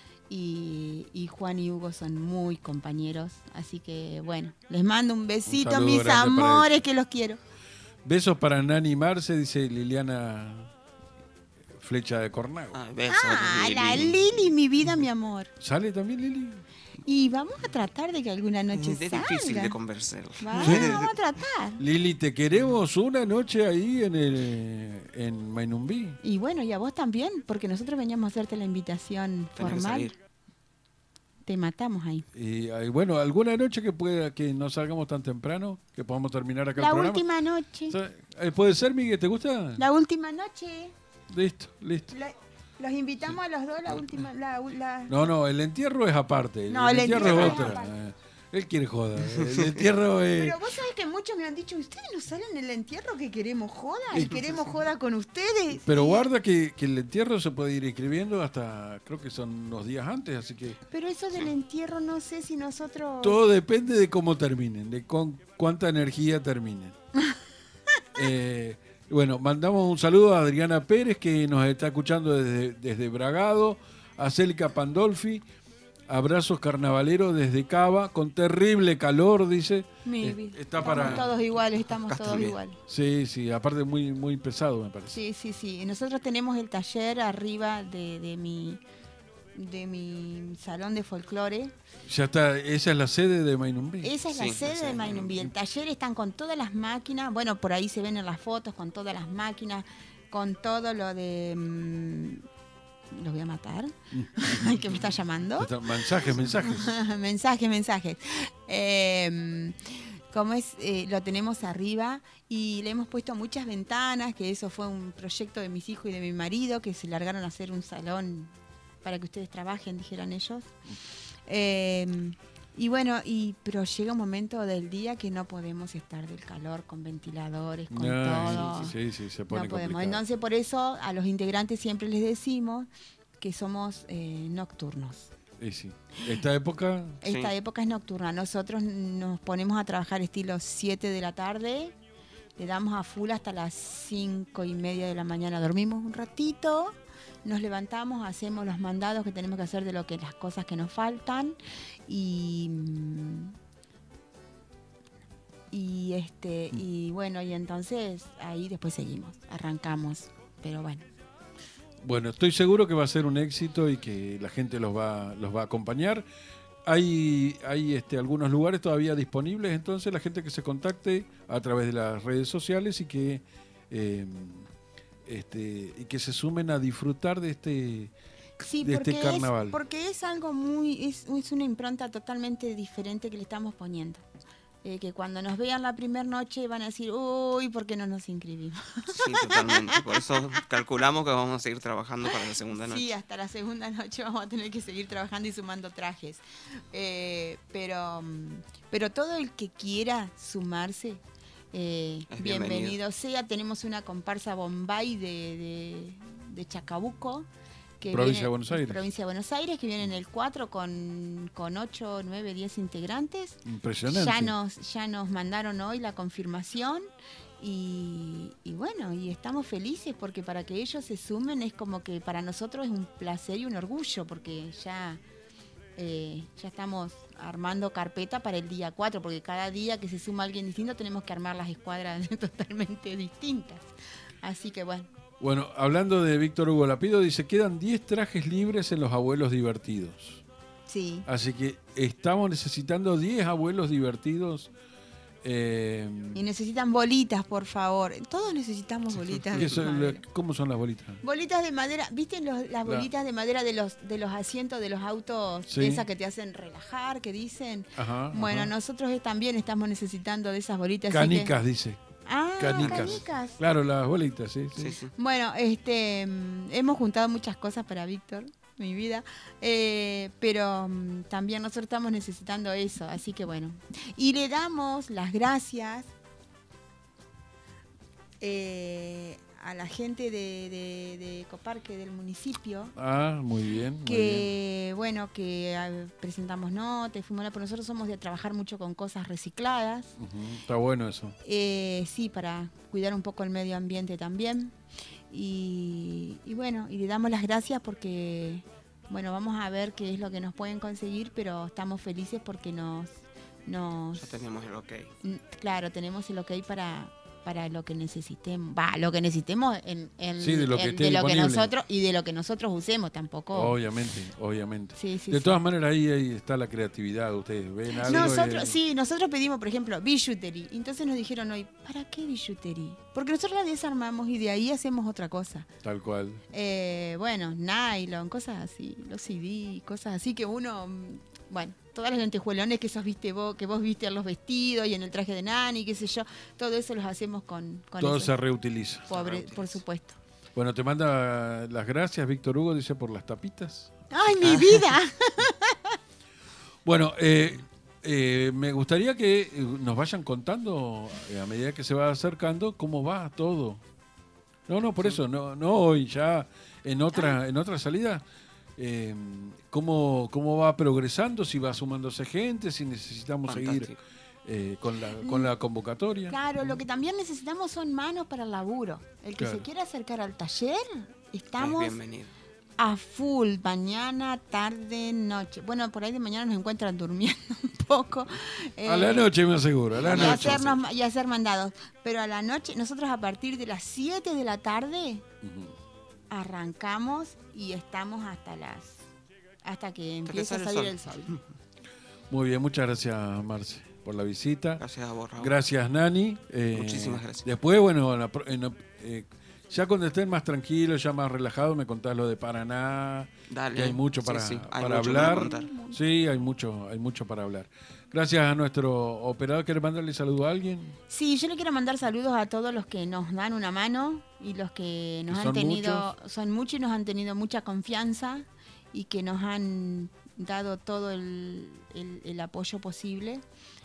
Y, y Juan y Hugo son muy compañeros, así que bueno, les mando un besito, saludo mis grande para amores, ellos. que los quiero. Besos para Nani Marce, dice Liliana Flecha de Cornago. Ah, besos, Ah, Lili. la Lili, mi vida, mi amor. ¿Sale también Lili? Y vamos a tratar de que alguna noche Es salga. difícil de convencer. Vamos, Sí. vamos a tratar. Lili, te queremos una noche ahí en el en Mainumbí. Y bueno, y a vos también, porque nosotros veníamos a hacerte la invitación Tenés que formal. salir. Te matamos ahí. Y eh, bueno, alguna noche que pueda que no salgamos tan temprano, que podamos terminar acá La el programa. última noche. O sea, eh, ¿puede ser, Miguel? ¿Te gusta? La última noche. Listo, listo. La- los invitamos a los dos, la última. La, la- No, no, el entierro es aparte. No, el, el entierro, entierro es es otra. aparte. Eh, Él quiere joda. El entierro es... Pero vos sabés que muchos me han dicho, ¿ustedes no salen en el entierro que queremos joda? Y- Y queremos joda con ustedes. Pero Y- guarda que, que el entierro se puede ir escribiendo hasta, creo que son unos días antes, así que Pero eso del entierro no sé si nosotros... todo depende de cómo terminen, de con cuánta energía terminen. Eh, bueno, mandamos un saludo a Adriana Pérez, que nos está escuchando desde, desde Bragado, a Célica Pandolfi, abrazos carnavaleros desde Cava, con terrible calor, dice. Mi Eh, vida. está Estamos para... todos iguales, estamos Acá todos también. iguales. Sí, sí, aparte muy, muy pesado, me parece. Sí, sí, sí. Nosotros tenemos el taller arriba de, de mi de mi salón de folclore. Ya está, esa es la sede de Mainumbí. Esa es la Sí, la sede sede de de Mainumbí. El taller están con todas las máquinas. Bueno, por ahí se ven en las fotos con todas las máquinas, con todo lo de... mm, los voy a matar. Ay, que me está llamando. Está- Mensajes, mensajes. mensajes, mensajes. Eh, como es, eh, lo tenemos arriba y le hemos puesto muchas ventanas, que eso fue un proyecto de mis hijos y de mi marido, que se largaron a hacer un salón para que ustedes trabajen, dijeron ellos. Eh, y bueno, y pero llega un momento del día que no podemos estar del calor con ventiladores, con Ah, todo. sí, sí, sí, se pone No podemos. complicado. Entonces, por eso a los integrantes siempre les decimos que somos eh, nocturnos. Y sí. ¿Esta época? Esta Sí. época es nocturna. Nosotros nos ponemos a trabajar estilo siete de la tarde, le damos a full hasta las cinco y media de la mañana. Dormimos un ratito, nos levantamos, hacemos los mandados que tenemos que hacer de lo que las cosas que nos faltan y y este y bueno, y entonces ahí después seguimos, arrancamos, pero bueno. Bueno, estoy seguro que va a ser un éxito y que la gente los va, los va a acompañar. Hay, hay este, algunos lugares todavía disponibles, entonces la gente que se contacte a través de las redes sociales y que, eh, este, y que se sumen a disfrutar de este, Sí, de porque este carnaval. es, porque es algo muy, es, es una impronta totalmente diferente que le estamos poniendo. Eh, que cuando nos vean la primera noche van a decir, uy, ¿por qué no nos inscribimos? Sí, totalmente. Por eso calculamos que vamos a seguir trabajando para la segunda noche. Sí, hasta la segunda noche vamos a tener que seguir trabajando y sumando trajes. Eh, pero, pero todo el que quiera sumarse, eh, Es bienvenido. bienvenido. sea. Tenemos una comparsa Bombay de, de, de Chacabuco. Que Provincia viene- de Buenos Aires. Provincia de Buenos Aires, que viene en el cuatro con, con ocho, nueve, diez integrantes. Impresionante. Ya nos, ya nos mandaron hoy la confirmación y, y bueno, y estamos felices porque para que ellos se sumen es como que para nosotros es un placer y un orgullo porque ya, eh, ya estamos armando carpeta para el día cuatro, porque cada día que se suma alguien distinto tenemos que armar las escuadras totalmente distintas. Así que bueno. Bueno, hablando de Víctor Hugo Lapido, dice, quedan diez trajes libres en los abuelos divertidos. Sí. Así que estamos necesitando diez abuelos divertidos. Eh, Y necesitan bolitas, por favor. Todos necesitamos bolitas ¿qué de son- madera. ¿Cómo son las bolitas? Bolitas de madera, ¿viste los- las La- bolitas de madera de los de los asientos de los autos, Sí. de esas que te hacen relajar, que dicen? Ajá, Bueno, ajá. nosotros también estamos necesitando de esas bolitas. así Canicas, que- dice. Ah, Canicas. canicas. Claro, las bolitas, sí. sí. Sí, sí. Bueno, este, mm, hemos juntado muchas cosas para Víctor, mi vida, eh, pero mm, también nosotros estamos necesitando eso, así que bueno. Y le damos las gracias eh, a la gente de, de, de Coparque, del municipio, Ah, muy bien. Muy bien. que bueno, que ah, presentamos notas, fuimos, pero nosotros somos de trabajar mucho con cosas recicladas. Ujú, está bueno eso. Eh, sí, para cuidar un poco el medio ambiente también. Y, y bueno, y le damos las gracias porque, bueno, vamos a ver qué es lo que nos pueden conseguir, pero estamos felices porque nos, nos Ya tenemos el ok. n- claro, tenemos el ok para, para lo que necesitemos. Va, lo que necesitemos en, en- Sí, de lo que en- esté de lo que disponible. nosotros y de lo que nosotros usemos tampoco. Obviamente, obviamente. Sí, sí, de sí. todas maneras, ahí, ahí está la creatividad. Ustedes ven algo. Nosotros, y- sí, nosotros pedimos, por ejemplo, bijoutería. Entonces nos dijeron hoy, ¿para qué bijoutería? Porque nosotros la desarmamos y de ahí hacemos otra cosa. Tal cual. Eh, bueno, nylon, cosas así, los C D, cosas así que uno, mm, bueno, todas las lentejuelones que esos viste vos, que vos viste en los vestidos y en el traje de nani, qué sé yo, todo eso los hacemos con, con Todo eso. se reutiliza. Pobre, reutiliza. por supuesto. Bueno, te manda las gracias, Víctor Hugo, dice, por las tapitas. ¡Ay, mi vida! Bueno, eh, eh, me gustaría que eh, nos vayan contando, eh, a medida que se va acercando, cómo va todo. No, no, por eso, no, no hoy, ya en otra, en otra salida. Eh, cómo, cómo va progresando, si va sumándose gente, si necesitamos seguir Fantástico. eh, con, la, con la convocatoria. Claro, lo que también necesitamos son manos para el laburo. El que Claro. se quiera acercar al taller, Es estamos bienvenido. a full, mañana, tarde, noche. Bueno, por ahí de mañana nos encuentran durmiendo un poco. A la eh, noche me aseguro, a la y, noche. hacernos, y hacer mandados. Pero a la noche, nosotros a partir de las siete de la tarde Ujú. arrancamos y estamos hasta las hasta que empiece a sale el salir sol. el sol. Muy bien, muchas gracias, Marce, por la visita. Gracias a vos, Raúl. Gracias, Nani. Eh, Muchísimas gracias. Después, bueno, en la pro- en la- eh, ya cuando estén más tranquilos, ya más relajados, me contás lo de Paraná, Dale. que hay mucho Sí, para, sí, hay para mucho hablar. contar. Sí, hay mucho, hay mucho para hablar. Gracias a nuestro operador. ¿Quieres mandarle saludo a alguien? Sí, yo le quiero mandar saludos a todos los que nos dan una mano y los que nos Que han son tenido, son muchos y nos han tenido mucha confianza y que nos han dado todo el, el- el apoyo posible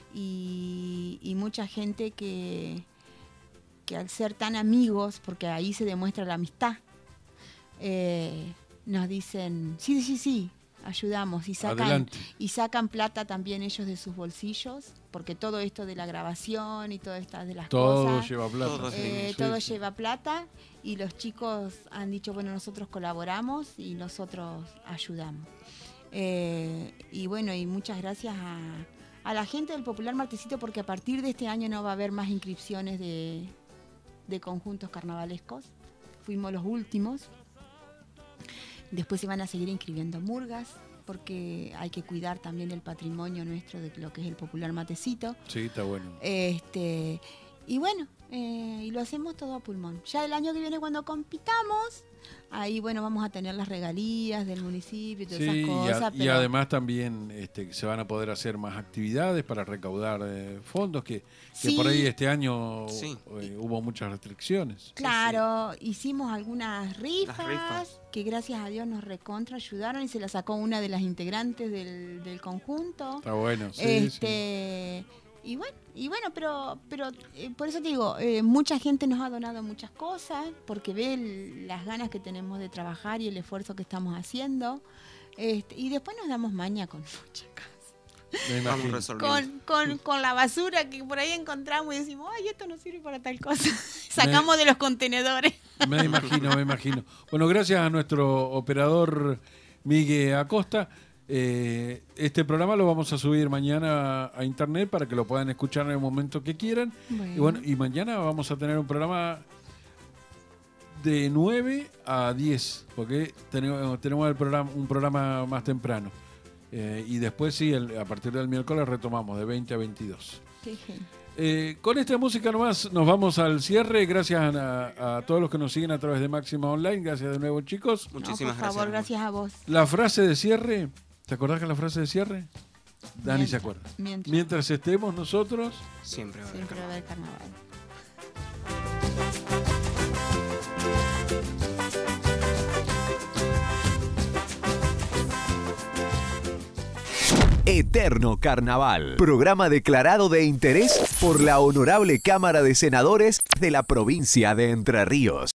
y, y mucha gente que, que al ser tan amigos, porque ahí se demuestra la amistad, eh, nos dicen, sí, sí, sí, ayudamos y sacan, Adelante. y sacan plata también ellos de sus bolsillos, porque todo esto de la grabación y todo esto de las Todo cosas, lleva plata. Todo, eh, Sí, todo sí. lleva plata, y los chicos han dicho, bueno, nosotros colaboramos y nosotros ayudamos. Eh, y bueno, y muchas gracias a, a la gente del Popular Martesito, porque a partir de este año no va a haber más inscripciones de, de conjuntos carnavalescos. Fuimos los últimos. Después se van a seguir inscribiendo murgas, porque hay que cuidar también el patrimonio nuestro de lo que es el Popular Matecito. Sí, está bueno. Este, y bueno, eh, y lo hacemos todo a pulmón. Ya el año que viene, cuando compitamos, ahí bueno, vamos a tener las regalías del municipio y todas Sí, esas y, cosas. a- y pero además también este, se van a poder hacer más actividades para recaudar eh, fondos, que, que Sí. por ahí este año Sí. eh, hubo muchas restricciones. claro, hicimos algunas rifas, rifas. que gracias a Dios nos recontra ayudaron, y se la sacó una de las integrantes del, del conjunto. Está bueno, sí, sí. este y bueno, y bueno, pero pero eh, por eso te digo, eh, mucha gente nos ha donado muchas cosas, porque ve el- las ganas que tenemos de trabajar y el esfuerzo que estamos haciendo. Este, y después nos damos maña con muchas cosas. Me Vamos imagino. resolviendo. Con, con, con la basura que por ahí encontramos y decimos, ay, esto no sirve para tal cosa. Sacamos de los contenedores. Me imagino, me imagino. Bueno, gracias a nuestro operador Miguel Acosta. Eh, este programa lo vamos a subir mañana a, a internet para que lo puedan escuchar en el momento que quieran. Bueno. Y bueno, y mañana vamos a tener un programa de nueve a diez, porque tenemos, tenemos el programa, un programa más temprano. Eh, y después sí, el- a partir del miércoles retomamos de veinte a veintidós. Qué genio. Eh, con esta música nomás nos vamos al cierre. Gracias a, a todos los que nos siguen a través de Máxima Online. Gracias de nuevo, chicos. No, Muchísimas por favor, gracias. gracias a vos. La frase de cierre, ¿te acordás que la frase de cierre? Dani Mientras- se acuerda. Mientras, Mientras estemos nosotros, Siempre va a haber siempre va a haber carnaval. Eterno Carnaval. Programa declarado de interés por la Honorable Cámara de Senadores de la provincia de Entre Ríos.